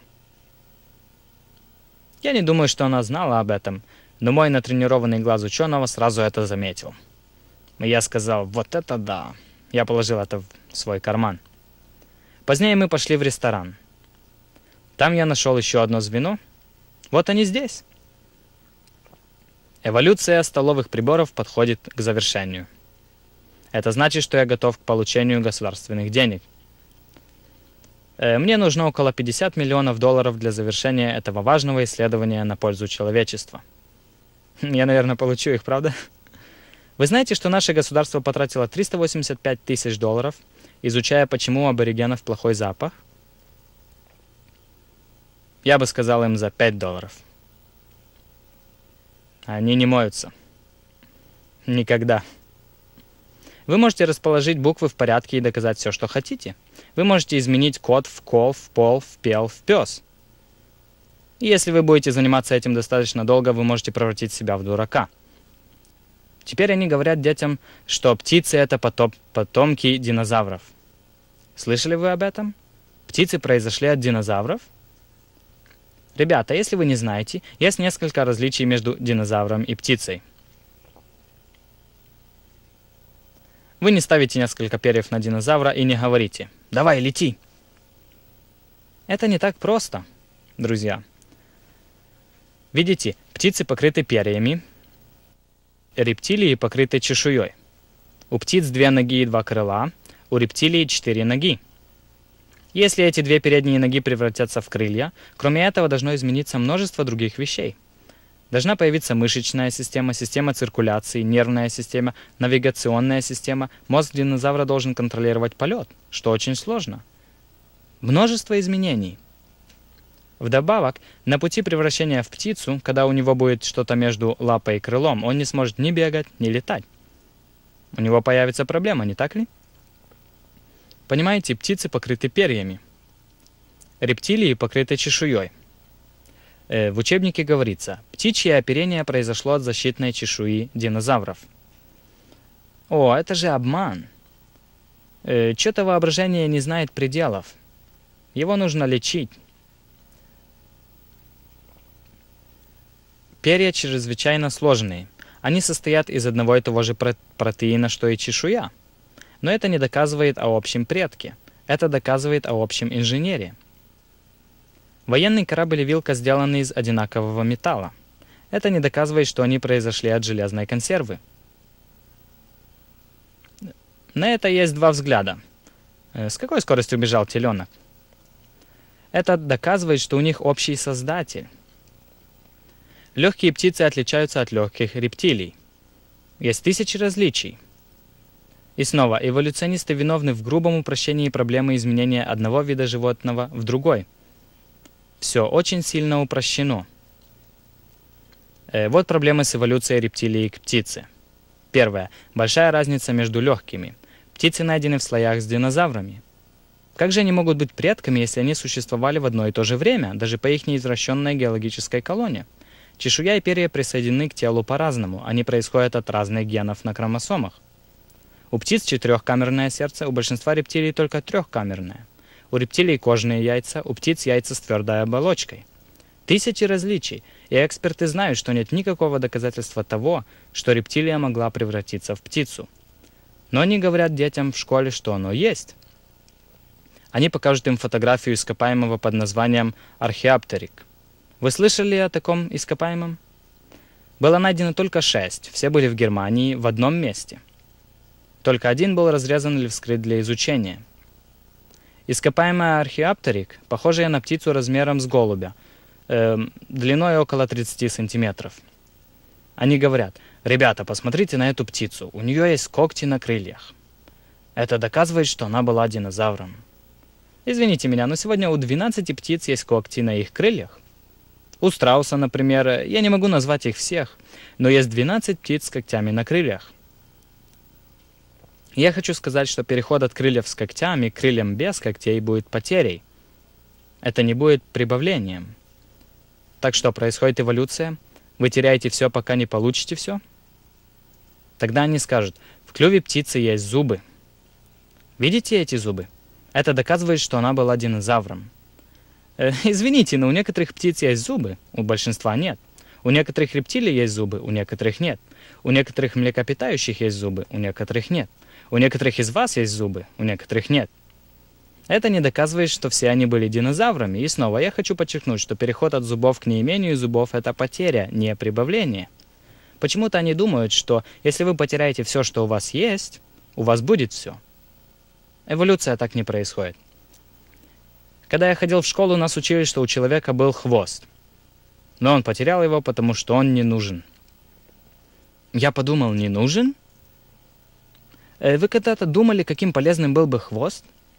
Я не думаю, что она знала об этом, но мой натренированный глаз ученого сразу это заметил. И я сказал: «Вот это да!» Я положил это в свой карман. Позднее мы пошли в ресторан. Там я нашел еще одно звено. Вот они здесь. Эволюция столовых приборов подходит к завершению. Это значит, что я готов к получению государственных денег. Мне нужно около $50 миллионов для завершения этого важного исследования на пользу человечества. Я, наверное, получу их, правда? Вы знаете, что наше государство потратило $385 тысяч, изучая, почему у аборигенов плохой запах? Я бы сказал им за $5. Они не моются. Никогда. Вы можете расположить буквы в порядке и доказать все, что хотите. Вы можете изменить кот в кол, в пол, в пел, в пес. И если вы будете заниматься этим достаточно долго, вы можете превратить себя в дурака. Теперь они говорят детям, что птицы — это потомки динозавров. Слышали вы об этом? Птицы произошли от динозавров? Ребята, если вы не знаете, есть несколько различий между динозавром и птицей. Вы не ставите несколько перьев на динозавра и не говорите: «Давай, лети!» Это не так просто, друзья. Видите, птицы покрыты перьями, рептилии покрыты чешуей. У птиц 2 ноги и 2 крыла, у рептилий 4 ноги. Если эти 2 передние ноги превратятся в крылья, кроме этого должно измениться множество других вещей. Должна появиться мышечная система, система циркуляции, нервная система, навигационная система. Мозг динозавра должен контролировать полет, что очень сложно. Множество изменений. Вдобавок, на пути превращения в птицу, когда у него будет что-то между лапой и крылом, он не сможет ни бегать, ни летать. У него появится проблема, не так ли? Понимаете, птицы покрыты перьями. Рептилии покрыты чешуей. В учебнике говорится: птичье оперение произошло от защитной чешуи динозавров. О, это же обман. Чьё-то воображение не знает пределов. Его нужно лечить. Перья чрезвычайно сложные. Они состоят из одного и того же протеина, что и чешуя. Но это не доказывает о общем предке. Это доказывает о общем инженере. Военный корабль и вилка сделаны из одинакового металла. Это не доказывает, что они произошли от железной консервы. На это есть 2 взгляда. С какой скоростью бежал теленок? Это доказывает, что у них общий создатель. Легкие птицы отличаются от легких рептилий. Есть тысячи различий. И снова, эволюционисты виновны в грубом упрощении проблемы изменения одного вида животного в другой. Все очень сильно упрощено. Вот проблемы с эволюцией рептилии к птице. Первое. Большая разница между легкими. Птицы найдены в слоях с динозаврами. Как же они могут быть предками, если они существовали в одно и то же время, даже по их неизвращенной геологической колонне? Чешуя и перья присоединены к телу по-разному, они происходят от разных генов на хромосомах. У птиц 4-камерное сердце, у большинства рептилий только 3-камерное. У рептилий кожные яйца, у птиц яйца с твердой оболочкой. Тысячи различий, и эксперты знают, что нет никакого доказательства того, что рептилия могла превратиться в птицу. Но они говорят детям в школе, что оно есть. Они покажут им фотографию ископаемого под названием археоптерик. Вы слышали о таком ископаемом? Было найдено только 6, все были в Германии, в одном месте. Только один был разрезан или вскрыт для изучения. Ископаемая археоптерик, похожая на птицу размером с голубя, длиной около 30 сантиметров. Они говорят: «Ребята, посмотрите на эту птицу, у нее есть когти на крыльях». Это доказывает, что она была динозавром. Извините меня, но сегодня у 12 птиц есть когти на их крыльях. У страуса, например, я не могу назвать их всех, но есть 12 птиц с когтями на крыльях. Я хочу сказать, что переход от крыльев с когтями к крыльям без когтей будет потерей. Это не будет прибавлением. Так что происходит эволюция? Вы теряете все, пока не получите все? Тогда они скажут: в клюве птицы есть зубы. Видите эти зубы? Это доказывает, что она была динозавром. Извините, но у некоторых птиц есть зубы, у большинства нет. У некоторых рептилий есть зубы, у некоторых нет. У некоторых млекопитающих есть зубы, у некоторых нет. У некоторых из вас есть зубы, у некоторых нет. Это не доказывает, что все они были динозаврами. И снова я хочу подчеркнуть, что переход от зубов к неимению зубов – это потеря, не прибавление. Почему-то они думают, что если вы потеряете все, что у вас есть, у вас будет все. Эволюция так не происходит. Когда я ходил в школу, нас учили, что у человека был хвост. Но он потерял его, потому что он не нужен. Я подумал: не нужен? Вы когда-то думали, каким полезным был бы хвост?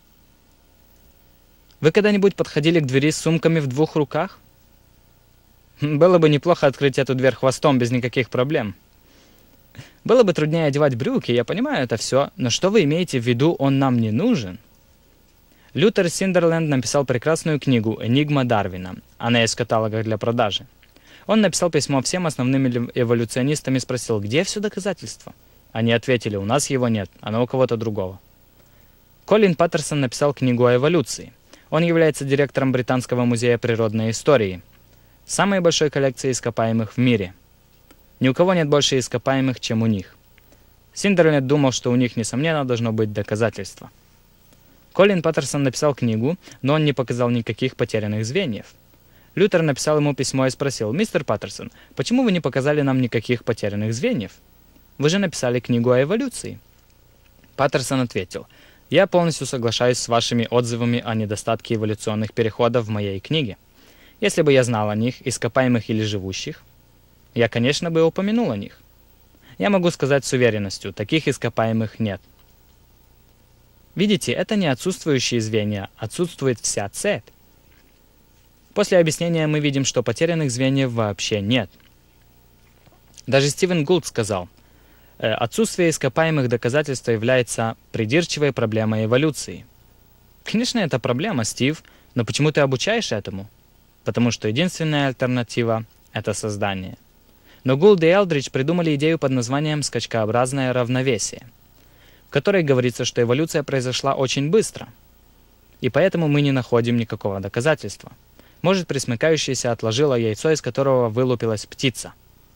Вы когда-нибудь подходили к двери с сумками в 2 руках? Было бы неплохо открыть эту дверь хвостом без никаких проблем. Было бы труднее одевать брюки, я понимаю это все, но что вы имеете в виду, он нам не нужен? Лютер Синдерленд написал прекрасную книгу «Энигма Дарвина». Она есть в каталогах для продажи. Он написал письмо всем основным эволюционистам и спросил: где все доказательства? Они ответили: у нас его нет, оно у кого-то другого. Колин Паттерсон написал книгу о эволюции. Он является директором Британского музея природной истории, самой большой коллекции ископаемых в мире. Ни у кого нет больше ископаемых, чем у них. Синдернет думал, что у них, несомненно, должно быть доказательство. Колин Паттерсон написал книгу, но он не показал никаких потерянных звеньев. Лютер написал ему письмо и спросил: «Мистер Паттерсон, почему вы не показали нам никаких потерянных звеньев? Вы же написали книгу о эволюции». Паттерсон ответил: «Я полностью соглашаюсь с вашими отзывами о недостатке эволюционных переходов в моей книге. Если бы я знал о них, ископаемых или живущих, я, конечно, бы упомянул о них. Я могу сказать с уверенностью, таких ископаемых нет». Видите, это не отсутствующие звенья, отсутствует вся цепь. После объяснения мы видим, что потерянных звеньев вообще нет. Даже Стивен Гулд сказал: «Отсутствие ископаемых доказательств является придирчивой проблемой эволюции». Конечно, это проблема, Стив, но почему ты обучаешь этому? Потому что единственная альтернатива — это создание. Но Гулд и Элдридж придумали идею под названием «скачкообразное равновесие», в которой говорится, что эволюция произошла очень быстро, и поэтому мы не находим никакого доказательства. Может, пресмыкающееся отложило яйцо, из которого вылупилась птица.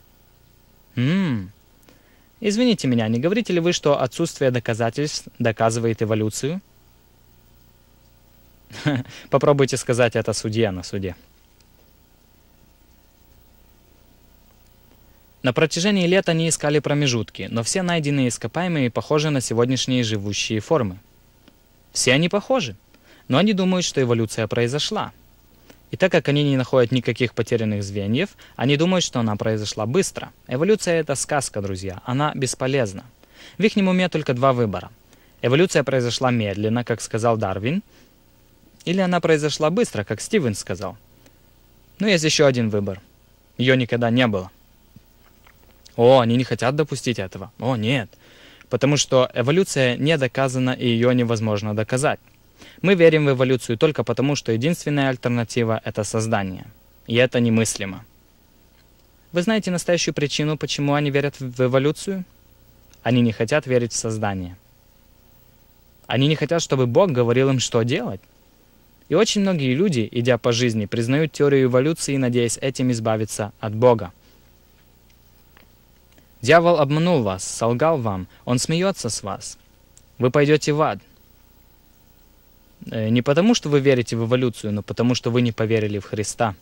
Извините меня, не говорите ли вы, что отсутствие доказательств доказывает эволюцию? Попробуйте сказать это судье на суде. На протяжении лет они искали промежутки, но все найденные ископаемые похожи на сегодняшние живущие формы. Все они похожи, но они думают, что эволюция произошла. И так как они не находят никаких потерянных звеньев, они думают, что она произошла быстро. Эволюция — это сказка, друзья, она бесполезна. В их уме только два выбора. Эволюция произошла медленно, как сказал Дарвин, или она произошла быстро, как Стивен сказал. Но есть еще один выбор. Ее никогда не было. О, они не хотят допустить этого. О, нет. Потому что эволюция не доказана, и ее невозможно доказать. Мы верим в эволюцию только потому, что единственная альтернатива — это создание. И это немыслимо. Вы знаете настоящую причину, почему они верят в эволюцию? Они не хотят верить в создание. Они не хотят, чтобы Бог говорил им, что делать. И очень многие люди, идя по жизни, признают теорию эволюции, надеясь этим избавиться от Бога. Дьявол обманул вас, солгал вам, он смеется с вас. Вы пойдете в ад. Не потому, что вы верите в эволюцию, но потому, что вы не поверили в Христа.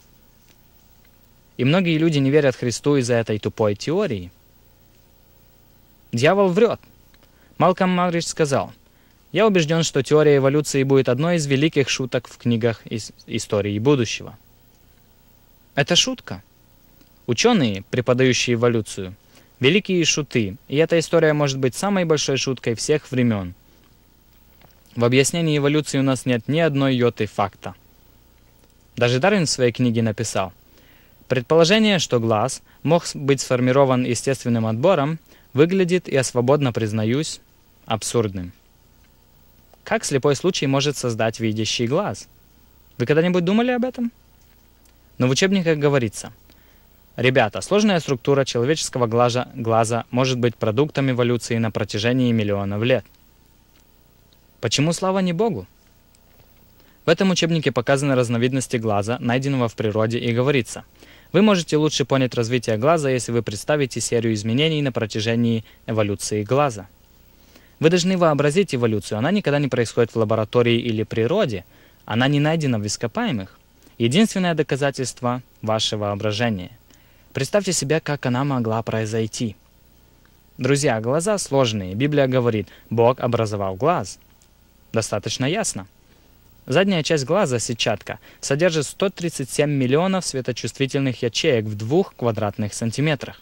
И многие люди не верят Христу из-за этой тупой теории. Дьявол врет. Малкольм Магридж сказал: «Я убежден, что теория эволюции будет одной из великих шуток в книгах истории будущего». Это шутка. Ученые, преподающие эволюцию, великие шуты, и эта история может быть самой большой шуткой всех времен. В объяснении эволюции у нас нет ни одной йоты факта. Даже Дарвин в своей книге написал: «Предположение, что глаз мог быть сформирован естественным отбором, выглядит, я свободно признаюсь, абсурдным». Как слепой случай может создать видящий глаз? Вы когда-нибудь думали об этом? Но в учебниках говорится: ребята, сложная структура человеческого глаза может быть продуктом эволюции на протяжении миллионов лет. Почему слава не Богу? В этом учебнике показаны разновидности глаза, найденного в природе, и говорится: вы можете лучше понять развитие глаза, если вы представите серию изменений на протяжении эволюции глаза. Вы должны вообразить эволюцию. Она никогда не происходит в лаборатории или природе. Она не найдена в ископаемых. Единственное доказательство — ваше воображение. Представьте себе, как она могла произойти. Друзья, глаза сложные. Библия говорит: Бог образовал глаз. Достаточно ясно. Задняя часть глаза, сетчатка, содержит 137 миллионов светочувствительных ячеек в 2 квадратных сантиметрах.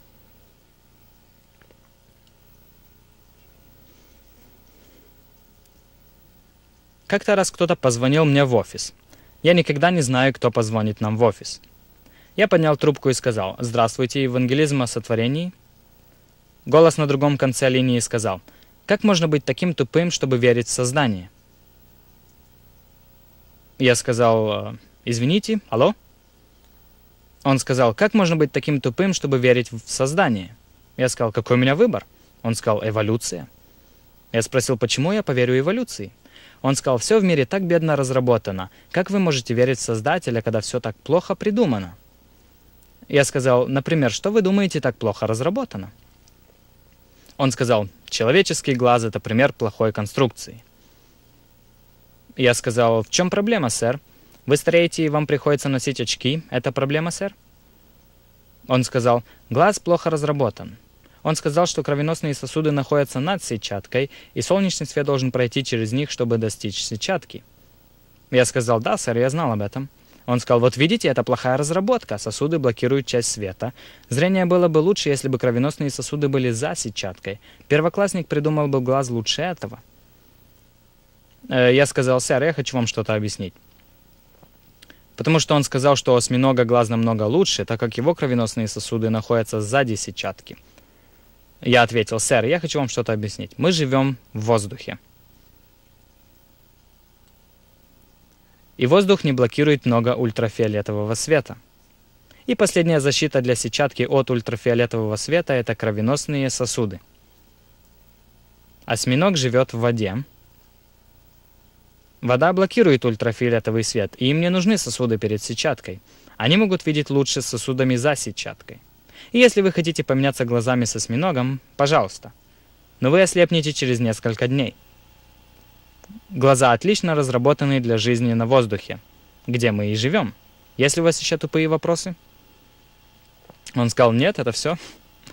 Как-то раз кто-то позвонил мне в офис. Я никогда не знаю, кто позвонит нам в офис. Я поднял трубку и сказал: «Здравствуйте, евангелизм о сотворении». Голос на другом конце линии сказал: «Как можно быть таким тупым, чтобы верить в создание?» Я сказал: «Извините, алло?» Он сказал: «Как можно быть таким тупым, чтобы верить в создание?» Я сказал: «Какой у меня выбор?» Он сказал: «Эволюция». Я спросил: «Почему я поверю эволюции?» Он сказал: «Все в мире так бедно разработано. Как вы можете верить в Создателя, когда все так плохо придумано?» Я сказал: «Например, что вы думаете так плохо разработано?» Он сказал: человеческий глаз — это пример плохой конструкции. Я сказал: в чем проблема, сэр? Вы стареете, и вам приходится носить очки. Это проблема, сэр? Он сказал: глаз плохо разработан. Он сказал, что кровеносные сосуды находятся над сетчаткой, и солнечный свет должен пройти через них, чтобы достичь сетчатки. Я сказал: да, сэр, я знал об этом. Он сказал: вот видите, это плохая разработка, сосуды блокируют часть света. Зрение было бы лучше, если бы кровеносные сосуды были за сетчаткой. Первоклассник придумал бы глаз лучше этого. Я сказал: сэр, я хочу вам что-то объяснить. Потому что он сказал, что у осьминога глаз намного лучше, так как его кровеносные сосуды находятся сзади сетчатки. Я ответил: сэр, я хочу вам что-то объяснить. Мы живем в воздухе. И воздух не блокирует много ультрафиолетового света. И последняя защита для сетчатки от ультрафиолетового света — это кровеносные сосуды. Осьминог живет в воде. Вода блокирует ультрафиолетовый свет, и им не нужны сосуды перед сетчаткой. Они могут видеть лучше с сосудами за сетчаткой. И если вы хотите поменяться глазами с осьминогом, пожалуйста. Но вы ослепнете через несколько дней. Глаза отлично разработаны для жизни на воздухе, где мы и живем. Есть ли у вас еще тупые вопросы? Он сказал: нет, это все.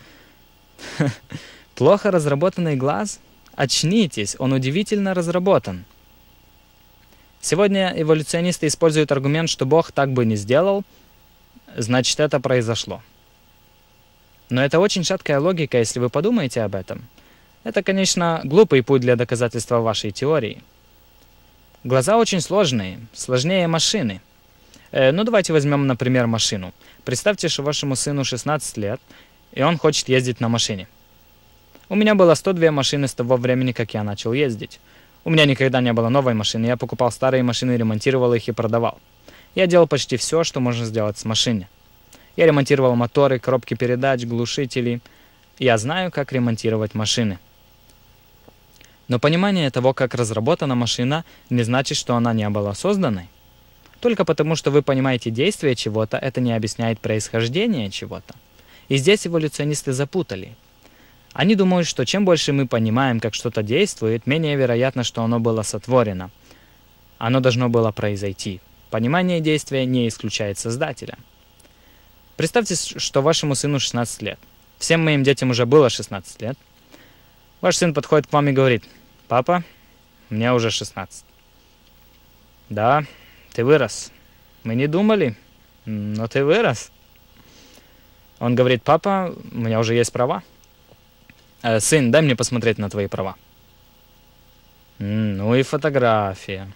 Плохо разработанный глаз? Очнитесь, он удивительно разработан. Сегодня эволюционисты используют аргумент, что Бог так бы не сделал, значит, это произошло. Но это очень шаткая логика, если вы подумаете об этом. Это, конечно, глупый путь для доказательства вашей теории. Глаза очень сложные, сложнее машины. Ну, давайте возьмем, например, машину. Представьте, что вашему сыну 16 лет, и он хочет ездить на машине. У меня было 102 машины с того времени, как я начал ездить. У меня никогда не было новой машины, я покупал старые машины, ремонтировал их и продавал. Я делал почти все, что можно сделать с машиной. Я ремонтировал моторы, коробки передач, глушители. Я знаю, как ремонтировать машины. Но понимание того, как разработана машина, не значит, что она не была созданной. Только потому, что вы понимаете действие чего-то, это не объясняет происхождение чего-то. И здесь эволюционисты запутали. Они думают, что чем больше мы понимаем, как что-то действует, менее вероятно, что оно было сотворено. Оно должно было произойти. Понимание действия не исключает создателя. Представьте, что вашему сыну 16 лет. Всем моим детям уже было 16 лет. Ваш сын подходит к вам и говорит: папа, мне уже 16. Да, ты вырос. Мы не думали, но ты вырос. Он говорит: папа, у меня уже есть права. Сын, дай мне посмотреть на твои права. Ну и фотография.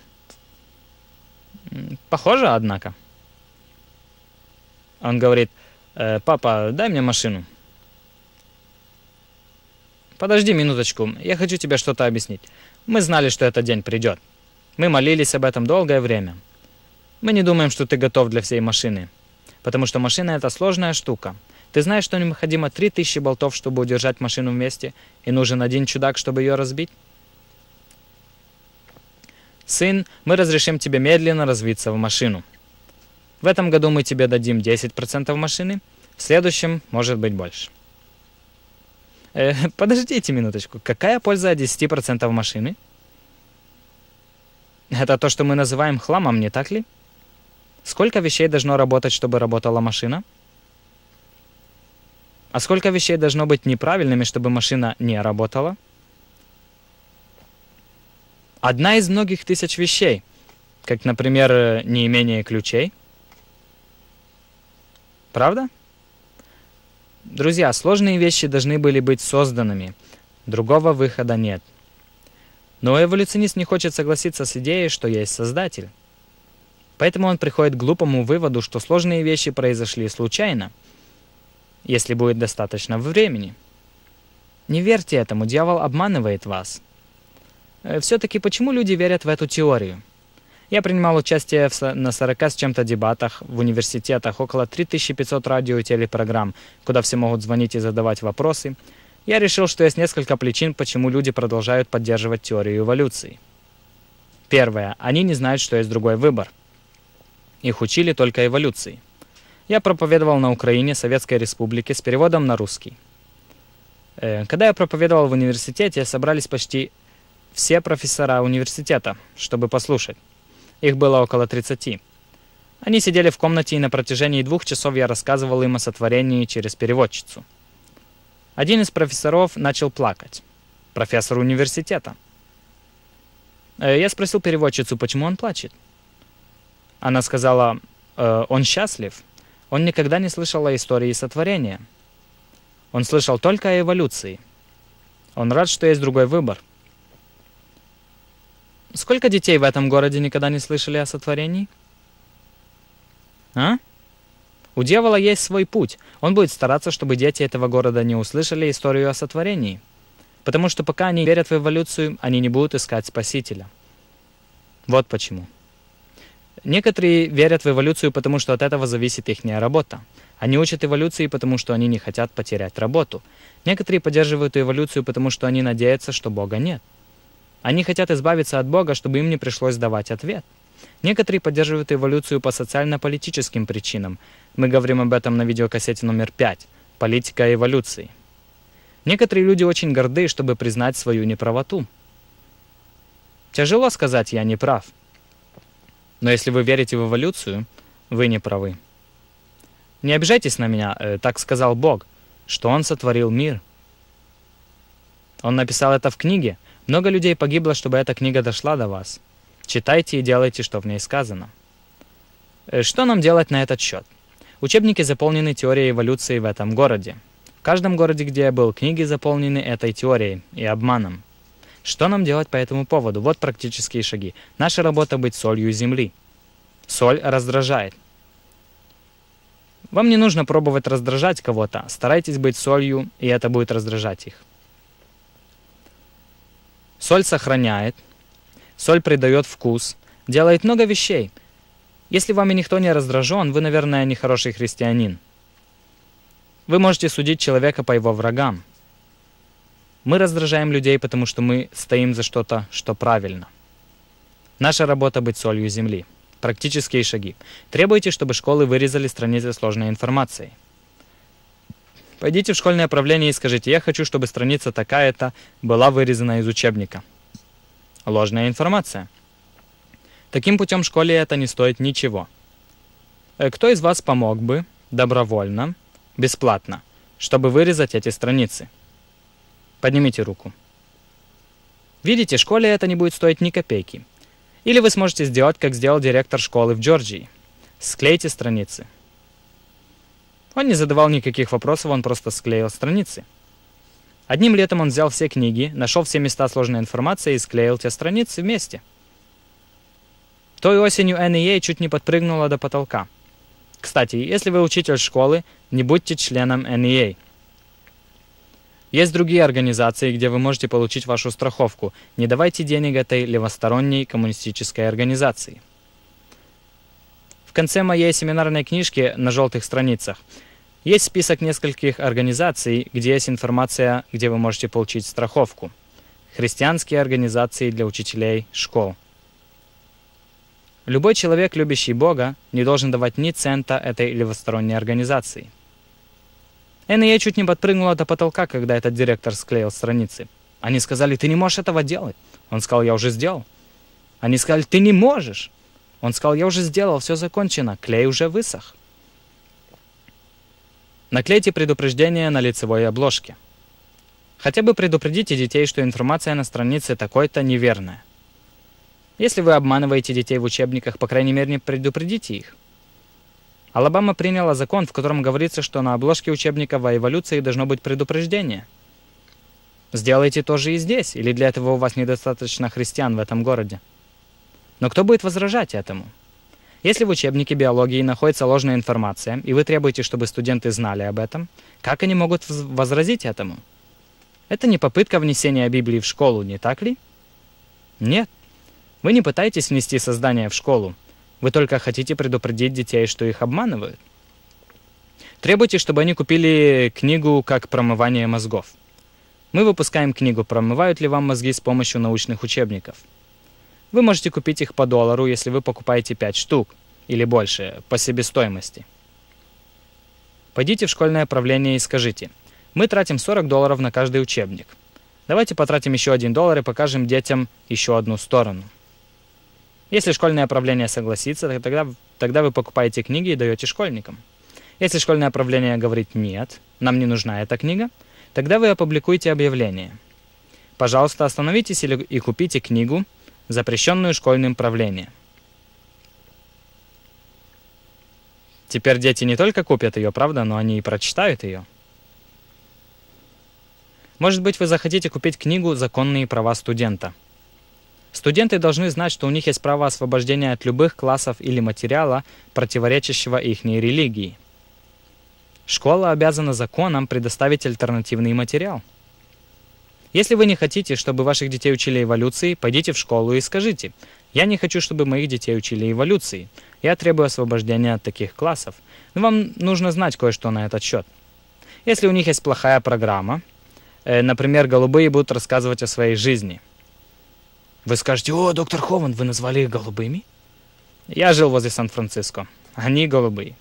Похоже, однако. Он говорит: папа, дай мне машину. Подожди минуточку, я хочу тебе что-то объяснить. Мы знали, что этот день придет. Мы молились об этом долгое время. Мы не думаем, что ты готов для всей машины. Потому что машина — это сложная штука. Ты знаешь, что необходимо 3000 болтов, чтобы удержать машину вместе, и нужен один чудак, чтобы ее разбить? Сын, мы разрешим тебе медленно развиться в машину. В этом году мы тебе дадим 10% машины, в следующем может быть больше. Подождите минуточку, какая польза от 10% машины? Это то, что мы называем хламом, не так ли? Сколько вещей должно работать, чтобы работала машина? А сколько вещей должно быть неправильными, чтобы машина не работала? Одна из многих тысяч вещей, как, например, неимение ключей. Правда? Друзья, сложные вещи должны были быть созданными. Другого выхода нет. Но эволюционист не хочет согласиться с идеей, что есть Создатель. Поэтому он приходит к глупому выводу, что сложные вещи произошли случайно, если будет достаточно времени. Не верьте этому, дьявол обманывает вас. Все-таки почему люди верят в эту теорию? Я принимал участие на 40 с чем-то дебатах в университетах, около 3500 радио и телепрограмм, куда все могут звонить и задавать вопросы. Я решил, что есть несколько причин, почему люди продолжают поддерживать теорию эволюции. Первое. Они не знают, что есть другой выбор. Их учили только эволюции. Я проповедовал на Украине, Советской Республике, с переводом на русский. Когда я проповедовал в университете, собрались почти все профессора университета, чтобы послушать. Их было около 30. Они сидели в комнате, и на протяжении 2 часов я рассказывал им о сотворении через переводчицу. Один из профессоров начал плакать. Профессор университета. Я спросил переводчицу, почему он плачет. Она сказала, он счастлив. Он никогда не слышал о истории сотворения. Он слышал только о эволюции. Он рад, что есть другой выбор. Сколько детей в этом городе никогда не слышали о сотворении? А? У дьявола есть свой путь. Он будет стараться, чтобы дети этого города не услышали историю о сотворении. Потому что пока они верят в эволюцию, они не будут искать Спасителя. Вот почему. Некоторые верят в эволюцию, потому что от этого зависит их работа. Они учат эволюции, потому что они не хотят потерять работу. Некоторые поддерживают эволюцию, потому что они надеются, что Бога нет. Они хотят избавиться от Бога, чтобы им не пришлось давать ответ. Некоторые поддерживают эволюцию по социально-политическим причинам. Мы говорим об этом на видеокассете номер 5 «Политика эволюции». Некоторые люди очень горды, чтобы признать свою неправоту. Тяжело сказать «я не прав». Но если вы верите в эволюцию, вы не правы. Не обижайтесь на меня, так сказал Бог, что Он сотворил мир. Он написал это в книге. Много людей погибло, чтобы эта книга дошла до вас. Читайте и делайте, что в ней сказано. Что нам делать на этот счет? Учебники заполнены теорией эволюции в этом городе. В каждом городе, где я был, книги заполнены этой теорией и обманом. Что нам делать по этому поводу? Вот практические шаги. Наша работа — быть солью земли. Соль раздражает. Вам не нужно пробовать раздражать кого-то. Старайтесь быть солью, и это будет раздражать их. Соль сохраняет. Соль придает вкус. Делает много вещей. Если вами никто не раздражен, вы, наверное, нехороший христианин. Вы можете судить человека по его врагам. Мы раздражаем людей, потому что мы стоим за что-то, что правильно. Наша работа — быть солью земли. Практические шаги. Требуйте, чтобы школы вырезали страницы сложной информации. Пойдите в школьное правление и скажите: я хочу, чтобы страница такая-то была вырезана из учебника. Ложная информация. Таким путем школе это не стоит ничего. Кто из вас помог бы добровольно, бесплатно, чтобы вырезать эти страницы? Поднимите руку. Видите, школе это не будет стоить ни копейки. Или вы сможете сделать, как сделал директор школы в Джорджии. Склейте страницы. Он не задавал никаких вопросов, он просто склеил страницы. Одним летом он взял все книги, нашел все места сложной информации и склеил те страницы вместе. Той осенью NEA чуть не подпрыгнула до потолка. Кстати, если вы учитель школы, не будьте членом NEA. Есть другие организации, где вы можете получить вашу страховку. Не давайте денег этой левосторонней коммунистической организации. В конце моей семинарной книжки на желтых страницах есть список нескольких организаций, где есть информация, где вы можете получить страховку. Христианские организации для учителей школ. Любой человек, любящий Бога, не должен давать ни цента этой левосторонней организации. NEA чуть не подпрыгнула до потолка, когда этот директор склеил страницы. Они сказали: ты не можешь этого делать. Он сказал: я уже сделал. Они сказали: ты не можешь. Он сказал: я уже сделал, все закончено, клей уже высох. Наклейте предупреждение на лицевой обложке. Хотя бы предупредите детей, что информация на странице такой-то неверная. Если вы обманываете детей в учебниках, по крайней мере, предупредите их. Алабама приняла закон, в котором говорится, что на обложке учебника о эволюции должно быть предупреждение. Сделайте то же и здесь, или для этого у вас недостаточно христиан в этом городе. Но кто будет возражать этому? Если в учебнике биологии находится ложная информация, и вы требуете, чтобы студенты знали об этом, как они могут возразить этому? Это не попытка внесения Библии в школу, не так ли? Нет. Вы не пытаетесь внести создание в школу. Вы только хотите предупредить детей, что их обманывают. Требуйте, чтобы они купили книгу «Как промывание мозгов». Мы выпускаем книгу «Промывают ли вам мозги» с помощью научных учебников. Вы можете купить их по $1, если вы покупаете 5 штук или больше по себестоимости. Пойдите в школьное правление и скажите: Мы тратим $40 на каждый учебник. Давайте потратим еще $1 и покажем детям еще одну сторону. Если школьное правление согласится, тогда вы покупаете книги и даете школьникам. Если школьное правление говорит «нет, нам не нужна эта книга», тогда вы опубликуете объявление. Пожалуйста, остановитесь и купите книгу, запрещенную школьным правлением. Теперь дети не только купят ее, правда, но они и прочитают ее. Может быть, вы захотите купить книгу «Законные права студента». Студенты должны знать, что у них есть право освобождения от любых классов или материала, противоречащего ихней религии. Школа обязана законом предоставить альтернативный материал. Если вы не хотите, чтобы ваших детей учили эволюции, пойдите в школу и скажите: «Я не хочу, чтобы моих детей учили эволюции. Я требую освобождения от таких классов». Но вам нужно знать кое-что на этот счет. Если у них есть плохая программа, например, голубые будут рассказывать о своей жизни. Вы скажете: «О, доктор Хован, вы назвали их голубыми?» Я жил возле Сан-Франциско. Они голубые.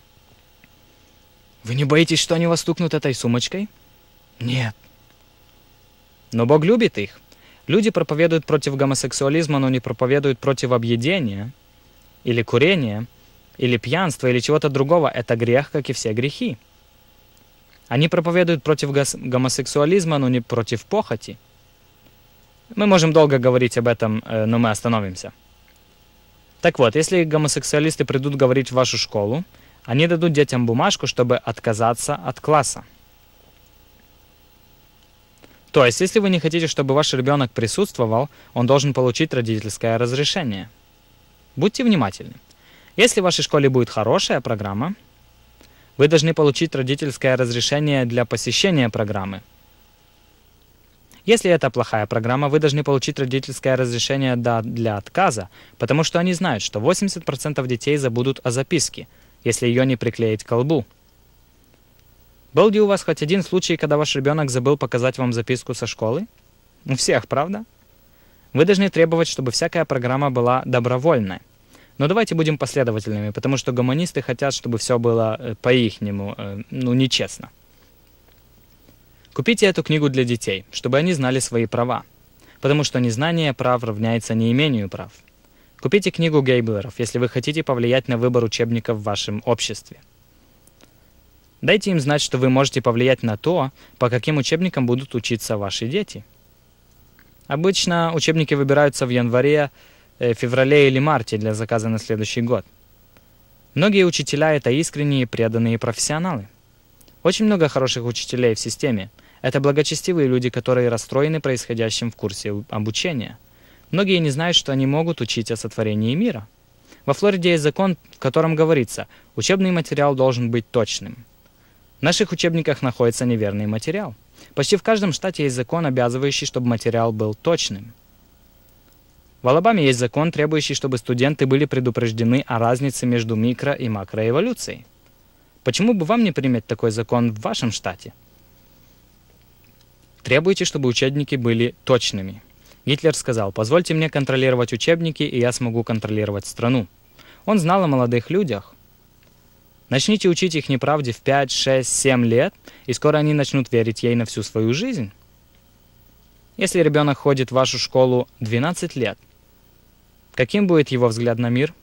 Вы не боитесь, что они вас стукнут этой сумочкой? Нет. Но Бог любит их. Люди проповедуют против гомосексуализма, но не проповедуют против объедения, или курения, или пьянства, или чего-то другого. Это грех, как и все грехи. Они проповедуют против гомосексуализма, но не против похоти. Мы можем долго говорить об этом, но мы остановимся. Так вот, если гомосексуалисты придут говорить в вашу школу, они дадут детям бумажку, чтобы отказаться от класса. То есть, если вы не хотите, чтобы ваш ребенок присутствовал, он должен получить родительское разрешение. Будьте внимательны. Если в вашей школе будет хорошая программа, вы должны получить родительское разрешение для посещения программы. Если это плохая программа, вы должны получить родительское разрешение для отказа, потому что они знают, что 80% детей забудут о записке, если ее не приклеить к лбу. Был ли у вас хоть один случай, когда ваш ребенок забыл показать вам записку со школы? У всех, правда? Вы должны требовать, чтобы всякая программа была добровольной. Но давайте будем последовательными, потому что гуманисты хотят, чтобы все было по-ихнему, нечестно. Купите эту книгу для детей, чтобы они знали свои права, потому что незнание прав равняется неимению прав. Купите книгу Гейблеров, если вы хотите повлиять на выбор учебников в вашем обществе. Дайте им знать, что вы можете повлиять на то, по каким учебникам будут учиться ваши дети. Обычно учебники выбираются в январе, феврале или марте для заказа на следующий год. Многие учителя – это искренние, преданные профессионалы. Очень много хороших учителей в системе. Это благочестивые люди, которые расстроены происходящим в курсе обучения. Многие не знают, что они могут учить о сотворении мира. Во Флориде есть закон, в котором говорится: учебный материал должен быть точным. В наших учебниках находится неверный материал. Почти в каждом штате есть закон, обязывающий, чтобы материал был точным. В Алабаме есть закон, требующий, чтобы студенты были предупреждены о разнице между микро- и макроэволюцией. Почему бы вам не принять такой закон в вашем штате? Требуйте, чтобы учебники были точными. Гитлер сказал: «Позвольте мне контролировать учебники, и я смогу контролировать страну». Он знал о молодых людях. Начните учить их неправде в 5, 6, 7 лет, и скоро они начнут верить ей на всю свою жизнь. Если ребенок ходит в вашу школу 12 лет, каким будет его взгляд на мир?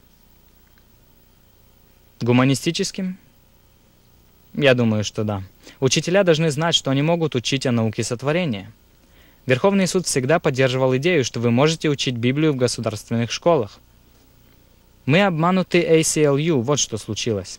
Гуманистическим? Я думаю, что да. Учителя должны знать, что они могут учить о науке сотворения. Верховный суд всегда поддерживал идею, что вы можете учить Библию в государственных школах. Мы обмануты ACLU, вот что случилось.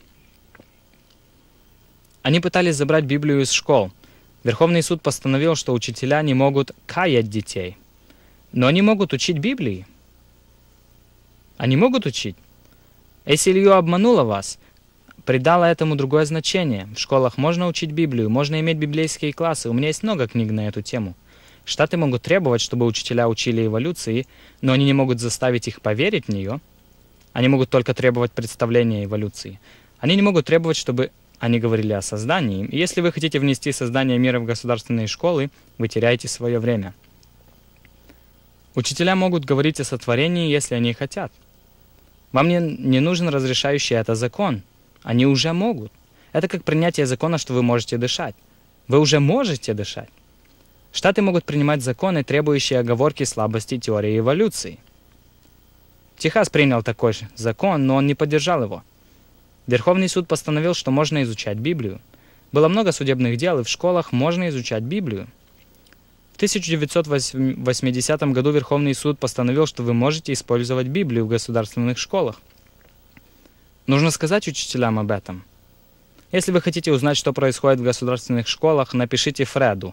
Они пытались забрать Библию из школ. Верховный суд постановил, что учителя не могут каять детей. Но они могут учить Библии. Они могут учить. ACLU обманула вас, придала этому другое значение. В школах можно учить Библию, можно иметь библейские классы. У меня есть много книг на эту тему. Штаты могут требовать, чтобы учителя учили эволюции, но они не могут заставить их поверить в нее. Они могут только требовать представления эволюции. Они не могут требовать, чтобы они говорили о создании. И если вы хотите внести создание мира в государственные школы, вы теряете свое время. Учителя могут говорить о сотворении, если они хотят. Вам не нужен разрешающий это закон. Они уже могут. Это как принятие закона, что вы можете дышать. Вы уже можете дышать. Штаты могут принимать законы, требующие оговорки слабости теории эволюции. Техас принял такой же закон, но он не поддержал его. Верховный суд постановил, что можно изучать Библию. Было много судебных дел, и в школах можно изучать Библию. В 1980 году Верховный суд постановил, что вы можете использовать Библию в государственных школах. Нужно сказать учителям об этом. Если вы хотите узнать, что происходит в государственных школах, напишите Фреду.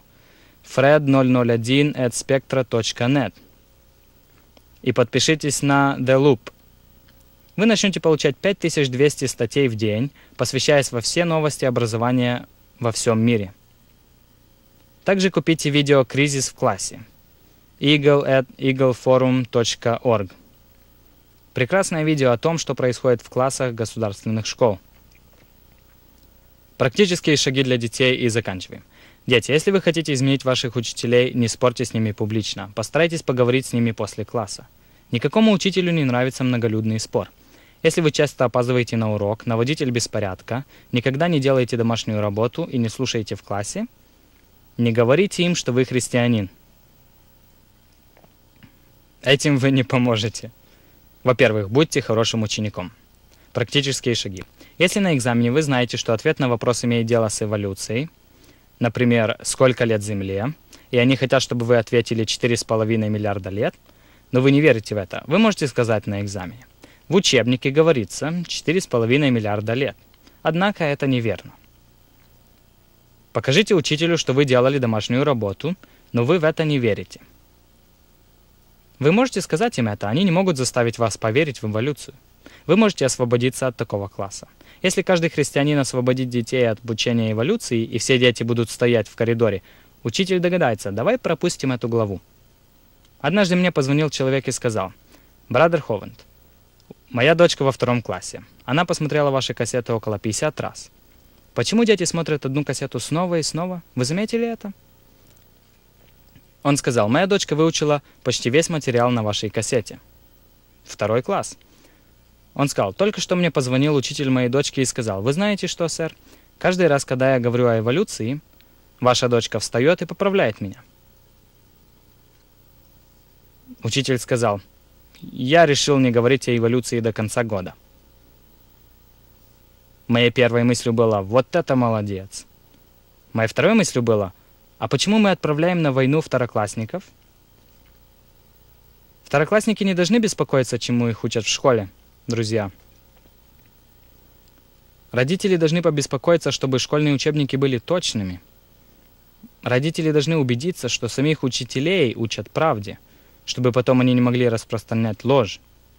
fred001@spectra.net и подпишитесь на The Loop. Вы начнете получать 5200 статей в день, посвящаясь во все новости образования во всем мире. Также купите видео «Кризис в классе» eagle@eagleforum.org. Прекрасное видео о том, что происходит в классах государственных школ. Практические шаги для детей и заканчиваем. Дети, если вы хотите изменить ваших учителей, не спорьте с ними публично. Постарайтесь поговорить с ними после класса. Никакому учителю не нравится многолюдный спор. Если вы часто опаздываете на урок, наводитель беспорядка, никогда не делаете домашнюю работу и не слушаете в классе, не говорите им, что вы христианин. Этим вы не поможете. Во-первых, будьте хорошим учеником. Практические шаги. Если на экзамене вы знаете, что ответ на вопрос имеет дело с эволюцией, например, сколько лет Земле, и они хотят, чтобы вы ответили 4,5 миллиарда лет, но вы не верите в это, вы можете сказать на экзамене. В учебнике говорится 4,5 миллиарда лет. Однако это неверно. Покажите учителю, что вы делали домашнюю работу, но вы в это не верите. Вы можете сказать им это, они не могут заставить вас поверить в эволюцию. Вы можете освободиться от такого класса. Если каждый христианин освободит детей от обучения эволюции, и все дети будут стоять в коридоре, учитель догадается, давай пропустим эту главу. Однажды мне позвонил человек и сказал: «Брадер Хованд, моя дочка во 2 классе. Она посмотрела ваши кассеты около 50 раз. Почему дети смотрят одну кассету снова и снова? Вы заметили это?» Он сказал: «Моя дочка выучила почти весь материал на вашей кассете». 2 класс. Он сказал: «Только что мне позвонил учитель моей дочки и сказал: вы знаете что, сэр? Каждый раз, когда я говорю о эволюции, ваша дочка встает и поправляет меня». Учитель сказал: «Я решил не говорить о эволюции до конца года». Моей первой мыслью было: «Вот это молодец». Моей второй мыслью было: «А почему мы отправляем на войну второклассников?» Второклассники не должны беспокоиться, чему их учат в школе, друзья. Родители должны побеспокоиться, чтобы школьные учебники были точными. Родители должны убедиться, что самих учителей учат правде, чтобы потом они не могли распространять ложь.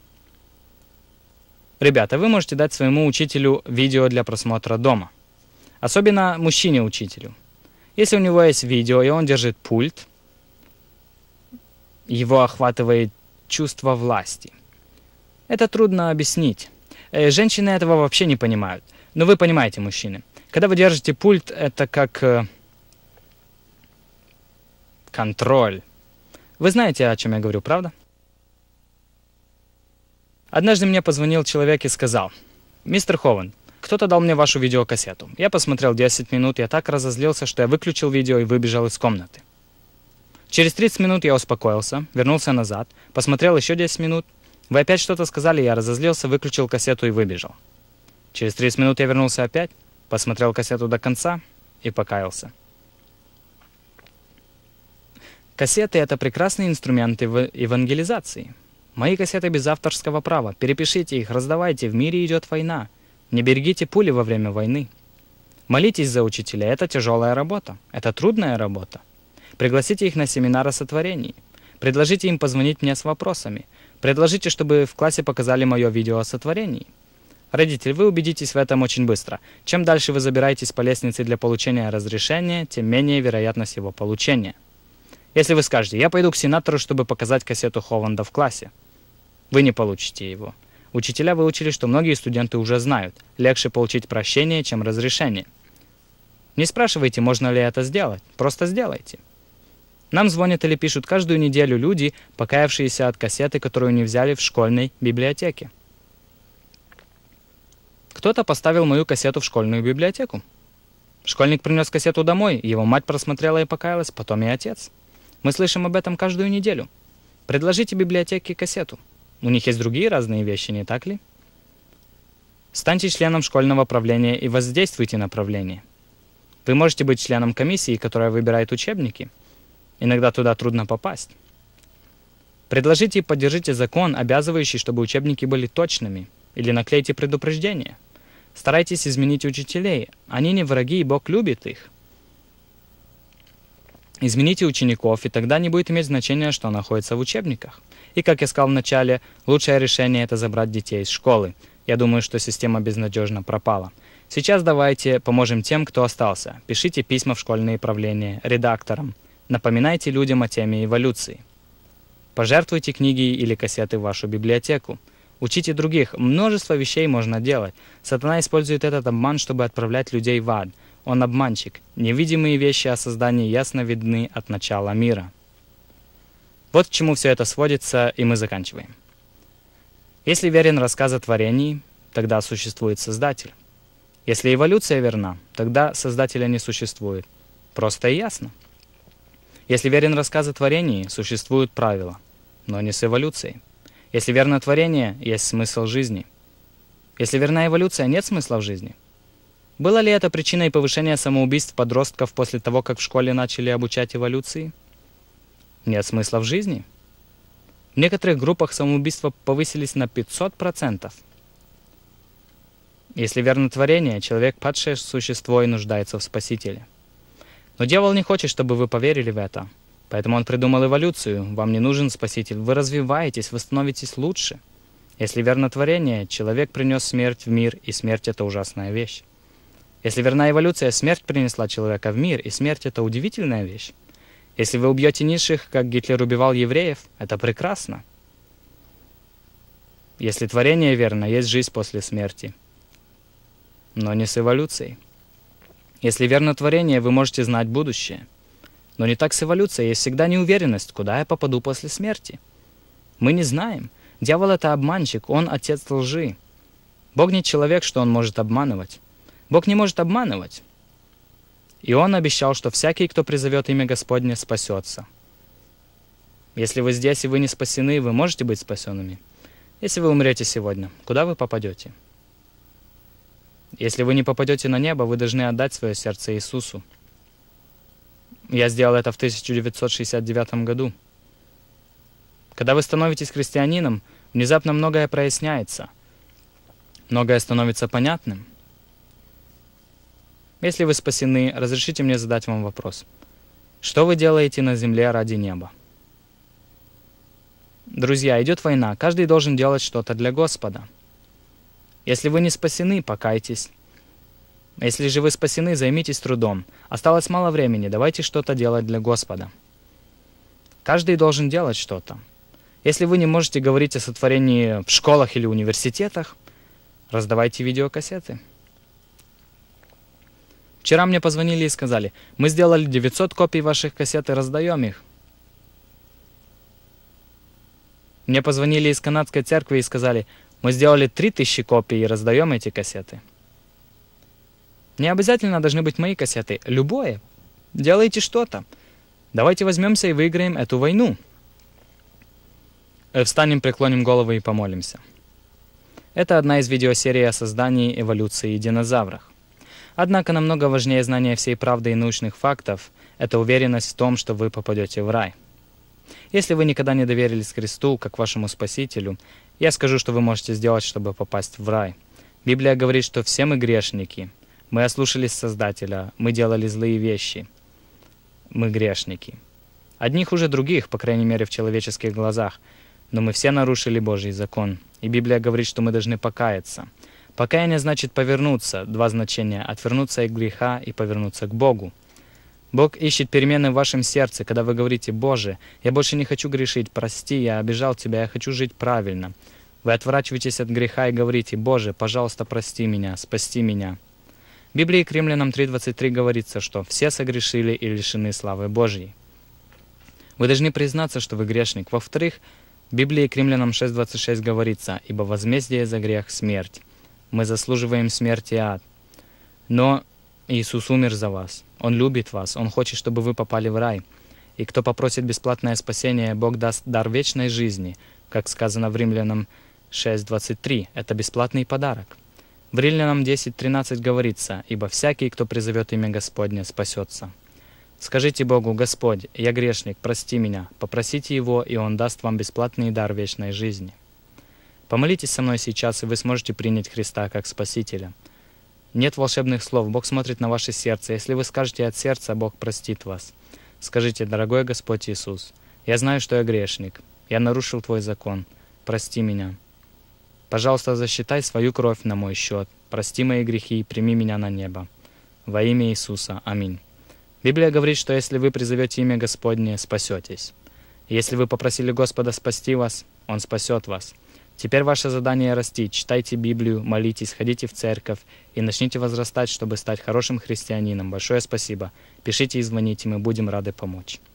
Ребята, вы можете дать своему учителю видео для просмотра дома. Особенно мужчине-учителю. Если у него есть видео, и он держит пульт, его охватывает чувство власти. Это трудно объяснить. Женщины этого вообще не понимают. Но вы понимаете, мужчины. Когда вы держите пульт, это как контроль. Вы знаете, о чем я говорю, правда? Однажды мне позвонил человек и сказал: «Мистер Хованд, кто-то дал мне вашу видеокассету. Я посмотрел 10 минут, я так разозлился, что я выключил видео и выбежал из комнаты. Через 30 минут я успокоился, вернулся назад, посмотрел еще 10 минут. Вы опять что-то сказали, я разозлился, выключил кассету и выбежал. Через 30 минут я вернулся опять, посмотрел кассету до конца и покаялся». Кассеты — это прекрасные инструменты в евангелизации. Мои кассеты без авторского права. Перепишите их, раздавайте, в мире идет война. Не берегите пули во время войны. Молитесь за учителя, это тяжелая работа, это трудная работа. Пригласите их на семинар о сотворении. Предложите им позвонить мне с вопросами. Предложите, чтобы в классе показали мое видео о сотворении. Родители, вы убедитесь в этом очень быстро. Чем дальше вы забираетесь по лестнице для получения разрешения, тем менее вероятность его получения. Если вы скажете: «Я пойду к сенатору, чтобы показать кассету Хованда в классе», вы не получите его. Учителя выучили, что многие студенты уже знают. Легче получить прощение, чем разрешение. Не спрашивайте, можно ли это сделать. Просто сделайте. Нам звонят или пишут каждую неделю люди, покаявшиеся от кассеты, которую не взяли в школьной библиотеке. Кто-то поставил мою кассету в школьную библиотеку. Школьник принес кассету домой, его мать просмотрела и покаялась, потом и отец. Мы слышим об этом каждую неделю. Предложите библиотеке кассету. У них есть другие разные вещи, не так ли? Станьте членом школьного правления и воздействуйте на правление. Вы можете быть членом комиссии, которая выбирает учебники. Иногда туда трудно попасть. Предложите и поддержите закон, обязывающий, чтобы учебники были точными, или наклейте предупреждение. Старайтесь изменить учителей. Они не враги, и Бог любит их. Измените учеников, и тогда не будет иметь значения, что находится в учебниках. И, как я сказал в начале, лучшее решение – это забрать детей из школы. Я думаю, что система безнадежно пропала. Сейчас давайте поможем тем, кто остался. Пишите письма в школьные правления, редакторам. Напоминайте людям о теме эволюции. Пожертвуйте книги или кассеты в вашу библиотеку. Учите других. Множество вещей можно делать. Сатана использует этот обман, чтобы отправлять людей в ад. Он обманщик. Невидимые вещи о создании ясно видны от начала мира. Вот к чему все это сводится, и мы заканчиваем. Если верен рассказ о творении, тогда существует Создатель. Если эволюция верна, тогда Создателя не существует. Просто и ясно. Если верен рассказ о творении, существуют правила, но не с эволюцией. Если верно творение, есть смысл жизни. Если верна эволюция, нет смысла в жизни. Было ли это причиной повышения самоубийств подростков после того, как в школе начали обучать эволюции? Нет смысла в жизни. В некоторых группах самоубийства повысились на 500%. Если верно творение, человек падшее существо и нуждается в Спасителе. Но дьявол не хочет, чтобы вы поверили в это. Поэтому он придумал эволюцию. Вам не нужен Спаситель. Вы развиваетесь, вы становитесь лучше. Если верно творение, человек принес смерть в мир, и смерть – это ужасная вещь. Если верна эволюция, смерть принесла человека в мир, и смерть – это удивительная вещь. Если вы убьете низших, как Гитлер убивал евреев, это прекрасно. Если творение верно, есть жизнь после смерти. Но не с эволюцией. Если верно творение, вы можете знать будущее. Но не так с эволюцией, есть всегда неуверенность, куда я попаду после смерти. Мы не знаем. Дьявол – это обманщик, он отец лжи. Бог не человек, что он может обманывать. Бог не может обманывать. И он обещал, что всякий, кто призовет имя Господне, спасется. Если вы здесь и вы не спасены, вы можете быть спасенными. Если вы умрете сегодня, куда вы попадете? Если вы не попадете на небо, вы должны отдать свое сердце Иисусу. Я сделал это в 1969 году. Когда вы становитесь христианином, внезапно многое проясняется. Многое становится понятным. Если вы спасены, разрешите мне задать вам вопрос. Что вы делаете на земле ради неба? Друзья, идет война, каждый должен делать что-то для Господа. Если вы не спасены, покайтесь. Если же вы спасены, займитесь трудом. Осталось мало времени, давайте что-то делать для Господа. Каждый должен делать что-то. Если вы не можете говорить о сотворении в школах или университетах, раздавайте видеокассеты. Вчера мне позвонили и сказали, мы сделали 900 копий ваших кассет и раздаем их. Мне позвонили из канадской церкви и сказали, мы сделали 3000 копий и раздаем эти кассеты. Не обязательно должны быть мои кассеты, любое. Делайте что-то. Давайте возьмемся и выиграем эту войну. Встанем, преклоним головы и помолимся. Это одна из видеосерий о создании, эволюции и динозаврах. Однако намного важнее знания всей правды и научных фактов – это уверенность в том, что вы попадете в рай. Если вы никогда не доверились Христу, как вашему Спасителю, я скажу, что вы можете сделать, чтобы попасть в рай. Библия говорит, что все мы грешники. Мы ослушались Создателя, мы делали злые вещи. Мы грешники. Одни хуже других, по крайней мере, в человеческих глазах. Но мы все нарушили Божий закон. И Библия говорит, что мы должны покаяться. Покаяние значит повернуться, два значения – отвернуться от греха и повернуться к Богу. Бог ищет перемены в вашем сердце, когда вы говорите: «Боже, я больше не хочу грешить, прости, я обижал Тебя, я хочу жить правильно». Вы отворачиваетесь от греха и говорите: «Боже, пожалуйста, прости меня, спасти меня». В Библии к Римлянам 3:23 говорится, что все согрешили и лишены славы Божьей. Вы должны признаться, что вы грешник. Во-вторых, в Библии к Римлянам 6:26 говорится: «Ибо возмездие за грех – смерть». Мы заслуживаем смерти и ад. Но Иисус умер за вас. Он любит вас. Он хочет, чтобы вы попали в рай. И кто попросит бесплатное спасение, Бог даст дар вечной жизни, как сказано в Римлянам 6:23. Это бесплатный подарок. В Римлянам 10:13 говорится: «Ибо всякий, кто призовет имя Господне, спасется». Скажите Богу: «Господь, я грешник, прости меня». Попросите Его, и Он даст вам бесплатный дар вечной жизни. Помолитесь со мной сейчас, и вы сможете принять Христа как Спасителя. Нет волшебных слов, Бог смотрит на ваше сердце. Если вы скажете от сердца, Бог простит вас. Скажите: «Дорогой Господь Иисус, я знаю, что я грешник. Я нарушил Твой закон. Прости меня. Пожалуйста, засчитай свою кровь на мой счет. Прости мои грехи и прими меня на небо. Во имя Иисуса. Аминь». Библия говорит, что если вы призовете имя Господне, спасетесь. Если вы попросили Господа спасти вас, Он спасет вас. Теперь ваше задание — расти. Читайте Библию, молитесь, ходите в церковь и начните возрастать, чтобы стать хорошим христианином. Большое спасибо. Пишите и звоните, мы будем рады помочь.